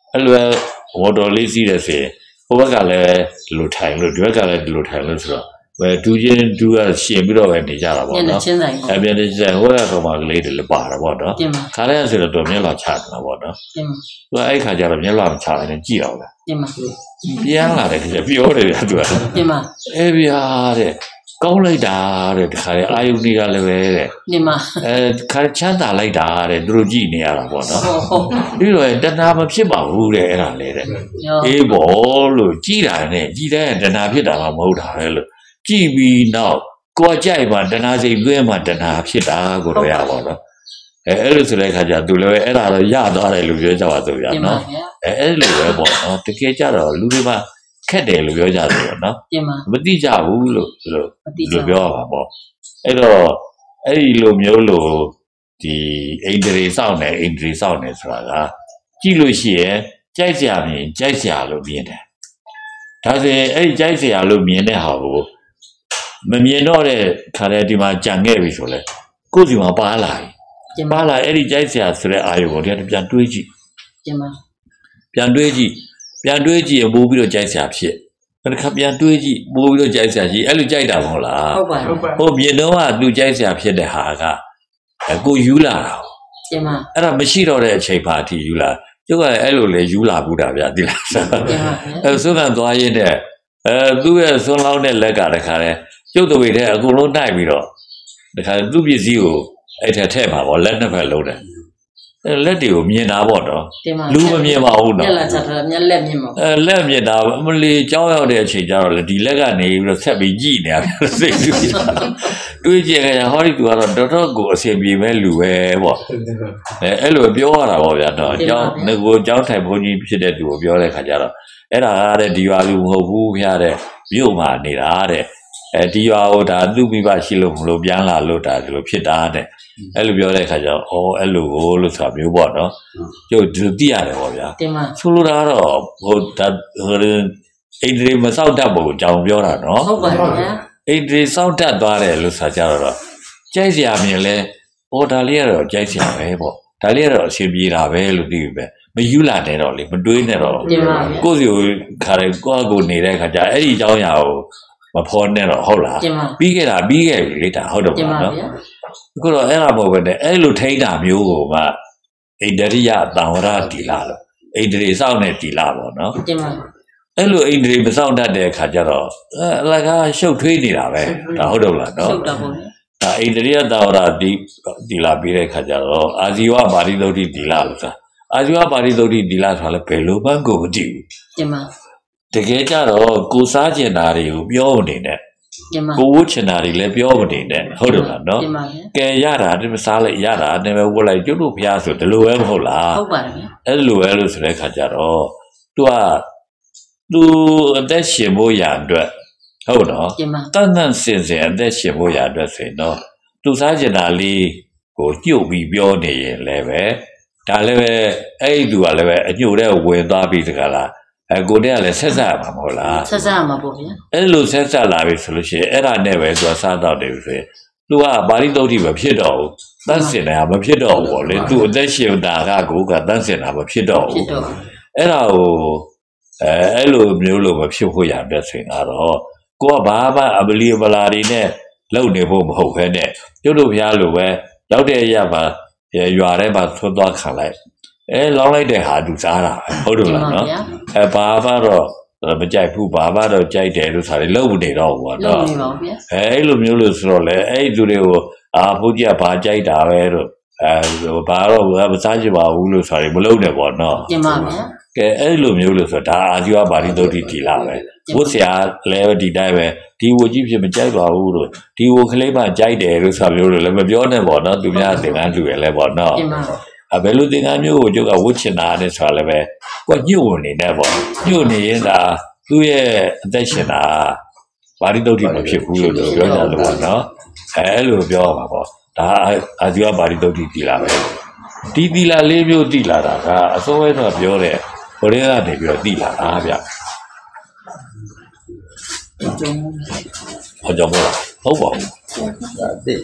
အဲ့လိုဝတ်တော်လေးစီးတယ်ဆိုရင်ဟိုဘက်ကလည်းလူထိုင်လို့ဒီဘက်ကလည်းလူထိုင်လို့ဆိုတော့ဘယ်တူချင်းတူကရှင်ပြီးတော့ပဲနေကြတာပေါ့နော်အဲ့ပြန်နေကြဟိုကတော့မှကလေးတွေလည်းပါတာပေါ့နော်ခါလဲဆိုတော့မျက်လာချတာပေါ့နော်သူအဲ့ခါကျတော့မျက်လာမချနိုင်နဲ့ကြည့်အောင်လားပြန်လာတယ်ကြပြောတယ်ဗျာသူကအဲ့ဗျာတဲ့ကောင်းလိုက်တာတဲ့ဒီခါလေအာယုန်တွေကလည်းပဲတဲ့ခါချမ်းသာလိုက်တာတဲ့သူတို့ကြည့်နေရတာပေါ့နော်ပြီးတော့တဏှာမဖြစ်ပါဘူးတဲ့အဲ့ဒါလေတဲ့အေးဘောလို့ကြည်တာနဲ့ကြည်တဲ့တဏှာဖြစ်တာမှမဟုတ်တာပဲလို့ကြည်ပြီးနောက်ကိုယ်ကြိုက်မှတဏှာစိတ်သွင်းမှတဏှာဖြစ်တာကိုတော့ရပါတော့အဲ့လိုဆိုတဲ့အခါကျသူလည်းအဲ့ဒါတော့ရသွားတယ်လို့ပြောကြပါဆိုဗျာနော်အဲ့လိုပဲပေါ့နော်တကယ်ကြတော့လူတွေမှာခက်တယ်လို့ပြောကြတယ်ပေါ့နော်မသိကြဘူးလို့ပြောရပါပေါ့အဲ့တော့အဲ့ဒီလိုမျိုးလို့ဒီအိန္ဒြေစောင့်နေအိန္ဒြေစောင့်နေဆိုတာကကြည့်လို့ရှိရင်ကြိုက်စရာမြင်ကြိုက်စရာလို့မြင်တယ်ဒါဆိုရင်အဲ့ဒီကြိုက်စရာလို့မြင်တဲ့ဟာကိုမမြင်တော့တဲ့ခါတဲ့ဒီမှာကြံခဲ့ပြီဆိုလဲကိုယ်စီမှာပါလာအဲ့ဒီကြိုက်စရာဆိုတဲ့အာယုကိုတည်းကပြန်တွေးကြည့်ပြန်တွေးကြည့်ပို့ပြီးတော့ကြိုက်စရာဖြစ်အဲ့ခါပြန်တွေးကြည့်ပို့ပြီးတော့ကြိုက်စရာကြီးအဲ့လိုကြိုက်တာမဟုတ်လားဟုတ်ပါဘူးဟိုမြင်တော့ကသူကြိုက်စရာဖြစ်တဲ့ဟာကကိုယူလာတာအဲ့ဒါမရှိတော့တဲ့အချိန်ပါအထိယူလာကျုပ်ကအဲ့လိုလေယူလာဘူးတာဗျာဒီလားအဲ့စွန်းကန်သွားရင်းတဲ့သူ့ရဲ့စွန်းလောင်းတဲ့လက်ကတခါလဲကျုပ်တို့တွေအကုန်လုံးတိုက်ပြီးတော့တခါသူ့ပစ္စည်းကိုအဲ့ထက်မှာပေါ့လက်နှစ်ဖက်လုံးတယ်လက်တွေကိုမြင်တာပေါ့နော်လူမမြင်ပါဘူးနော်လက်ချတာမျက်လက်မြင်ပါလက်မြင်တာအမလီကြောင်းရောက်တဲ့အချိန်ကျတော့လေဒီလက်ကနေပြီးတော့ဆက်ပြီးကြည့်နေရတယ်စိတ်တွေးကြည့်ကြဟောဒီသူကတော့တော်တော်ကိုအဆင်ပြေမဲ့လူပဲပေါ့အဲ့လိုပြောရတာပေါ့ဗျာတော့ကြောင်းငကိုကြောင်းထိုင်ဘုန်းကြီးဖြစ်တဲ့သူကိုပြောတဲ့ခါကျတော့အဲ့ဒါကတဲ့ဒီရွာလူမဟုတ်ဘူးဖျားတဲ့မြို့မှာနေတာတဲ့ဒီရွာကိုဒါသူ့မိဘရှိလို့မလို့ပြန်လာလို့ဒါဒီလိုဖြစ်တာတဲ့အဲ့လိုပြောတဲ့ခါကျတော့အဲ့လိုကိုလို့ဆိုတာမျိုးပေါ့နော်ကျုပ်ဒီသိရတယ်ပေါ့ဗျာဆိုလိုတာတော့ဟိုဒါအိန္ဒြေမစောက်တတ်ဘူးအကြောင်းပြောတာနော်ဟုတ်ပါဗျာအိန္ဒြေစောက်တတ်သွားတယ်လို့ဆိုတာကြတော့ကြိုက်စရာမြင်လဲဒါလေးကတော့ကြိုက်စရာပဲပေါ့ဒါလေးကတော့အဆင်ပြေတာပဲလို့သိပြီပဲမယူလာနဲ့တော့လေမတွေးနဲ့တော့ကိုယ့်စီကိုခါတယ်ကိုနေတဲ့ခါကျအဲ့ဒီအကြောင်းအရာကိုမဖော်နဲ့တော့ဟုတ်လားပြီးခဲ့ပြီလေဒါဟုတ်တော့ပါနော်အခုတော့အဲ့ဒါမဟုတ်ပဲနဲ့အဲ့လိုထိန်းတာမျိုးကိုမှဣန္ဒြိယတံဝရတီလာလို့ဣန္ဒြေစောင့်နေတီလာပေါ့နော်အဲ့လိုဣန္ဒြေမစောင့်တတ်တဲ့အခါကျတော့အလကားရှုပ်ထွေးနေတာပဲဒါဟုတ်တော့လားနော်ရှုပ်တာပေါ့ဒါဣန္ဒြိယတံဝရတီလာပြီးတဲ့အခါကျတော့အာဇီဝပါရိသုဒ္ဓိတီလာလို့ဆိုတာအာဇီဝပါရိသုဒ္ဓိတီလာဆိုတာလည်းဘယ်လိုမှကိုမကြည့်ဘူးတကယ်ကြတော့ကိုစားကျင်တာတွေကိုပြောနေနဲ့ကိုဝှချင်တာတွေလည်းပြောမနေနဲ့ဟုတ်တယ်လားနော်ကဲရတာဒီမစားလိုက်ရတာနဲ့ပဲဝှလိုက်ကျွတ်လို့ဖျားဆိုဒီလိုပဲမဟုတ်လားဟုတ်ပါတယ်ဗျအဲ့လိုပဲလို့ဆိုတဲ့ခါကျတော့သူအသက်ရှင်ဖို့ရအတွက်ဟုတ်တော့တန်စင်အသက်ရှင်ဖို့ရအတွက်ဆိုရင်တော့သူစားကျင်တာလေးကိုကြုတ်ပြီးပြောနေရင်လည်းပဲဒါလည်းပဲအဲ့ဒီသူကလည်းပဲအညို့တဲ့ဝင်သွားပြီးတကလားကိုတည်းကလည်းဆက်ဆက်မှာမဟုတ်လားဆက်ဆက်မှာပေါ့ဗျာအဲ့လိုဆက်ဆက်လာပြီဆိုလို့ရှိရင်အဲ့ဒါနဲ့ပဲသူကစားတော့တယ်ဆိုရင်သူကပါဠိသုတ်တိမဖြစ်တော့ဘူးတန်းစင်တာမဖြစ်တော့ဘူးပေါ့လေသူအသက်ရှင်တာကိုကတန်းစင်တာမဖြစ်တော့ဘူးအဲ့ဒါကိုအဲ့လိုမျိုးလို့မဖြစ်ဖို့ရတဲ့ဆိုရင်တော့ကိုကဘာမှအပလီပလာတွေနဲ့လုံနေဖို့မဟုတ်ခဲနဲ့ကျွတ်တို့ဖျားလိုပဲရောက်တဲ့ရက်မှာရွာထဲမှာသွတ်သွားခံလိုက်လောင်းလိုက်တဲ့ဟာသူစားတာဟုတ်တယ်လားနော်ဘာမှတော့မကြိုက်ဘူးဘာမှတော့ကြိုက်တယ်လို့ဆိုတာလုံနေတော့ဘူးပေါ့နော်လုံနေပါဗျာအဲ့လိုမျိုးလို့ဆိုတော့လေအဲ့ဒီသူတွေကိုဘုရားဘာကြိုက်တာပဲလို့ဘာတော့မစားကြပါဘူးလို့ဆိုတာမလုံနဲ့ပေါ့နော်တင်ပါဗျာကဲအဲ့လိုမျိုးလို့ဆိုတာအာဇီဝပါဠိသုတ်တိတီလာပဲဘုဆရာလည်းဒီတိုင်းပဲဒီဝကြီးဖြစ်မကြိုက်ပါဘူးလို့ဒီဝကလေးမှကြိုက်တယ်လို့ဆိုတာမျိုးလို့လည်းမပြောနဲ့ပေါ့နော်သူများသင်္ကန်းတူရလဲပေါ့နော်တင်ပါဘယ်လိုသင်္ကန်းမျိုးကိုကျုပ်ကဝှချင်တာနဲ့ဆိုတာလည်းပဲကိုညှို့နေနေပေါ့ညှို့နေရင်ဒါသူ့ရဲ့အသက်ရှင်တာပါဠိသုတ်တိမဖြစ်ဘူးလို့ပြောကြလို့ပေါ့နော်အဲ့လိုပြောပါပေါ့ဒါအာဇီဝပါဠိသုတ်တိတီလာပဲဒီတီလာလေးမျိုးတီလာတာကအစိုးရတော့ပြောတဲ့ဘယ်ကနေပြီးတော့တီလာတာဗျဟုတ်ကြပါဟုတ်ပါဘူး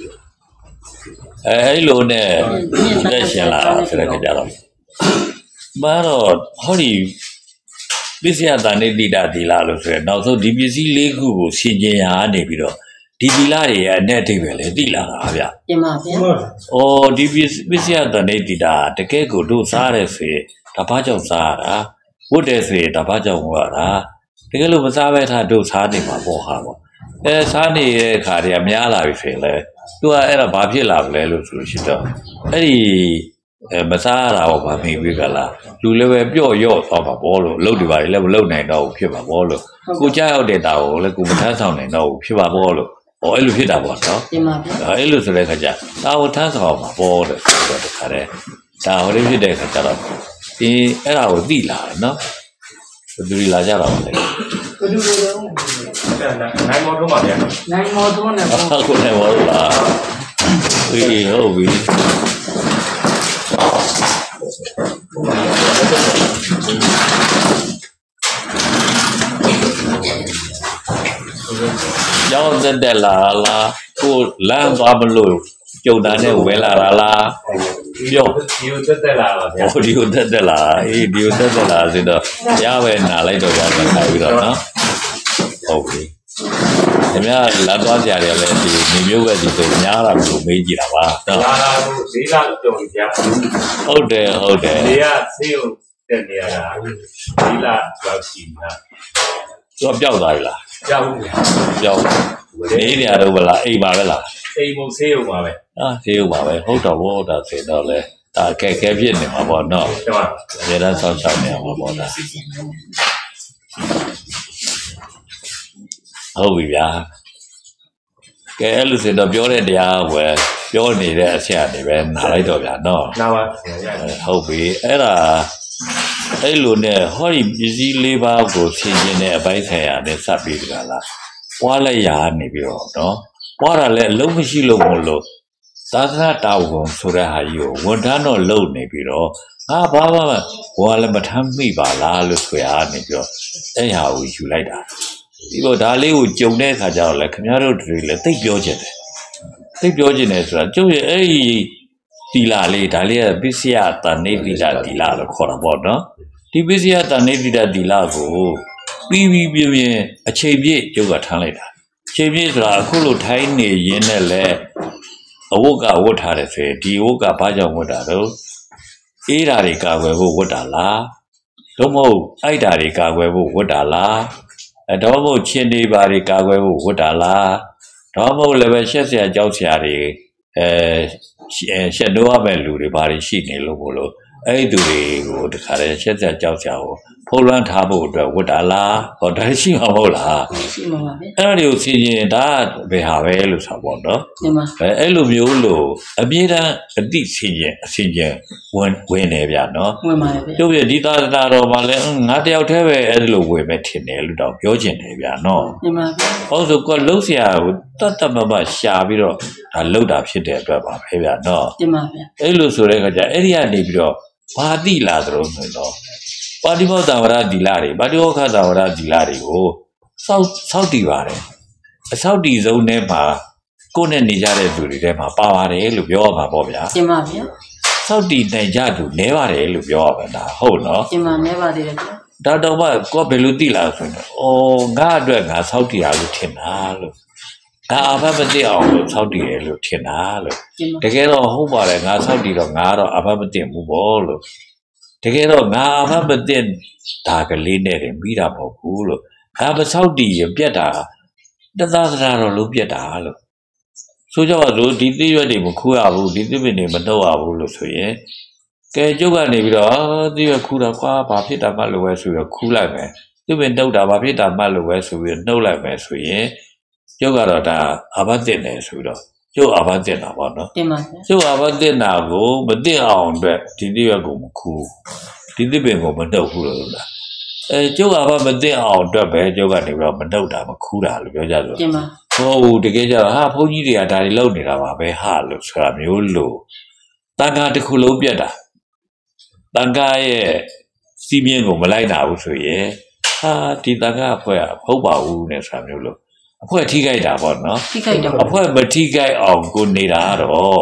အဲ့လိုနဲ့တက်ရှင်လာဆိုတဲ့ကြတော့ဘာတော့ဟောဒီပစ္စယတန်နေတိတာဒီလာလို့ဆိုရနောက်ဆုံးဒီပစ္စည်း၄ခုကိုဆင်ခြင်ရာနေပြီးတော့ဒီဒီလာတွေရဲ့အနဲ့အဓိပ္ပာယ်လေတိလာတာဗျ။တင်ပါဗျာ။အော်ဒီပစ္စယတန်နေတိတာတကယ်ကိုတို့စားရဲဆိုရင်ဒါဘာကြောင့်စားရတာဝတ်တယ်ဆိုရင်ဒါဘာကြောင့်ဝတ်ရတာတကယ်လို့မစားဘဲထားတို့စားနေမှာပေါ့ဟာပေါ့စားနေတဲ့အခါတည်းကများလာပြီဆိုရင်လေသူကအဲ့ဒါဘာဖြစ်လာလဲလို့ဆိုလို့ရှိတော့အဲ့ဒီမစားရတာပေါ့ဗာမိပြီကလားလူလည်းပဲပြော့ရော့သွားပါဘောလို့လှုပ်တွေပါလေလည်းမလှုပ်နိုင်တော့ဘူးဖြစ်ပါဘောလို့ကိုကြားရောက်တဲ့တာကိုလည်းကိုမထမ်းဆောင်နိုင်တော့ဘူးဖြစ်ပါဘောလို့အဲ့လိုဖြစ်တာပေါ့နော်တင်ပါဗျာအဲ့လိုဆိုတဲ့ခါကျတာကိုထမ်းဆောင်မှာဘောလို့ဆိုတော့တခါတည်းဒါဟိုလေးဖြစ်တဲ့ခါကျတော့ဒီအဲ့ဒါကိုသိလာတယ်နော်ဘယ်သူလာကြတာပါလဲဘယ်သူတွေလဲနိုင်မောတော့ပါဗျာနိုင်မောတော့နဲ့ပေါ့ကိုနိုင်မောလားအေးဟုတ်ပြီရောက်တဲ့လာလားကိုလမ်းသွားမလို့ကြုံတာနဲ့ဝဲလာတာလားပြောဒီကိုတက်လာပါဗျာဒီကိုတက်လာအေးဒီကိုတက်လာဆိုတော့ရပဲနာလိုက်တော့ကြာခိုင်းပြီးတော့နော်ဟုတ်ပြီခင်ဗျာလာသွားကြရတယ်လေဒီနေမျိုးပဲဒီဆိုညားတာကိုမေးကြည့်တာပါနော်လာလာကို၄လကြုံကြဟုတ်တယ်ဒီကဆေးရုံတက်နေရတာ၄လလောက်ရှိနေတာသူကပျောက်သွားပြီလားပျောက်ဘူးပျောက်နေနေရတော့ဗလားအိမ်ပါပဲလားအိမ်မို့ဆေးရုံပါပဲဆေးရုံပါပဲဟုတ်တော့ဘောဒါဆိုတော့လေဒါကဲဖြစ်နေမှာပေါ့နော်ဟုတ်ပါအများအားဆောင်းချနေမှာပေါ့ဒါဟုတ်ပြီဗျာကဲအဲ့လိုဆိုတော့ပြောတဲ့တရားဝယ်ပြောနေတဲ့အချက်အနေပဲနားလိုက်တော့ဗျာနော်နားပါဟုတ်ပြီအဲ့ဒါအဲ့လိုနဲ့ဟောဒီပစ္စည်း၄ပါးကိုဆင်ခြင်တဲ့အပိုင်းဆိုင်ရာနဲ့စပ်ပြီးကြလားပွားလိုက်ရနေပြီးတော့နော်ပွားတာလည်းအလုံးမရှိလို့မလို့သာသနာတာဝန်ဆိုတဲ့ဟာကြီးကိုဝန်ထမ်းတော့လုပ်နေပြီးတော့ငါဘာမှဘွာလည်းမထမ်းမိပါလားလို့ဆိုရနေပြီးတော့အဲ့ဟာကိုယူလိုက်တာဒီတော့ဒါလေးကိုကြုံတဲ့အခါကျတော့လေခင်ဗျားတို့တွေလည်းသိပြောချင်တယ်သိပြောချင်တယ်ဆိုတာကျုပ်ရဲ့အဲ့ဒီတီလာလေးဒါလေးကပစ္စယတဏိတိတာတီလာလို့ခေါ်တာပေါ့နော်ဒီပစ္စယတဏိတိတာတီလာကိုပြီးပြင်းအချိန်ပြည့်ကျုပ်ကထမ်းလိုက်တာအချိန်ပြည့်ဆိုတာအခုလိုထိုင်းနေရင်းနဲ့လေအဝတ်ကဝတ်ထားတယ်ဆိုရင်ဒီအဝတ်ကဘာကြောင့်ဝတ်တာတော့အေးဓာတွေကာကွယ်ဖို့ဝတ်တာလားတော့မဟုတ်အိုက်ဓာတွေကာကွယ်ဖို့ဝတ်တာလားတော့မဟုတ်ချင်းတွေဘာတွေကာကွယ်ဖို့ဝတ်တာလားတော့မဟုတ်လည်းပဲရှက်စရာကြောက်စရာတွေရှက်တော့မဲ့လူတွေဘာတွေရှိနေလို့မို့လို့အဲ့ဒီသူတွေကိုတခါတည်းရှက်စရာကြောက်စရာကိုဖုံးလွှမ်းထားဖို့အတွက်ဝတ်တာလားဟောဒါရှိမှာမဟုတ်လားရှိမှာပါဗျအဲ့ဒါတွေကိုသိရင်ဒါဘယ်ဟာပဲလို့ဆိုပေါ့နော်မှန်ပါအဲ့လိုမျိုးလို့အပြည့်တန်းအတိသိရင်အစင်ကျဝင်နေဗျာနော်ဝင်ပါတယ်ဗျကျုပ်ရဲ့ဒီသာသနာတော်မှာလည်းငါတယောက်တည်းပဲအဲ့လိုဝင်မဲ့ထင်တယ်လို့တော့ပြောချင်တယ်ဗျာနော်မှန်ပါဗျဟုတ်ဆိုကလှုပ်ရှားကိုတတ်မရှာပြီးတော့ဒါလှုပ်တာဖြစ်တဲ့အတွက်ပါပဲဗျာနော်မှန်ပါဗျအဲ့လိုဆိုတဲ့အခါကျအဲ့ဒီကနေပြီးတော့ဘာတိလာသလိုဆိုတော့ပါတိမောသဝရဒီလာတွေပါတိမောခသဝရဒီလာတွေကိုစောက်တည်ပါတယ်အစောက်တည်ဆုံးထဲမှာကိုယ်နဲ့နေကြတဲ့သူတွေထဲမှာပါပါတယ်လို့ပြောရမှာပေါ့ဗျာရှင်းပါဗျာစောက်တည်နိုင်ကြသူနဲပါတယ်လို့ပြောရမှာဒါဟုတ်နော်ရှင်းပါနဲပါသေးတယ်ဗျာဒါတော့မှကိုယ်ဘယ်လိုသိလာဆိုတော့ငါအတွက်ငါစောက်တည်ရလို့ထင်တာလို့ဒါအဖတ်မသိအောင်လို့စောက်တည်ရလို့ထင်တာလို့တကယ်တော့ဟုတ်ပါတယ်ငါစောက်တည်တော့ငါတော့အဖတ်မသိဘူးပေါ့လို့တကယ်တော့ငါအဖတ်မသိဒါကလေးနဲ့တင်ပြီးတာမဟုတ်ဘူးလို့ငါမစောက်တည်ရပြက်တာတသားစရာတော့လုံးပြက်တာလို့ဆိုကြပါစို့ဒီသိရွက်တွေမခူးရဘူးဒီသိပင်တွေမတော့ရဘူးလို့ဆိုရင်ကဲကျုပ်ကနေပြီးတော့သိရွက်ခူးတော့ကွာဘာဖြစ်တာမှလို့ပဲဆိုပြီးခူးလိုက်မယ်သိပင်တုတ်တာဘာဖြစ်တာမှလို့ပဲဆိုပြီးနှုတ်လိုက်မယ်ဆိုရင်ကျုပ်ကတော့ဒါအဘတ်တင်တယ်ဆိုတော့ကျုပ်အဘတ်တင်တာပေါ့နော်တင်ပါကျုပ်အဘတ်တင်တာကိုမတင်အောင်အတွက်ဒီသိရွက်ကိုမခူးဒီသိပင်ကိုမနှုတ်ဘူးလို့လားကျုပ်အဘတ်မတင်အောင်အတွက်ပဲကျုပ်ကနေပြီးတော့မနှုတ်တာမခူးတာလို့ပြောကြလို့တင်ပါဟုတ်တကယ်ကြတော့ဟာဘုန်းကြီးတွေကဒါတွေလုပ်နေတာပါပဲဟာလို့ဆိုတာမျိုးလို့တန်ခါတစ်ခုလုံးပြတ်တာတန်ခါရဲ့စီးမြင့်ကိုမလိုက်တာဘူးဆိုရင်ဟာဒီတန်ခါအဖွဲ့ကဟုတ်ပါဘူးနဲ့ဆိုတာမျိုးလို့အဖွဲ့ထိခိုက်တာပေါ့နော်ထိခိုက်တော့အဖွဲ့မထိခိုက်အောင်ကိုနေတာတော့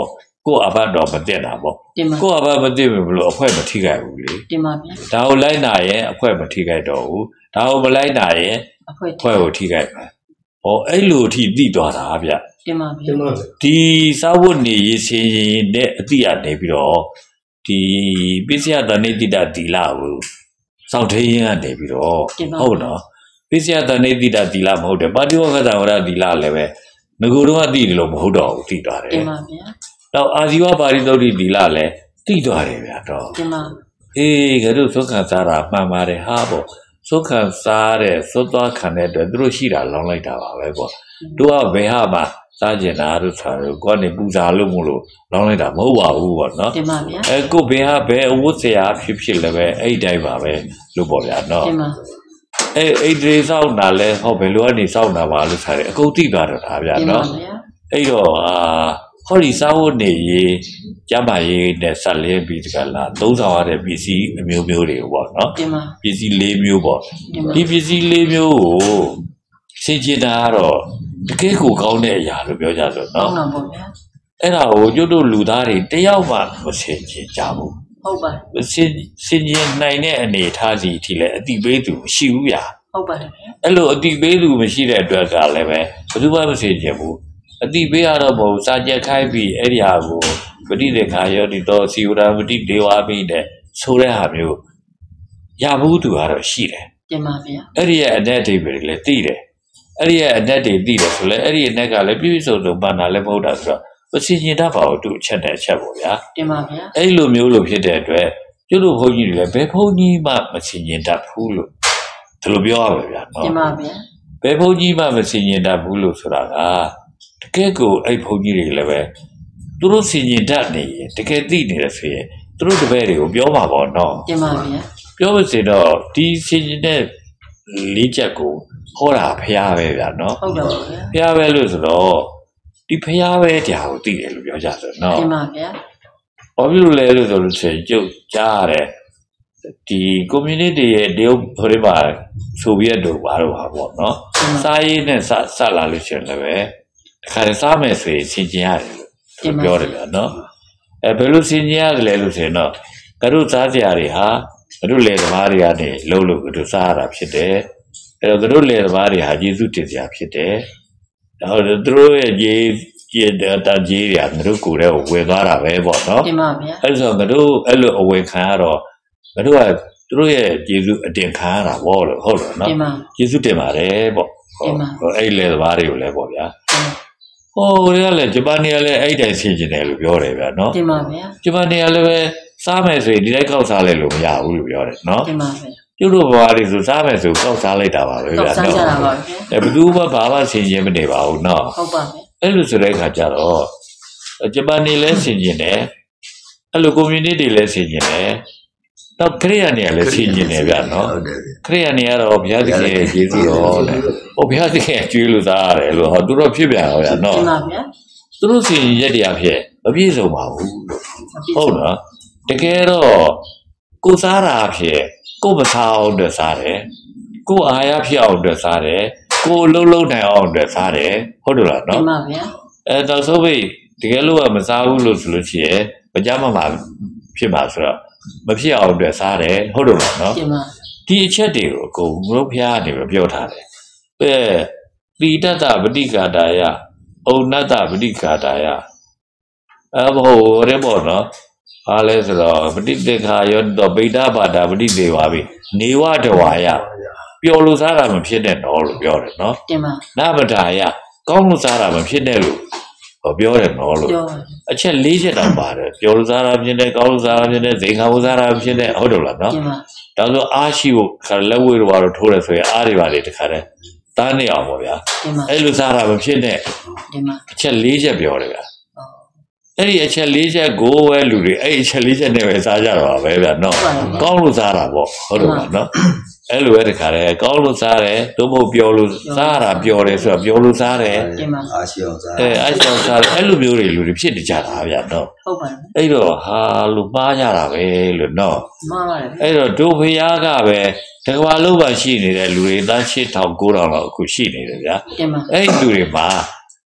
ကိုအဘတ်တော့မတက်တာပေါ့ကိုအဘတ်မတက်ဘူးလို့အဖွဲမထိခိုက်ဘူးလေတင်ပါဗျာဒါကိုလိုက်နာရင်အဖွဲမထိခိုက်တော့ဘူးဒါကိုမလိုက်နာရင်အဖွဲကိုထိခိုက်မှာဟောအဲ့လိုထိသိသွားတာဗျတင်ပါဗျာဒီစာဝတ်နေရေးစင်ရင်နဲ့အတိအနေပြီးတော့ဒီပိစယတဏိတိတတိလကိုစောင့်ထိန်ရနေပြီးတော့ဟုတ်နော်ပိစယတဏိတိတတိလမဟုတ်တယ်ပါတိဝကသဝရတိလလည်းပဲငကိုတော့အတိတယ်လို့မဟုတ်တော့ဘူးသိသွားတယ်တင်ပါဗျာတော့အာဇီဝပါရိသုတ်တိတိလလည်းသိသွားတယ်ဗျာတော့တင်ပါအေးငါတို့သုခစားတာမှန်ပါတယ်ဟာပေါ့သုခစားတဲ့သုသွားခံတဲ့အတွက်သူတို့ရှိတာလောင်းလိုက်တာပါပဲပေါ့တို့ကဘယ်ဟာမှစားကျင်တာတို့ဆိုတော့ကိုကနေပူဇာလို့မလို့လောင်းလိုက်တာမဟုတ်ပါဘူးပေါ့နော်တင်ပါဗျာကိုဘယ်ဟာဘယ်အဝတ်စရာဖြစ်လည်းပဲအဲ့တိုင်းပါပဲလို့ပေါ့ဗျာနော်တင်ပါအဲ့ဒီစောင့်တာလဲဟောဘယ်လိုကနေစောင့်တာပါလို့ဆိုတယ်အကုန်သိသွားတော့တာဗျာနော်အဲ့တော့ဟောဒီစာဝတ်နေရေးကျမ်းမာရေးနဲ့ဆက်လင်းပြီးတကလားသုံးဆောင်ရတဲ့ပစ္စည်းအမျိုးမျိုးတွေပေါ့နော်ပစ္စည်း၄မျိုးပေါ့ဒီပစ္စည်း၄မျိုးကိုရှင်းချင်တာကတော့တကယ်ကိုကောင်းတဲ့အရာလို့ပြောကြဆိုနော်ဟုတ်ပါဗျာအဲ့ဒါကိုကျွတ်တို့လူသားတွေတယောက်မှမရှင်းချင်ကြဘူးဟုတ်ပါရှင်းချင်နိုင်တဲ့အနေထားစီအထိလည်းအတိပေးသူမရှိဘူးဗျာဟုတ်ပါတယ်ဗျာအဲ့လိုအတိပေးသူမရှိတဲ့အတွက်ကလည်းပဲဘယ်သူမှမရှင်းချင်ဘူးအတိပေးရတော့မဟုတ်စာကြက်ခိုင်းပြီးအဲ့ဒီဟာကိုပဋိသေခာယောတိတော်စီဝရပတိဒေဝပိတဲ့ဆိုတဲ့ဟာမျိုးရဘူးသူကတော့ရှိတယ်တင်ပါဗျာအဲ့ဒီရဲ့အတဲ့အဓိပ္ပာယ်လည်းသိတယ်အဲ့ဒီရဲ့အတဲ့တွေသိတယ်ဆိုလဲအဲ့ဒီအတဲ့ကလည်းပြည့်စုံစုံပန်းတာလည်းမဟုတ်တာဆိုတော့ပစီရင်တတ်ပါဘူးသူအချက်တဲ့အချက်ပေါ့ဗျာတင်ပါဗျာအဲ့လိုမျိုးလို့ဖြစ်တဲ့အတွက်ကျွတ်တို့ဘုန်းကြီးတွေလည်းဘယ်ဘုန်းကြီးမှမစီရင်တတ်ဘူးလို့ဒီလိုပြောရပါဗျာနော်တင်ပါဗျာဘယ်ဘုန်းကြီးမှမစီရင်တတ်ဘူးလို့ဆိုတာကတကယ်ကိုအဲ့ဘုန်းကြီးတွေလည်းပဲသူတို့စီရင်တတ်နေရင်တကယ်သိနေတယ်ဆိုရင်သူတို့တပည့်တွေကိုပြောမှာပေါ့နော်တင်ပါဗျာပြောလို့ဆိုတော့ဒီစီရင်တဲ့လေးချက်ကိုဟောတာဖျားပဲဗျာနော်ဟုတ်ပါဘူးဖျားပဲလို့ဆိုတော့ဒီဖျားပဲတရားကိုသိတယ်လို့ပြောကြဆိုနော်တင်ပါဗျာဘာဖြစ်လို့လဲလို့ဆိုလို့ရှိရင်ကျုပ်ကြားရတယ်ဒီ community ရဲ့တရုတ်ဘယ်မှာဆိုဗီယက်တို့ဘာလို့ပါပေါ့နော်စားရေးနဲ့ဆက်လာလို့ရှိရင်လည်းပဲတခါစားမယ်ဆိုရင်ဆင်ကျင်ရတယ်လို့ပြောတယ်ဗျာနော်ဘယ်လိုဆင်ကျင်ရတယ်လဲလို့ဆိုရင်တော့တို့စားစရာတွေဟာတို့လေသမားတွေကနေလှုပ်လို့တို့စားရတာဖြစ်တယ်အဲ့တော့တို့လေသမားတွေဟာယေရှုတင်စရာဖြစ်တယ်တော့တို့ရဲ့ကြီးတာကြီးရတို့ကိုယ်တော့ဝယ်သွားတာပဲပေါ့နော်တင်ပါဗျာအဲ့ဆိုတို့အဲ့လိုအဝယ်ခံရတော့တို့ကတို့ရဲ့ယေရှုအတင်ခံရတာပေါ့လို့ဟုတ်တယ်နော်ယေရှုတင်ပါတယ်ပေါ့အဲ့လေသမားတွေကိုလည်းပေါ့ဗျာဟိုတွေကလည်းဂျပန်တွေကလည်းအဲ့တိုင်ဆင်ကျင်တယ်လို့ပြောတယ်ဗျာနော်တင်ပါဗျာဂျပန်တွေကလည်းပဲစားမယ်ဆိုရင်ဒီတိုင်းကောက်စားလိုက်လို့မရဘူးလို့ပြောတယ်နော်တင်ပါဗျာကျုပ်တို့ဘဝတွေဆိုစားမယ်ဆိုကောက်စားလိုက်တာပါပဲဗျာနော်စားကြတာပါဗျာဘယ်သူမှဘာမှဆင်ကျင်မနေပါဘူးနော်ဟုတ်ပါဗျာအဲ့လိုဆိုတဲ့အခါကျတော့ဂျပန်တွေလည်းဆင်ကျင်တယ်အဲ့လို community တွေလည်းဆင်ကျင်တယ်တော့ခရိယာနေလည်းဆင်ကျင်တယ်ဗျာနော်ခရိယာနေကတော့ဘုရားသခင်ရဲ့ယေရှုတော်တဲ့ဟိုဘုရားသခင်ကျွေးလို့စားရတယ်လို့ဟောသူတို့ဖြစ်ပြန်တော့ဗျာနော်တင်ပါဗျာသူတို့ဆင်ရက်တရားဖြစ်မပြည့်စုံပါဘူးဟုတ်နော်တကယ်တော့ကိုစားတာဖြစ်ကိုမစားအောင်အတွက်စားတယ်ကိုအာရဖြစ်အောင်အတွက်စားတယ်ကိုလုံးနိုင်အောင်အတွက်စားတယ်ဟုတ်တယ်လားနော်တင်ပါဗျာတော့ဆိုပြီးတကယ်လို့မစားဘူးလို့ဆိုလို့ရှိရင်မကြမ်းမှာဖြစ်မှာဆိုတော့မဖြစ်အောင်အတွက်စားတယ်ဟုတ်တယ်လားနော်တင်ပါဒီအချက်တွေကိုအကုန်ဘုရားကနေပြောထားတယ်တိတ္တပဋိက္ခတာယဩနတ္တပဋိက္ခတာယဘောရဲဘောနော်ဘာလဲဆိုတော့ပဋိသေခာယောတော့ဗိဒ္ဓဘာတာပဋိသေဝါပြီနေဝတဝါယပျော်လို့စားတာမဖြစ်နဲ့တော့လို့ပြောတယ်နော်တင်ပါနဗဒါယကောင်းလို့စားတာမဖြစ်နဲ့လို့ပြောတယ်နော်လို့အချက်၄ချက်တောင်ပါတယ်ပျော်လို့စားတာဖြစ်နဲ့ကောင်းလို့စားတာဖြစ်နဲ့ဇိမ်ခံလို့စားတာဖြစ်နဲ့ဟုတ်တယ်လားနော်တင်ပါဒါဆိုအားရှိဖို့ခါလက်ဝဲတော့ထိုးတယ်ဆိုရင်အားတွေပါလေတခါတည်းတားနေအောင်ပေါ့ဗျာအဲ့လိုစားတာမဖြစ်နဲ့တင်ပါအချက်၄ချက်ပြောတယ်ဗျာအဲ့ဒီအချက်၄ချက်ကိုပဲလူတွေအဲ့အချက်၄ချက်နဲ့ပဲစားကြတော့ပါပဲဗျာနော်ကောင်းလို့စားတာပေါ့ဟုတ်တယ်လားနော်အဲ့လိုပဲတခါတည်းကောင်းလို့စားတယ်တို့မဟုတ်ပျော်လို့စားတာပျော်တယ်ဆိုတော့ပျော်လို့စားတယ်အားရှိအောင်စားအားရှိအောင်စားတယ်အဲ့လိုမျိုးတွေလူတွေဖြစ်နေကြတာဗျာနော်ဟုတ်ပါတယ်အဲ့တော့ဟာလူမှားကြတာပဲလို့နော်မှားပါတယ်အဲ့တော့တို့ဖျားကပဲတကဘာလုံးပါရှိနေတဲ့လူတွေသား8000 9000လောက်အခုရှိနေတယ်ဗျာတင်ပါအဲ့လူတွေမှာတ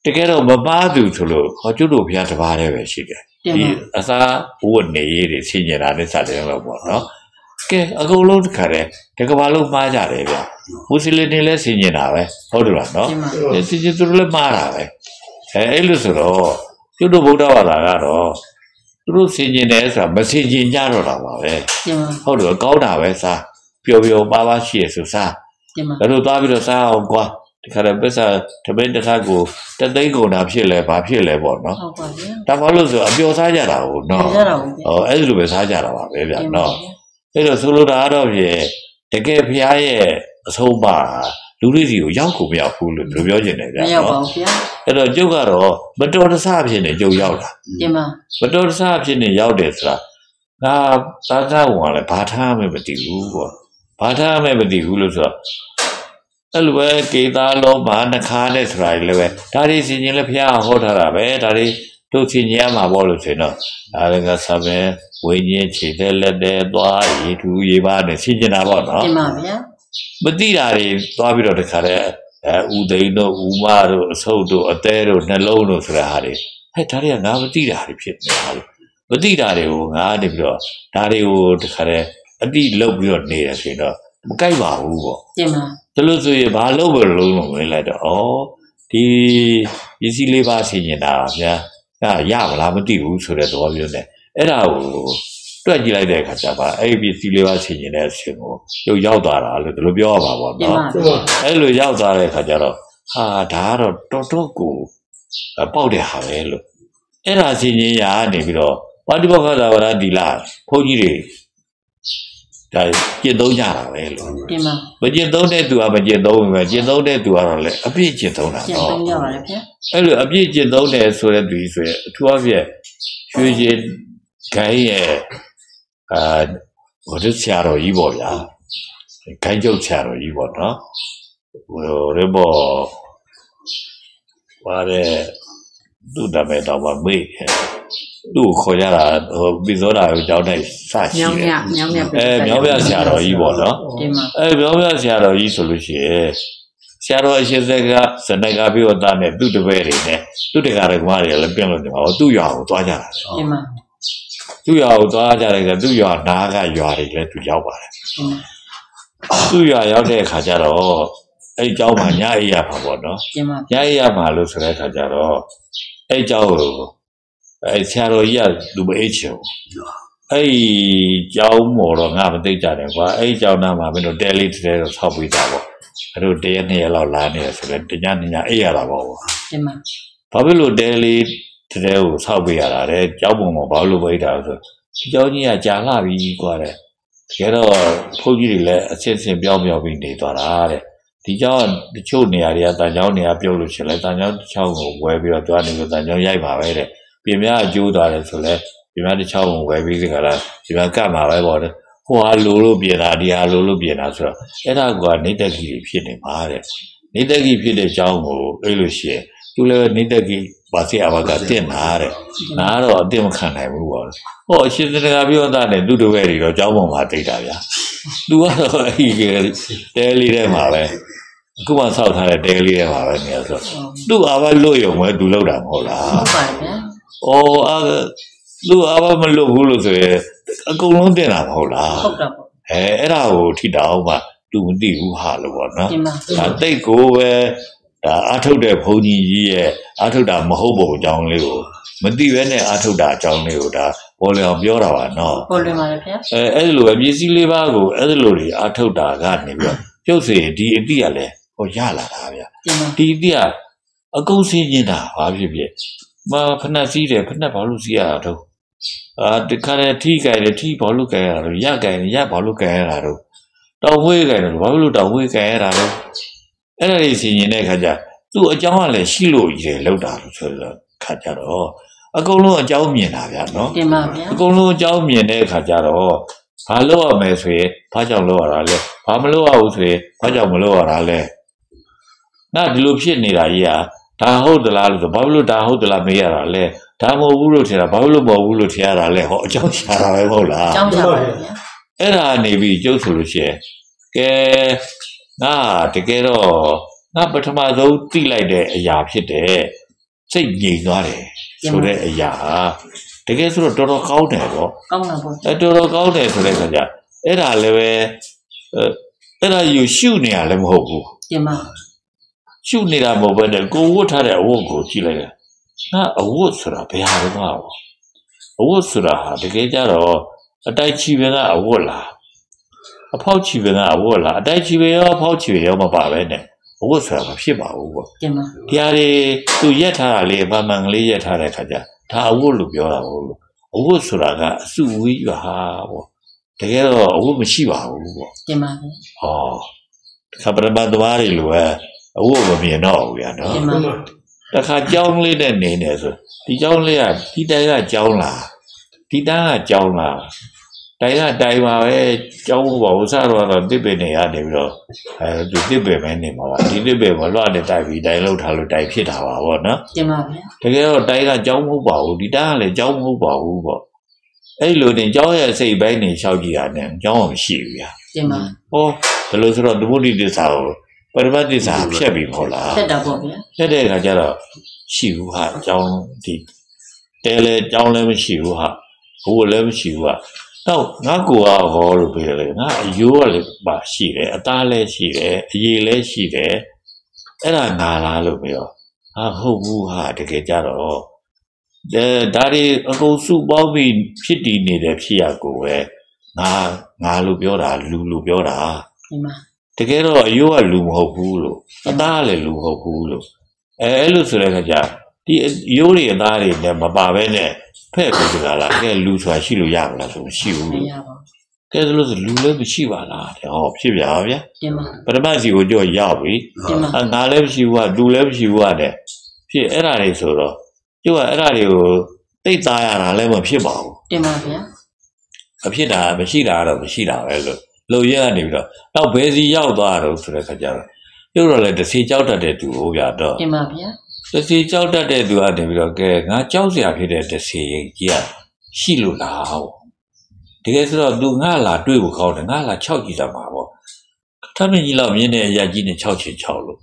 ကယ်တော့မပါသူဆိုလို့ဟောကျွတ်တို့ဘုရားတပါးတည်းပဲရှိတယ်ဒီအစာဝတ်နေရည်ဆင်ញင်တာနဲ့စတယ်လို့ပေါ့နော်ကဲအကုန်လုံးတခါတည်းတကဘာလုံးမှားကြတယ်ဗျမွတ်စလင်တွေလည်းဆင်ញင်တာပဲဟုတ်တယ်လားနော်ဆင်ញင်သူတို့လည်းမှားတာပဲအဲ့လိုဆိုတော့ကျွတ်တို့ဗုဒ္ဓဘာသာကတော့သူတို့ဆင်ញင်တယ်ဆိုတာမဆင်ញင်ကြတော့တာပါပဲဟုတ်တယ်ကောင်းတာပဲစားပျော်ပျော်ပါပါရှိရဆိုစားဒါတို့သွားပြီးတော့စားအောင်ကွာဒီခါတော့ပစ္စတပိတ်တစ်ခါကိုတသိန်းကုန်တာဖြစ်လဲဘာဖြစ်လဲပေါ့နော်ဟုတ်ပါဗျာဒါဘာလို့ဆိုအပျော်စားကြတာကိုနော်အဲ့လိုပဲစားကြတာပါပဲဗျာနော်အဲ့တော့ဆိုလိုတာတော့ဖြင့်တကယ်ဖျားရဲ့အဆုံးပါလူတွေစီကိုရောက်ကိုမရောက်ဘူးလို့ပြောချင်တယ်ဗျာမရောက်ပါဘူးဗျာအဲ့တော့ကျုပ်ကတော့မတော်တဆဖြစ်နေကျုပ်ရောက်တာတင်ပါမတော်တဆဖြစ်နေရောက်တယ်ဆိုတာငါသာသနာ့ဝင်လည်းဘာထားမှမသိဘူးပေါ့ဘာထားမှမသိဘူးလို့ဆိုတော့အဲ့လိုပဲကေသားလုံးဘာနှခါနဲ့ဆိုတာလည်းပဲဒါတွေစီရင်လည်းဖျားဟောထားတာပဲဒါတွေတို့စီရင်ရမှာပေါ့လို့ဆိုရင်တော့ဒါလည်းကဆပဲဝိညာဉ်ခြေသက်လက်တဲ့သွားရေထူရေပါနဲ့စီရင်တာပေါ့နော်တင်ပါဗျာမသိတာတွေသွားပြီးတော့တခါတည်းဥသိန်းတို့ဥမတို့အဆုပ်တို့အသေးတို့နှလုံးတို့ဆိုတာဟာတွေဟဲ့ဒါတွေကငါမသိတာတွေဖြစ်နေတာလို့မသိတာတွေကိုငါနေပြီးတော့ဒါတွေကိုတခါတည်းအတိလုတ်ပြီးတော့နေတယ်ဆိုရင်တော့မကြိုက်ပါဘူးပေါ့တင်ပါဒါလို့ဆိုရင်ဘာလို့ပဲလုံးလုံးဝင်လိုက်တော့ဒီပစ္စည်းလေးပါဆင်ញင်တာဗျာရမလားမသိဘူးဆိုတဲ့သဘောမျိုးနဲ့အဲ့ဒါကိုတွက်ကြည့်လိုက်တဲ့အခါကျပါအဲ့ဒီပစ္စည်းလေးပါဆင်ញင်တဲ့အချိန်ကိုရုပ်ရောက်သွားတာလို့ဒီလိုပြောရပါပေါ့နော်အဲ့လိုရောက်သွားတဲ့အခါကျတော့ဟာဒါကတော့တော်တော်ကိုပေါက်တဲ့ဟာပဲလို့အဲ့ဒါဆင်ញင်ရနေပြီးတော့ပါတိဘောဂသာဝရဒီလာဘုန်းကြီးတွေဒါကျင့်သုံးကြတာပဲလို့တင်ပါမကျင့်သုံးတဲ့သူကမကျင့်သုံးဘူးပဲကျင့်သုံးတဲ့သူကတော့လည်းအပြည့်ကျင့်သုံးတာနော်ကျင့်သုံးကြပါလေဗျာအဲ့လိုအပြည့်ကျင့်သုံးတယ်ဆိုတဲ့သူဆိုရင်အထူးအဖြင့်ရွှေချင်းခိုင်းရဲ့ဟိုဆရာတော်ကြီးပေါ့ဗျာခိုင်းကျုပ်ဆရာတော်ကြီးပေါ့နော်ဟိုရဲဘော်ပါတဲ့သူ့တမဲတော့မမေ့သူ့ခေါ်ရတာဟိုပြီးစောတာကိုကြောင်းနဲ့စရှိတယ်မြောင်းပြဆရာတော်ကြီးပေါ့နော်မြောင်းပြဆရာတော်ကြီးဆိုလို့ရှိရင်ဆရာတော်အရှင်သက်ကစနကပြိဝတနဲ့သူ့တပည့်တွေနဲ့သူ့တက္ကရာကမားတွေလည်းပြင်လို့နေမှာသူ့ရွာကိုသွားကြတာသူ့ရွာကိုသွားကြတယ်ကသူ့ရွာနားကရွာတွေလည်းသူရောက်ပါတယ်သူ့ရွာရောက်တဲ့အခါကျတော့အဲ့เจ้าမှာညအိပ်ရမှာပေါ့နော်ညအိပ်ရမှာလို့ဆိုတဲ့အခါကျတော့အဲ့เจ้าကိုအဲ့ဆရာတော်ကြီးကလူမအိတ်ချင်အဲ့ကျောင်းမော်တော့ငါမသိကြတယ်ကွာအဲ့ကျောင်းသားမှာမင်းတို့တဲလေးတဲတော့ဆောက်ပြီးသားပေါ့အဲ့တို့တရက်နှစ်ရက်လောက်လာနေရဆိုလဲတညညအိတ်ရတာပေါ့တင်ပါဘာဖြစ်လို့တဲလေးတဲကိုဆောက်ပေးရတာလဲကျောင်းပုံမှာဘာလို့ပိတ်တာဆိုဒီကျောင်းကြီးကကြာလာပြီကွာတဲ့တကယ်တော့ဘုန်းကြီးတွေလည်းအစစ်စစ်ပြောင်းပြောင်းပြီးနေသွားတာတဲ့ဒီကျောင်းကတချို့နေရာတွေကတန်ကျောင်းနေရာပြုတ်လို့ရှင်လဲတန်ကျောင်းတစ်ချောင်းကိုဝဲပြီးတော့တွားနေလို့တန်ကျောင်းရိုက်ပါပဲတဲ့ပြင်များအကျိုးသွားတယ်ဆိုလဲဒီမှာတစ်ချောင်းဝယ်ပြီးကြလားဒီမှာကတ်မှာပဲပေါ့လေဟိုဟာလိုလို့ပြင်တာဒီဟာလိုလို့ပြင်တာဆိုတော့အဲ့ဒါကနေတက်ကြီးဖြစ်နေမှာတဲ့နေတက်ကြီးဖြစ်တဲ့အကြောင်းကိုသိလို့ရှိရင်သူလည်းနေတက်ကြီးပါစီအဘကတင်တာတဲ့ငါတော့အတင်မခံနိုင်ဘူးပေါ့ဟောအရှင်သင်္ဃာပြောတာနဲ့သူ့တပည့်တွေတော့ကျောင်းပေါ်မှာတိတ်တာဗျာသူကတော့အဲ့ဒီတဲလေးထဲမှာပဲအခုမှဆောက်ထားတဲ့တဲလေးထဲမှာပဲနေရဆိုသူ့အဘလွတ်ရုံပဲသူလောက်တာမဟုတ်လားဟုတ်ပါဗျာလူအဘမလုပ်ဘူးလို့ဆိုရင်အကုန်လုံးတင်တာမဟုတ်လားဟုတ်တာပေါ့အဲ့ဒါကိုထိတောင်းမှသူမသိဘူးဟာလို့ပေါ့နော်ဒါတိတ်ကိုပဲဒါအာထုတ်တဲ့ဘုန်းကြီးကြီးရဲ့အာထုတ်တာမဟုတ်ဘူးအကြောင်းလေးကိုမသိဘဲနဲ့အာထုတ်တာအကြောင်းလေးကိုဒါပေါ်လျောင်ပြောတာပါနော်ပေါ်လျောင်ပါလေခင်ဗျအဲ့လိုပဲပစ္စည်းလေးပါးကိုအဲ့လိုတွေအာထုတ်တာကနေပြီးတော့ပြုတ်စေဒီအတိကလည်းဟောရလာတာဗျဒီအတိကအကုန်စင်းနေတာဘာဖြစ်ဖြစ်မဖဏစီးတယ်ဖဏဘာလို့စီးရတာတော့တခါတည်းထိကြိုင်တယ်ထိဘာလို့ကြိုင်ရတာတော့ရကြိုင်ရဘာလို့ကြိုင်ရတာတော့တောင်ဝေးကြိုင်တယ်ဘာလို့တောင်ဝေးကြိုင်ရတာတော့အဲ့ဒါကြီးစီရင်တဲ့ခါကျသူ့အကြောင်းကလည်းရှိလို့ကြီးတယ်လောက်တာလို့ဆိုတော့ခါကျတော့အကုန်လုံးအကြောင်းမြင်တာဗျာနော်တင်ပါဗျာအကုန်လုံးအကြောင်းမြင်တဲ့ခါကျတော့ဘာလို့ရမယ်ဆိုရင်ဘာကြောင့်လို့ရတာလဲဘာမလို့ရဘူးဆိုရင်ဘာကြောင့်မလို့ရတာလဲနာဒီလိုဖြစ်နေတာကြီးဟာဒါဟုတ်သလားလို့ဆိုဘာလို့ဒါဟုတ်သလားမေးရတာလဲဒါမဟုတ်ဘူးလို့ထင်တာဘာလို့မဟုတ်ဘူးလို့ထင်ရတာလဲဟောအကြောင်းရှာတာပဲမဟုတ်လားအကြောင်းရှာပါဗျာအဲ့ဒါနေပြီးကျုပ်ဆိုလို့ရှိရင်ကဲငါတကယ်တော့ငါပထမဆုံးသိလိုက်တဲ့အရာဖြစ်တယ်စိတ်ငြိမ်သွားတယ်ဆိုတဲ့အရာတကယ်ဆိုတော့တော်တော်ကောင်းတယ်ပေါ့ကောင်းတာပေါ့တော်တော်ကောင်းတယ်ဆိုတဲ့ခါကျအဲ့ဒါလည်းပဲအဲ့ဒါယူရှုနေရလည်းမဟုတ်ဘူးတင်ပါရှုနေတာမဟုတ်ဘဲနဲ့ကိုဝတ်ထားတဲ့အဝတ်ကိုကြည့်လိုက်ငါအဝတ်ဆိုတာဘယ်ဟာလဲပေါ့အဝတ်ဆိုတာဟာတကယ်ကြတော့အတိုက်ချီပင်ကအဝတ်လားအဖောက်ချီပင်ကအဝတ်လားအတိုက်ချီပင်ရောအဖောက်ချီပင်ရောမပါပဲနဲ့အဝတ်ဆိုတာမဖြစ်ပါဘူးပေါ့တင်ပါတရားတွေသူရက်ထားတာလေမှန်ကလေးရက်ထားတဲ့ခါကျဒါအဝတ်လို့ပြောတာမဟုတ်လို့အဝတ်ဆိုတာကအစုဝေးရွာပေါ့တကယ်တော့အဝတ်မရှိပါဘူးပေါ့တင်ပါဟောခပရမတ်သွားတွေလိုပဲအဝတ်မမြင်တော့ဘူးဗျာနော်တင်ပါတခါကြောင်းလေးနဲ့နေနေဆိုဒီကြောင်းလေးကဒီတိုင်ကကြောင်းလားဒီတန်းကကြောင်းလားတိုင်ကတိုင်ပါပဲကြောင်းဘောစတော့တစ်ပင်နေရနေပြီးတော့သူတစ်ပင်ပဲနေမှာပါဒီတစ်ပင်မှာလွှတ်နဲ့တိုက်ပြီးတိုင်လောက်ထားလို့တိုင်ဖြစ်တာပါဗောနော်တင်ပါဗျာတကယ်တော့တိုင်ကကြောင်းမဟုတ်ပါဘူးဒီတန်းကလည်းကြောင်းမဟုတ်ပါဘူးဗောအဲ့လိုနေကြောင်းရဲ့စိတ်ပိုင်းနေလျှောက်ကြည့်ရတဲ့ကြောင်းမရှိဘူးဗျာတင်ပါဟောဘယ်လိုဆိုတော့ဒုတိယသစ္စာကိုပရမတ်သစ္စာဖြတ်ပြီးပေါ့လားဖြတ်တာပေါ့ဗျာဖြတ်တဲ့အခါကျတော့ရှိဘူးဟာကြောင်းဒီတဲလဲကြောင်းလည်းမရှိဘူးဟာဘိုးလည်းမရှိဘူးဟာတော့ငါကိုကဟောလို့ပြောတယ်ငါအယိုးကလည်းပါရှိတယ်အသားလည်းရှိတယ်အရည်လည်းရှိတယ်အဲ့ဒါငါလားလို့ပြောဟာဟုတ်ဘူးဟာတကယ်ကြတော့ဒါတွေအကုန်စုပေါင်းပြီးဖြစ်တည်နေတဲ့ဖြစ်ရကိုပဲငါလို့ပြောတာလူလို့ပြောတာဒီမှာတကယ်တော့အယိုးကလူမဟုတ်ဘူးလို့အသားလည်းလူမဟုတ်ဘူးလို့အဲ့လိုဆိုတဲ့အခါကျဒီအယိုးတွေအသားတွေနဲ့မပါဘဲနဲ့ဖဲ့ပြီးကြလားကဲလူဆိုတာရှိလို့ရမလားဆိုမရှိဘူးလို့ကဲလို့ဆိုလူလည်းမရှိပါလားတဲ့ဟောဖြစ်ပြပါဗျာပရမတ်စီကိုကြောရောက်ပြီငါလည်းမရှိဘူးကလူလည်းမရှိဘူးတဲ့ဖြစ်အဲ့ဒါတွေဆိုတော့ကျိုးကအဲ့ဒါတွေကိုသိသားရတာလည်းမဖြစ်ပါဘူးတင်ပါဗျာအဖြစ်တာမရှိတာတော့မရှိတာပဲလို့လုံရနေပြီးတော့နောက်ဘယ်စီရောက်သွားတော့ဆိုတဲ့ခါကျတော့ကျိုးတော့လည်းတစ်စီကြောက်တတ်တဲ့သူဟိုဗျာတော့တင်ပါဗျာတစ်စီကြောက်တတ်တဲ့သူကနေပြီးတော့ကဲငါကြောက်စရာဖြစ်တဲ့တစ်စီကြီးကရှိလို့လားတကယ်ဆိုတော့သူငါလာတွေ့ဖို့ကောင်းတယ်ငါလာ6ကြည့်တာမှာပေါ့ထမင်းကြီးလောက်မြင်းတဲ့အရာကြီးနဲ့6ချင်6လို့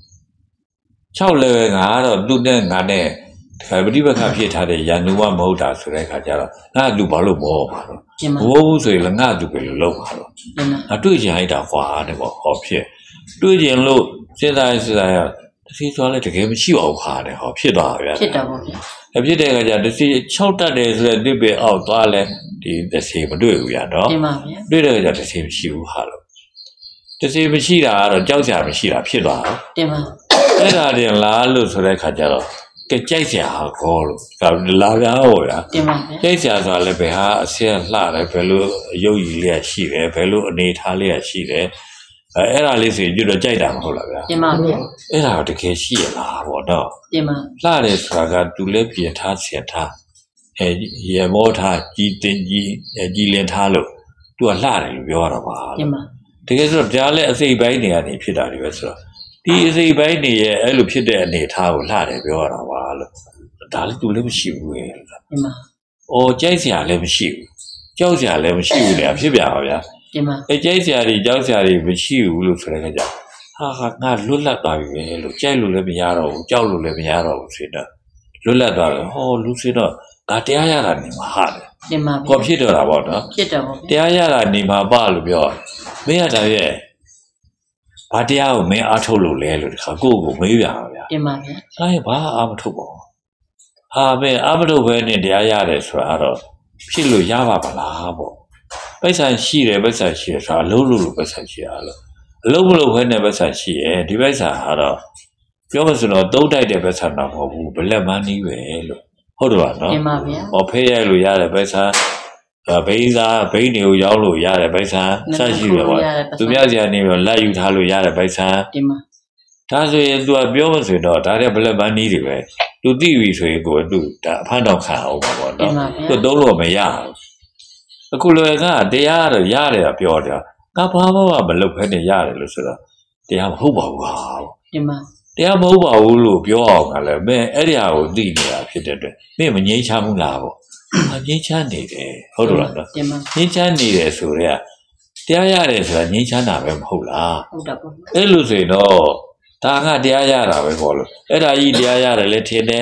6လည်းပဲငါကတော့သူနဲ့ငါနဲ့ဒီပฏิပက္ခဖြစ်ထားတဲ့ရန်သူကမဟုတ်တာဆိုတဲ့အခါကျတော့ငါလူဘာလို့မောပါတော့မဟုတ်ဘူးဆိုရင်လည်းငါလူပဲလို့လုံးပါတော့အတွေ့ချင်လိုက်တာကွာတဲ့ပေါ့ဟောဖြစ်တွေ့ချင်လို့စဉ်းစားရတစီဆိုလည်းတကယ်မရှိပါဘူးခါတဲ့ဟောဖြစ်သွားဗျာဖြစ်တာပေါ့ဗျာဖြစ်တဲ့အခါကျတစီ6တက်တယ်ဆိုတဲ့တစ်ပေအောက်သွားလဲဒီတစီမတွေ့ဘူးဗျာနော်တင်ပါဗျာတွေ့တဲ့အခါကျတစီမရှိဘူးဟာလို့တစီမရှိတာကတော့ကြောက်စရာမရှိတာဖြစ်သွားတယ်တင်ပါအဲ့ဒါတင်လားလို့ဆိုတဲ့အခါကျတော့ကဲကြိုက်စရာခေါ်လို့ဒါလာပြားဟောဗျာတင်ပါကြိုက်စရာဆိုတာလည်းဘယ်ဟာအဆင်လှတယ်ဘယ်လိုအယုတ်ကြီးလေးရှိတယ်ဘယ်လိုအနေထားလေးရှိတယ်အဲ့ဒါလေးဆိုရင်ကျွတ်တော့ကြိုက်တာမဟုတ်လားဗျာတင်ပါဗျာအဲ့ဒါတကယ်ရှိရလားဗောတော့တင်ပါလှတယ်ဆိုတာကသူလည်းပြင်ထားဆင်ထားရေမောထားကြီးတင်ကြီးလင်းထားလို့သူကလှတယ်လို့ပြောရတော့ပါတင်ပါတကယ်ဆိုတော့ဒါလည်းအစိတ်ပိုင်းတွေကနေဖြစ်တာတွေပဲဆိုတော့ဒီအစိတ်ပိုင်းတွေရဲ့အဲ့လိုဖြစ်တဲ့အနေထားကိုလှတယ်ပြောရတာပါလို့ဒါလည်းသူလည်းမရှိဘူးလေတင်ပါကြိုက်စရာလည်းမရှိဘူးကြောက်စရာလည်းမရှိဘူးလေဖြစ်ပြပါဗျာတင်ပါကြိုက်စရာတွေကြောက်စရာတွေမရှိဘူးလို့ဆိုတဲ့ခါကျဟာငါလွတ်လပ်သွားပြီပဲလို့ကြိုက်လို့လည်းမရတော့ဘူးကြောက်လို့လည်းမရတော့ဘူးဆိုတော့လွတ်လပ်သွားတယ်ဟောလူဆိုတော့ဒါတရားရတာနေမှာဟာတယ်တင်ပါကောဖြစ်တော့တာပေါ့နော်ဖြစ်တယ်ပေါ့တရားရတာနေမှာပါလို့ပြောမင်းရတာရဲ့ဘာတရားကိုမင်းအားထုတ်လို့လဲလို့တခါကိုမေးပြပါဗျာတင်ပါဗျာဒါရင်ဘာအားမထုတ်ပါဘူးဟာမင်းအားမထုတ်ဘဲနဲ့တရားရတယ်ဆိုတာတော့ဖြစ်လို့ရပါမလားပေါ့ပိုက်ဆံရှိတယ်ပိုက်ဆံရှိရဆိုတာအလုံးလို့ပိုက်ဆံရှိရလို့အလုံးမလို့ဘဲနဲ့ပိုက်ဆံရှိရဒီပိုက်ဆံကတော့ပြောမှဆိုတော့သုံးတိုက်တဲ့ပိုက်ဆံတော့မဟုတ်ဘူးဘလက်မန်းနီးပဲလို့ဟုတ်တယ်ပါနော်တင်ပါဗျာဟောဖေးရိုက်လို့ရတယ်ပိုက်ဆံဘိန်းစားဘိန်းတွေကိုရောင်းလို့ရတယ်ပိုက်ဆံဆက်ရှိတယ်ပေါ့သူများစီကနေပြီးလက်ယူထားလို့ရတယ်ပိုက်ဆံတင်ပါဒါဆိုရင်သူကပြောမှဆိုတော့ဒါတဲ့ဘလက်မန်းနီးတွေပဲသူသိပြီဆိုရင်ကိုသူဒါအဖမ်းတော်ခံအောင်ပါပေါ့နော်သူသုံးလို့မရဘူးအခုလွယ်ကတရားတော့ရတယ်ပြောတယ်ငါဘာမှမလုပ်ဖဲနဲ့ရတယ်လို့ဆိုတော့တရားမဟုတ်ပါဘူးဟာတင်ပါတရားမဟုတ်ပါဘူးလို့ပြောအောင်ကလည်းမင်းအဲ့ဒီဟာကိုသိနေတာဖြစ်တဲ့အတွက်မင်းမငြိမ်းချမ်းဘူးလားပေါ့ငြိမ်းချမ်းနေတယ်ဟုတ်တယ်လားနော်တင်ပါငြိမ်းချမ်းနေတယ်ဆိုတော့တရားရတယ်ဆိုတာငြိမ်းချမ်းတာပဲမဟုတ်လားဟုတ်တယ်ပေါ့အဲ့လိုဆိုရင်တော့ဒါကတရားရတာပဲပေါ့လို့အဲ့ဒါကြီးတရားရတယ်လေထင်တယ်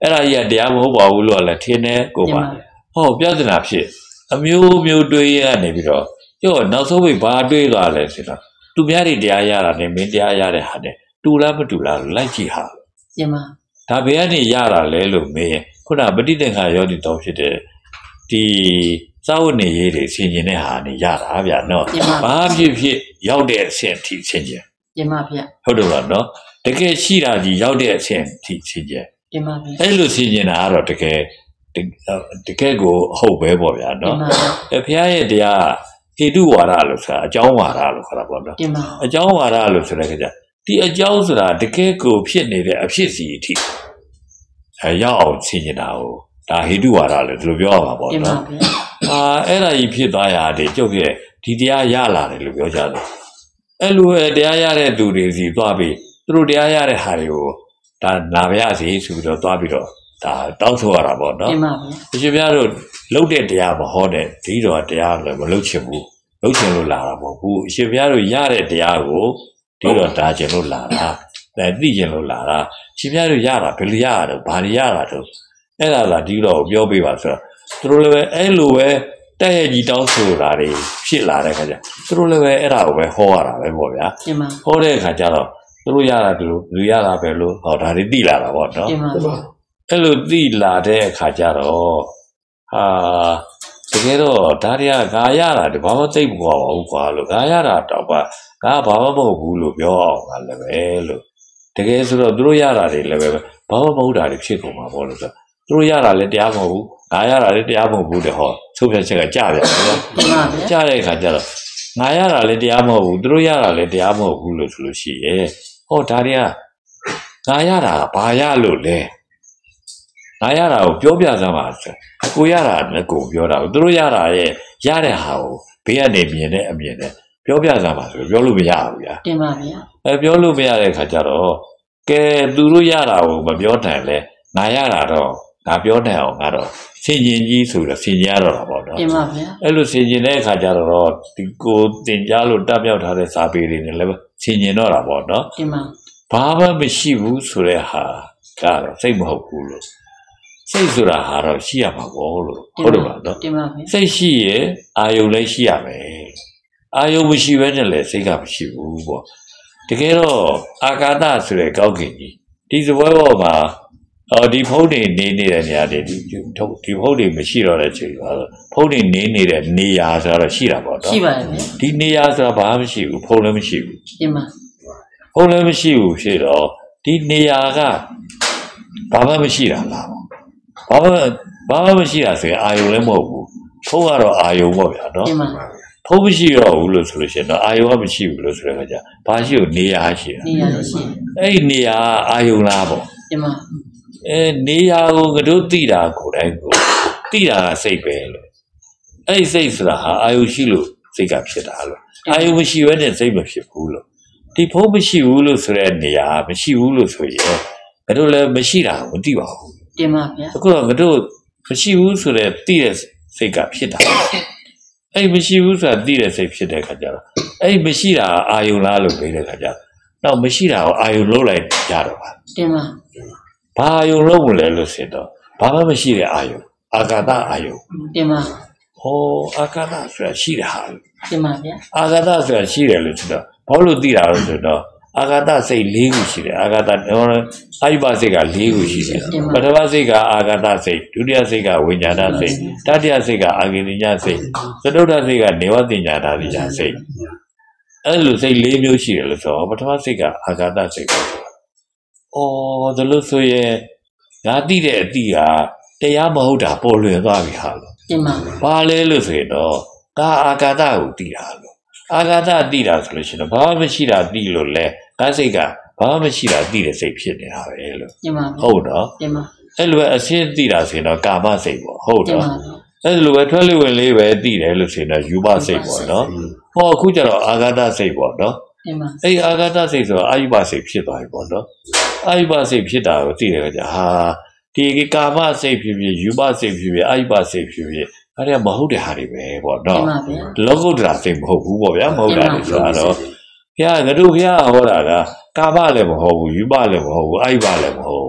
အဲ့ဒါကြီးကတရားမဟုတ်ပါဘူးလို့လည်းထင်တယ်ကိုပါဟောပြဿနာဖြစ်အမျိုးမျိုးတွေးရနေပြီးတော့ကျော့နောက်ဆုံးပိတ်ဘာတွေးသွားလဲဆိုတော့သူများတွေတရားရတာနဲ့မင်းတရားရတဲ့ဟာနဲ့တူလားမတူလားလိုက်ကြည့်ဟာတင်ပါဒါဘယ်ကနေရတာလဲလို့မေးရင်ခုနပဋိသင်္ခါယောတိတော်ဖြစ်တဲ့ဒီစာဝတ်နေရေးတွေဆင်ခြင်တဲ့ဟာနေရတာဗျာနော်ဘာဖြစ်ရောက်တဲ့အဆင့်ထိဆင်ခြင်တင်ပါဗျာဟုတ်တယ်လားနော်တကယ်ရှိတာကြီးရောက်တဲ့အဆင့်ထိဆင်ခြင်တင်ပါဗျာအဲ့လိုဆင်ခြင်တာကတော့တကယ်ကိုဟုတ်ပဲပေါ့ဗျာနော်ဘုရားရဲ့တရားဟိတုဝါဒလို့ဆိုတာအကြောင်းဝါဒလို့ခေါ်တာပေါ့နော်အကြောင်းဝါဒလို့ဆိုတဲ့ခါကျဒီအကြောင်းဆိုတာတကယ်ကိုဖြစ်နေတဲ့အဖြစ်စီအထိရောက်အောင်ဆင်ခြင်တာကိုဒါဟိတုဝါဒလို့ဒီလိုပြောရမှာပေါ့နော်အဲ့ဒါကြီးဖြစ်သွားရတယ်ကျုပ်ရဲ့ဒီတရားရလာတယ်လို့ပြောကြတယ်အဲ့လိုတရားရတဲ့သူတွေစီသွားပြီးသူတို့တရားရတဲ့ဟာတွေကိုဒါနာပါရစေဆိုပြီးတော့သွားပြီးတော့ဒါတောင်းဆိုရတာပေါ့နော်တင်ပါဗျာရှင်ပြတို့လှုပ်တဲ့တရားမဟောတဲ့ဒီတော့တရားလည်းမလှုပ်ချင်ဘူးလှုပ်ချင်လို့လာတာပေါ့ဘူးရှင်ပြတို့ရတဲ့တရားကိုဒီတော့ဒါကျင်လို့လာတာသိကျင်လို့လာတာရှင်ပြတို့ရတာဘယ်လိုရတာတော့ဘာတွေရတာတော့အဲ့ဒါကဒီတော့ပြောပေးပါဆိုတော့သူတို့လည်းပဲအဲ့လိုပဲတဲ့ရဲ့ကြီးတောင်းဆိုတာတွေဖြစ်လာတဲ့ခါကျသူတို့လည်းပဲအဲ့ဒါကိုပဲဟောရတာပဲပေါ့ဗျာဟောတဲ့ခါကျတော့သူတို့ရတာဒီလိုလူရတာပဲလို့ဟောဒါတွေသိလာတာပေါ့နော်အဲ့လိုသိလာတဲ့အခါကျတော့တကယ်တော့ဒါတွေကငါရတာဒီဘာမှသိမပေါ်ပါဘူးကွာလို့ငါရတာတော့ပါငါဘာမှမဟုတ်ဘူးလို့ပြောအောင်ငါလည်းပဲလို့တကယ်ဆိုတော့သူတို့ရတာတွေလည်းပဲဘာမှမဟုတ်တာတွေဖြစ်ကုန်မှာပေါ့လို့ဆိုသူတို့ရတာလည်းတရားမဟုတ်ဘူးငါရတာလည်းတရားမဟုတ်ဘူးတဲ့ဟောသုံးဖြတ်ချက်ကကြပြန်တယ်ကြတဲ့အခါကျတော့ငါရတာလည်းတရားမဟုတ်ဘူးသူတို့ရတာလည်းတရားမဟုတ်ဘူးလို့ဆိုလို့ရှိရဲ့ဟောဒါတွေကငါရတာဘာရလို့လဲငါရတာကိုပြောပြစမ်းပါဆိုကိုရတာလည်းကိုပြောတာသူတို့ရတာရဲ့ရတဲ့ဟာကိုဘေးကနေမြင်တဲ့အမြင်နဲ့ပြောပြစမ်းပါဆိုပြောလို့မရဘူးဗျာတင်ပါဗျာပြောလို့မရတဲ့ခါကျတော့ကဲသူတို့ရတာကိုမပြောနိုင်လဲငါရတာတော့ငါပြောနိုင်အောင်ငါတော့ဆင်ခြင်ကြီးဆိုတော့ဆင်ခြင်ရတော့တာပေါ့နော်တင်ပါဗျာအဲ့လိုဆင်ခြင်တဲ့အခါကျတော့ဒီကိုတင်ကြားလို့တက်မြောက်ထားတဲ့စာပေတွေနဲ့လည်းဆင်ခြင်တော့တာပေါ့နော်တင်ပါဘာမှမရှိဘူးဆိုတဲ့ဟာကတော့စိတ်မဟုတ်ဘူးလို့စိတ်ဆိုတာဟာတော့ရှိရမှာပေါ့လို့ဟုတ်တယ်ပါနော်တင်ပါဗျာစိတ်ရှိရဲ့အာယုံလည်းရှိရမယ်အာယုံမရှိဘဲနဲ့လည်းစိတ်ကမရှိဘူးပေါ့တကယ်တော့အာကာသဆိုတဲ့ကောက်ခင်ကြီးဒီစပွဲပေါ်မှာဒီဖုန်းတွေနေနေတဲ့နေရာတွေဒီဖုန်းတွေမရှိတော့တဲ့ချိန်ပါဖုန်းတွေနေနေတဲ့နေရာဆိုတော့ရှိတာပေါ့နော်ရှိပါတယ်ဗျဒီနေရာဆိုတာဘာမှမရှိဘူးဖုန်းလည်းမရှိဘူးတင်ပါဖုန်းလည်းမရှိဘူးဖြစ်တော့ဒီနေရာကဘာမှမရှိတာလားဘာမှမရှိတာဆိုရင်အာယုံလည်းမဟုတ်ဘူးဖုန်းကတော့အာယုံပေါ့ဗျာနော်ဖုန်းမရှိတော့ဘူးလို့ဆိုလို့ရှိရင်တော့အာယုံကမရှိဘူးလို့ဆိုတဲ့အခါကျဘာရှိလို့နေရာရှိတာနေရာရှိအဲ့ဒီနေရာအာယုံလားပေါ့တင်ပါနေရာကိုကတို့သိတာကိုယ်တိုင်ကိုသိတာကစိတ်ပဲလို့အဲ့ဒီစိတ်ဆိုတာဟာအာယုံရှိလို့စိတ်ကဖြစ်တာလို့အာယုံမရှိဘဲနဲ့စိတ်မဖြစ်ဘူးလို့ဒီဖုန်းမရှိဘူးလို့ဆိုတဲ့နေရာမရှိဘူးလို့ဆိုရင်ကတို့လည်းမရှိတာမသိပါဘူးတင်ပါဗျာအခုတော့ကတို့မရှိဘူးဆိုတဲ့သိတဲ့စိတ်ကဖြစ်တာအဲ့မရှိဘူးဆိုတာသိတဲ့စိတ်ဖြစ်တဲ့ခါကျတော့အဲ့မရှိတာအာယုံလားလို့ပြောတဲ့ခါကျတော့မရှိတာကိုအာယုံလုံးလိုက်ကြတော့ပါတင်ပါဘာအာယုံလုံးမလဲလို့ဆိုတော့ဘာမှမရှိတဲ့အာယုံအာကာသအာယုံတင်ပါဟောအာကာသဆိုတာရှိတဲ့ဟာတင်ပါဗျာအာကာသဆိုတာရှိတယ်လို့ဆိုတော့ဘာလို့သိတာလို့ဆိုတော့အာဂတစိတ်၄ခုရှိတယ်အာဂတအာယုဘစိတ်က၄ခုရှိတယ်ပထမစိတ်ကအာဂတစိတ်ဒုတိယစိတ်ကဝိညာဏစိတ်တတိယစိတ်ကအာဂိနိညစိတ်သတုတ္တစိတ်ကနေဝတိညာဓာတိညာစိတ်အဲ့လိုစိတ်၄မျိုးရှိတယ်လို့ဆိုတော့ပထမစိတ်ကအာဂတစိတ်ပဲဒါလို့ဆိုရင်ငါသိတဲ့အတိကတရားမဟုတ်တာပေါ်လွင်သွားပြီဟာလို့တင်ပါဘာလဲလို့ဆိုရင်တော့ဒါအာဂတကိုသိတာလို့အာဂတသိတာဆိုလို့ရှိရင်ဘာမှမရှိတာသိလို့လဲဒါစိတ်ကဘာမှမရှိတာသိတဲ့စိတ်ဖြစ်နေတာပဲလို့ဟုတ်တော့အဲ့လိုပဲအရှင်းသိတာဆိုရင်တော့ကာမစိတ်ပေါ့ဟုတ်တော့အဲ့လိုပဲထွက်လေဝင်လေးပဲသိတယ်လို့ဆိုရင်တော့ယူပစိတ်ပေါ့နော်ဟောအခုကျတော့အာဂတစိတ်ပေါ့နော်အဲ့အာဂတစိတ်ဆိုတော့အာယုဘစိတ်ဖြစ်သွားပြီပေါ့နော်အာယုဘစိတ်ဖြစ်တာကိုသိတယ်ကြဟာဒီကာမစိတ်ဖြစ်ဖြစ်ယူပစိတ်ဖြစ်ဖြစ်အာယုဘစိတ်ဖြစ်ဖြစ်အဲ့ဒါမဟုတ်တဲ့ဟာတွေပဲပေါ့နော်လောကုတ္တရာစိတ်မဟုတ်ဘူးပေါ့ဗျာမဟုတ်တာလို့ဆိုတော့ဘုရားငါတို့ဘုရားဟောတာကကာမလည်းမဟုတ်ဘူးယူပလည်းမဟုတ်ဘူးအာယုဘလည်းမဟုတ်ဘူး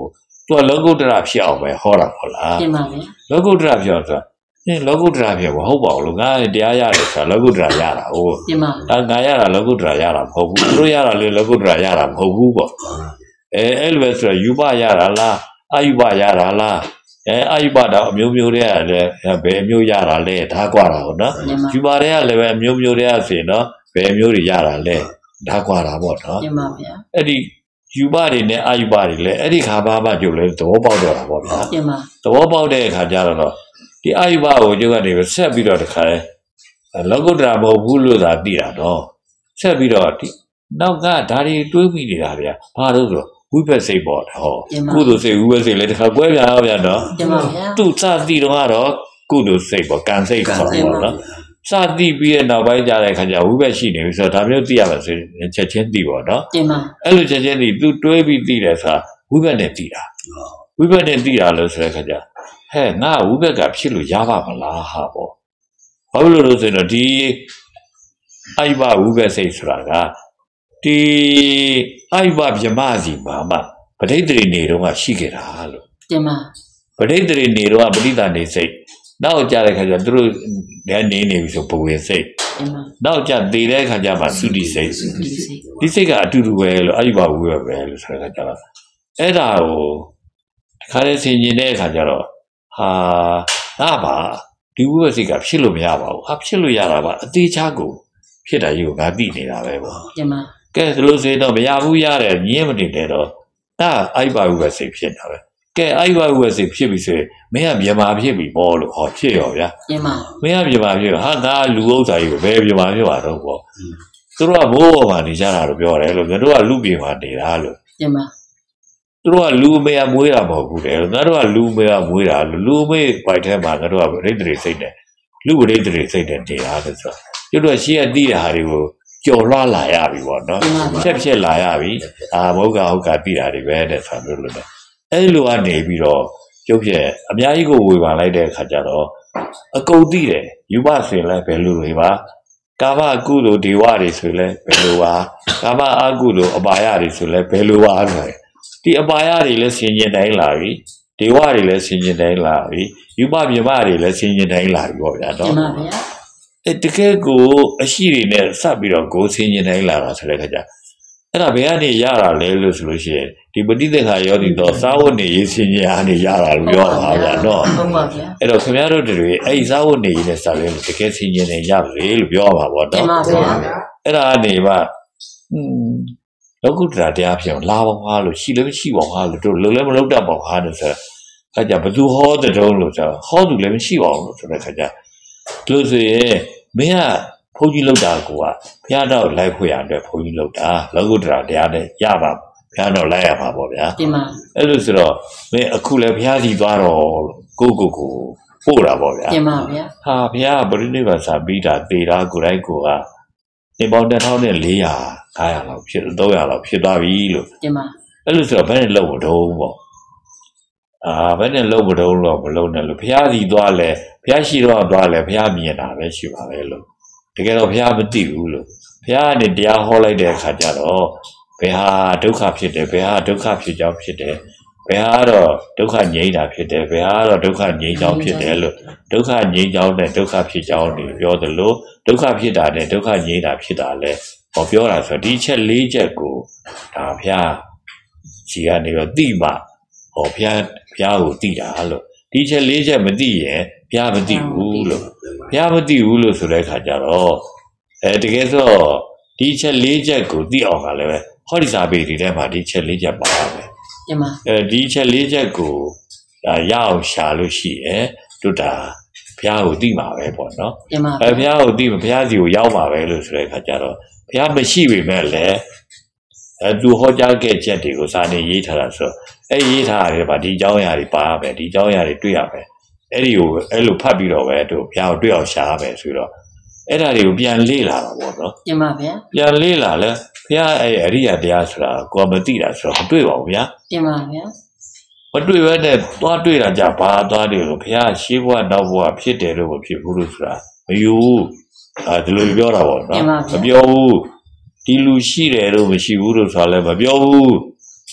သူကလောကုတ္တရာဖြစ်အောင်ပဲဟောတာဟုတ်လားတင်ပါဗျာလောကုတ္တရာဖြစ်အောင်ဆိုတာလောကုတ္တရာဖြစ်မဟုတ်ပါဘူးလို့ငါတရားရတယ်ဆိုတာလောကုတ္တရာရတာဟုတ်တင်ပါဒါငါရတာလောကုတ္တရာရတာမဟုတ်ဘူးသူတို့ရတာလေလောကုတ္တရာရတာမဟုတ်ဘူးပေါ့အဲ့လိုပဲဆိုတော့ယူပရတာလားအာယူပရတာလားအာယူပတော့အမျိုးမျိုးတွေကလည်းဘယ်အမျိုးရတာလဲဒါကွာတာဟုတ်နော်ယူပတွေကလည်းပဲအမျိုးမျိုးတွေကဆိုရင်နော်ဘယ်အမျိုးတွေရတာလဲဒါကွာတာပေါ့နော်တင်ပါဗျာအဲ့ဒီယူပတွေနဲ့အာယူပတွေလည်းအဲ့ဒီခါဘာမှကျုပ်လည်းသဘောပေါက်တော့တာပေါ့ဗျာတင်ပါသဘောပေါက်တဲ့အခါကျတော့ဒီအာယူပကိုကျုပ်ကနေဆက်ပြီးတော့တခါလောကုတ္တရာမဟုတ်ဘူးလို့သာသိတာတော့ဆက်ပြီးတော့ဒီနောက်ကဒါတွေတွေးမိနေတာဗျာဘာလို့ဆိုဝိပဿစိတ်ပေါ့ဟောကုသိုလ်စိတ်ဝိပဿစိတ်လည်းတခါကွဲပြားဗျာနော်တင်ပါဗျာသူစသိတော့ကတော့ကုသိုလ်စိတ်ပေါ့ကံစိတ်ခေါ်တာပေါ့နော်စသိပြီးတဲ့နောက်ပိုင်းကျတဲ့အခါကျဝိပဿရှိနေပြီဆိုတော့ဒါမျိုးသိရမှာဆိုချက်ချင်းသိပေါ့နော်တင်ပါအဲ့လိုချက်ချင်းသိသူတွေးပြီးသိတယ်ဆိုတာဝိပဿနဲ့သိတာဝိပဿနဲ့သိတာလို့ဆိုတဲ့အခါကျဟဲ့ငါဝိပဿကဖြစ်လို့ရပါမလားဟာပေါ့ဘာလို့လို့ဆိုတော့ဒီအာယုဘဝိပဿစိတ်ဆိုတာကဒီအာယုဘဗြဟ္မစီမှာမှပဋိသန္ဓေနေတော့ကရှိခဲ့တာလို့တင်ပါပဋိသန္ဓေနေတော့ပဋိသန္ဓေစိတ်နောက်ကြတဲ့ခါကျသူတို့လည်းနေပြီဆိုပဝေစိတ်တင်ပါနောက်ကြတည်တဲ့ခါကျမှသုတိစိတ်ဒီစိတ်ဒီစိတ်ကအတူတူပဲလို့အာယုဘဝိပဿပဲလို့ဆိုတဲ့ခါကျတော့အဲ့ဒါကိုတခါလေဆင်ကျင်တဲ့အခါကျတော့ဟာငါပါဒီဝိပဿစိတ်ကဖြစ်လို့မရပါဘူးဟာဖြစ်လို့ရတာပါအသေးချာကိုဖြစ်တာကြီးကိုငါသိနေတာပဲပေါ့တင်ပါကဲဆိုလို့ဆိုတော့မရဘူးရတယ်ညင်းမနေနဲ့တော့ဒါအာယုဘဝိပဿစိတ်ဖြစ်တာပဲကဲအာယုဘဝိပဿစိတ်ဖြစ်ပြီဆိုရင်မင်းကမြမာဖြစ်ပြီပေါ့လို့ဟောဖြစ်ရောဗျာတင်ပါမင်းကမြမာဖြစ်ဟာငါလူဥစ္စာကြီးကိုဘယ်မြမာဖြစ်ပါတော့ပေါ့သူတို့ကဘိုးဘောမှာနေကြတာလို့ပြောတယ်လို့ငါတို့ကလူပြေမှာနေတာလို့တင်ပါသူတို့ကလူအမေကမွေးတာမဟုတ်ဘူးတဲ့ငါတို့ကလူအမေကမွေးတာလူအမေပိုက်ထဲမှာငါတို့ကပဋိသန္ဓေစိတ်နဲ့လူပဋိသန္ဓေစိတ်နဲ့နေတာလို့ဆိုတော့ကျွတ်တော့ရှေ့ကသိတဲ့ဟာတွေကိုကြော်လွှားလာရပြီပေါ့နော်ဖြစ်လာရပြီမဟုတ်ကသိတာတွေပဲတဲ့ဆိုလို့လည်းအဲ့လိုကနေပြီးတော့ကျုပ်ပြည့်အများကြီးကိုဝေဖန်လိုက်တဲ့အခါကျတော့အကုန်သိတယ်ယူပဆိုရင်လည်းဘယ်လိုတွေပါကာမအကုသိုလ်ဒေဝတွေဆိုရင်လည်းဘယ်လိုပါကာမအကုသိုလ်အပါယတွေဆိုရင်လည်းဘယ်လိုပါဆိုရင်ဒီအပါယတွေလည်းဆင်ញင်တိုင်းလာပြီဒေဝတွေလည်းဆင်ញင်တိုင်းလာပြီယူပမြမတွေလည်းဆင်ញင်တိုင်းလာပြီပေါ့ဗျာတင်နော်ပါဗျာတကယ်ကိုအရှိတွေနဲ့စပ်ပြီးတော့ကိုဆင်ញင်တိုင်းလာတာဆိုတဲ့ခါကျအဲ့ဒါဘယ်ကနေရတာလဲလို့ဆိုလို့ရှိရင်ဒီပဋိသင်္ခါယောတိတော့စာဝတ်နေရေးဆင်ញင်အားနေရတာလို့ပြောပါဗျာနော်ဟုတ်ပါဗျာအဲ့တော့ခင်ဗျားတို့တွေအဲ့ဒီစာဝတ်နေရေးနဲ့စာလဲတကယ်ဆင်ញင်နေရပြီလို့ပြောပါပေါ့တင်နော်ပါဗျာအဲ့ဒါအနေမှာလောကုတ္တရာတရားဖြစ်အောင်လာပါဟာလို့ရှိလည်းမရှိပါဟာလို့တို့လုံလည်းမလုံတတ်ပါဟာလို့ဆိုတော့ခါကျဘသူဟောတဲ့တုံးလို့ဆိုတော့ဟောသူလည်းမရှိပါဘူးလို့ဆိုတဲ့ခါကျလို့ဆိုရင်မင်းကဘုန်းကြီးလောက်တာကိုကဘုရားတော်လိုက်ခွေရအတွက်ဘုန်းကြီးလောက်တာလောကုတ္တရာတရားနဲ့ရပါဘုရားတော်လိုက်ရမှာပေါ့ဗျာတင်ပါအဲ့လိုဆိုတော့မင်းအခုလည်းဘုရားစီသွားတော့ကိုပို့တာပေါ့ဗျာတင်ပါဗျာဟာဘုရားပရိနိဗ္ဗာန်စာပြီးတာသေတာကိုယ်တိုင်ကိုကနေပေါင်း1400 500လောက်ဖြစ်300လောက်ဖြစ်သွားပြီလို့တင်ပါအဲ့လိုဆိုတော့ဘယ်နဲ့လောက်မတုံးပေါ့ဘယ်နဲ့လောက်မတုံးတော့မလုံးနဲ့လို့ဘုရားစီသွားလဲဘုရားရှိတော့သွားလဲဘုရားမြင်တာပဲရှိပါပဲလို့တကယ်တော့ဘုရားမသိဘူးလို့ဘုရားကနေတရားဟောလိုက်တဲ့အခါကျတော့ဘယ်ဟာဒုက္ခဖြစ်တယ်ဘယ်ဟာဒုက္ခဖြစ်ကြောင်းဖြစ်တယ်ဘယ်ဟာတော့ဒုက္ခငြိမ်းတာဖြစ်တယ်ဘယ်ဟာတော့ဒုက္ခငြိမ်းကြောင်းဖြစ်တယ်လို့ဒုက္ခငြိမ်းကြောင်းနဲ့ဒုက္ခဖြစ်ကြောင်းတွေပြောသလိုဒုက္ခဖြစ်တာနဲ့ဒုက္ခငြိမ်းတာဖြစ်တာလဲဟောပြောတာဆိုဒီချက်၄ချက်ကိုဒါဘုရားကြီးကနေတော့သိမှဟောဘုရားကိုသိတာလို့ဒီချက်၄ချက်မသိရင်ဘုရားမသိဘူးလို့ဘုရားမသိဘူးလို့ဆိုတဲ့အခါကျတော့တကယ်ဆိုဒီချက်၄ချက်ကိုသိအောင်ကလည်းပဲဟောဒီစာပေတွေထဲမှာဒီချက်၄ချက်ပါပဲတင်ပါဒီချက်၄ချက်ကိုရအောင်ရှာလို့ရှိရင်တို့ဒါဘုရားကိုသိမှာပဲပေါ့နော်တင်ပါဘုရားကိုသိမှာဘုရားစီကိုရောက်မှာပဲလို့ဆိုတဲ့အခါကျတော့ဘုရားမရှိပေမဲ့လည်းသူဟောကြားခဲ့ချက်တွေကိုစာနေရေးထားတာဆိုရေးထားရတယ်ဗျဒီအကြောင်းအရာတွေပါပဲဒီအကြောင်းအရာတွေတွေ့ရမယ်အဲ့ဒီကိုအဲ့လိုဖတ်ပြီးတော့ပဲတို့ဘုရားကိုတွေ့အောင်ရှာရမယ်ဆိုတော့အဲ့ဒါတွေကိုပြန်လေ့လာတာပေါ့နော်တင်ပါဗျာပြန်လေ့လာလဲဘုရားအရိယာတရားဆိုတာကိုယ်မသိတာဆိုတော့မတွေ့ပါဘူးဗျာတင်ပါဗျာမတွေ့ဘဲနဲ့သွားတွေ့တာကြဘာသွားတယ်လို့ဘုရားရှေးဘဝနောက်ဘဝဖြစ်တယ်လို့မဖြစ်ဘူးလို့ဆိုတာမယူဘူးဒီလိုပြောတာပေါ့နော်မပြောဘူးဒီလူရှိတယ်လို့မရှိဘူးလို့ဆိုတာလည်းမပြောဘူး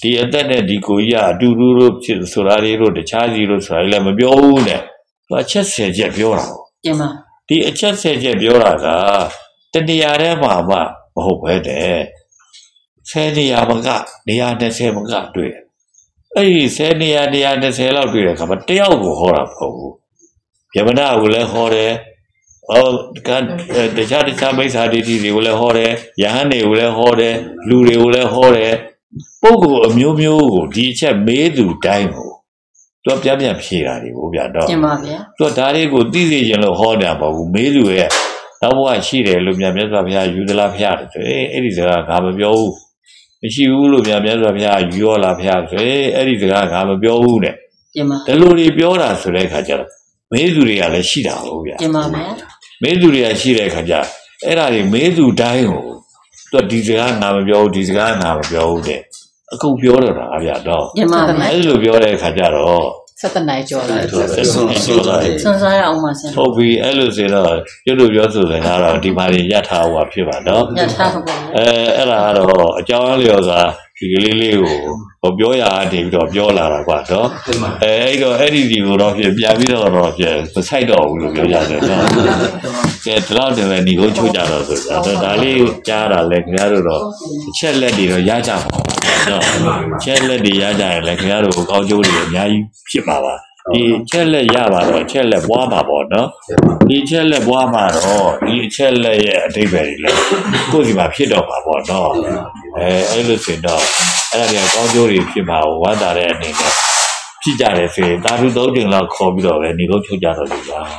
ဒီအသက်နဲ့ဒီကိုကြီးကအတူတူလို့ဖြစ်ဆိုတာတွေတို့တခြားစီလို့ဆိုတာလည်းမပြောဘူးနဲ့သူအချက်10ချက်ပြောတာတင်ပါဒီအချက်10ချက်ပြောတာကတနေရာထဲမှာမှမဟုတ်ပဲတဲ့10နေရာမကနေရာ20မကတွေ့အဲ့ဒီ10နေရာ120လောက်တွေ့တဲ့အခါမှာတယောက်ကိုဟောတာမဟုတ်ဘူးယမနာကိုလည်းဟောတယ်တခြားမိစ္ဆာဒိဋ္ဌိတွေကိုလည်းဟောတယ်ယဟန်တွေကိုလည်းဟောတယ်လူတွေကိုလည်းဟောတယ်ပုဂ္ဂိုလ်အမျိုးမျိုးကိုဒီအချက်မေးသူတိုင်းကိုသူပြန်ဖြေတာတွေကိုဗျာတော့တင်ပါဗျာသူဒါတွေကိုသိစေခြင်းလို့ဟောတယ်ပေါ့ဘူးမေးသူရဲ့နောက်ဘဝရှိတယ်လို့မြတ်စွာဘုရားယူသလားဖျားတယ်ဆိုအဲ့ဒီစကားငါမပြောဘူးမရှိဘူးလို့မြတ်စွာဘုရားယူရောလားဖျားဆိုအဲ့ဒီစကားငါမပြောဘူးတဲ့တင်ပါဒီလိုတွေပြောတာဆိုတဲ့အခါကျတော့မေးသူတွေကလည်းရှိတာဟုတ်ဗျာတင်ပါဗျာမေးသူတွေကရှိတဲ့အခါကျအဲ့ဒါတွေမေးသူတိုင်းကိုသူဒီစကားငါမပြောဘူးဒီစကားငါမပြောဘူးတဲ့အခုပြောတော့တာဗျာတော့အဲ့လိုပြောတဲ့အခါကျတော့ 17နိုင်ကျော်လာဆွမ်းစားရအောင်ပါဆရာဟုတ်ပြီအဲ့လိုဆိုတော့ကျွတ်တို့ပြောဆိုနေတာတော့ဒီမှာရထားဟောဖြစ်ပါတော့ရထားပါအဲ့ဒါကတော့အကြောင်းလျော်စွာဒီကလေးလေးကိုပြောရနေပြီးတော့ပြောလာတာကွာတော့အဲ့တော့အဲ့ဒီကိုတော့ပြန်ပြီးတော့ပြန်မဆိုင်တော့ဘူးလို့ပြောရတယ်နော်ကဲဒီလောက်တည်းပဲညီကုန်းချုပ်ကြတော့ဆိုတော့ဒါလေးကြားတာလဲခင်ဗျားတို့တော့အချက်လက်တွေတော့ရကြပါနော်ချက်လက်တွေရကြရင်လည်းခင်ဗျားတို့ကောင်းကျိုးတွေအများကြီးဖြစ်ပါပါဒီချက်လက်ရပါတော့ချက်လက်ပွားမှာပေါ့နော်ဒီချက်လက်ပွားမှာတော့ဒီချက်လက်ရဲ့အတိတ်ပဲတွေလည်းကိုယ့်စီမှာဖြစ်တော့မှာပေါ့နော်အဲ့လိုဆိုတော့အဲ့ဒါတွေကကောင်းကျိုးတွေဖြစ်မှာဝမ်းသာတဲ့အနေနဲ့ဖြစ်ကြတယ်ဆိုရင်တာထု3ချိန်လောက်ခေါ်ပြီးတော့ပဲညီကုန်းချုပ်ကြတော့လို့ပါသာ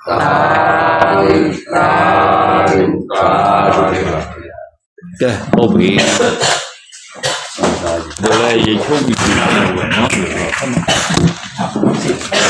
ကဲဟုတ်ပြီဘယ်လဲရေချုပ်ပြီးပြီနော်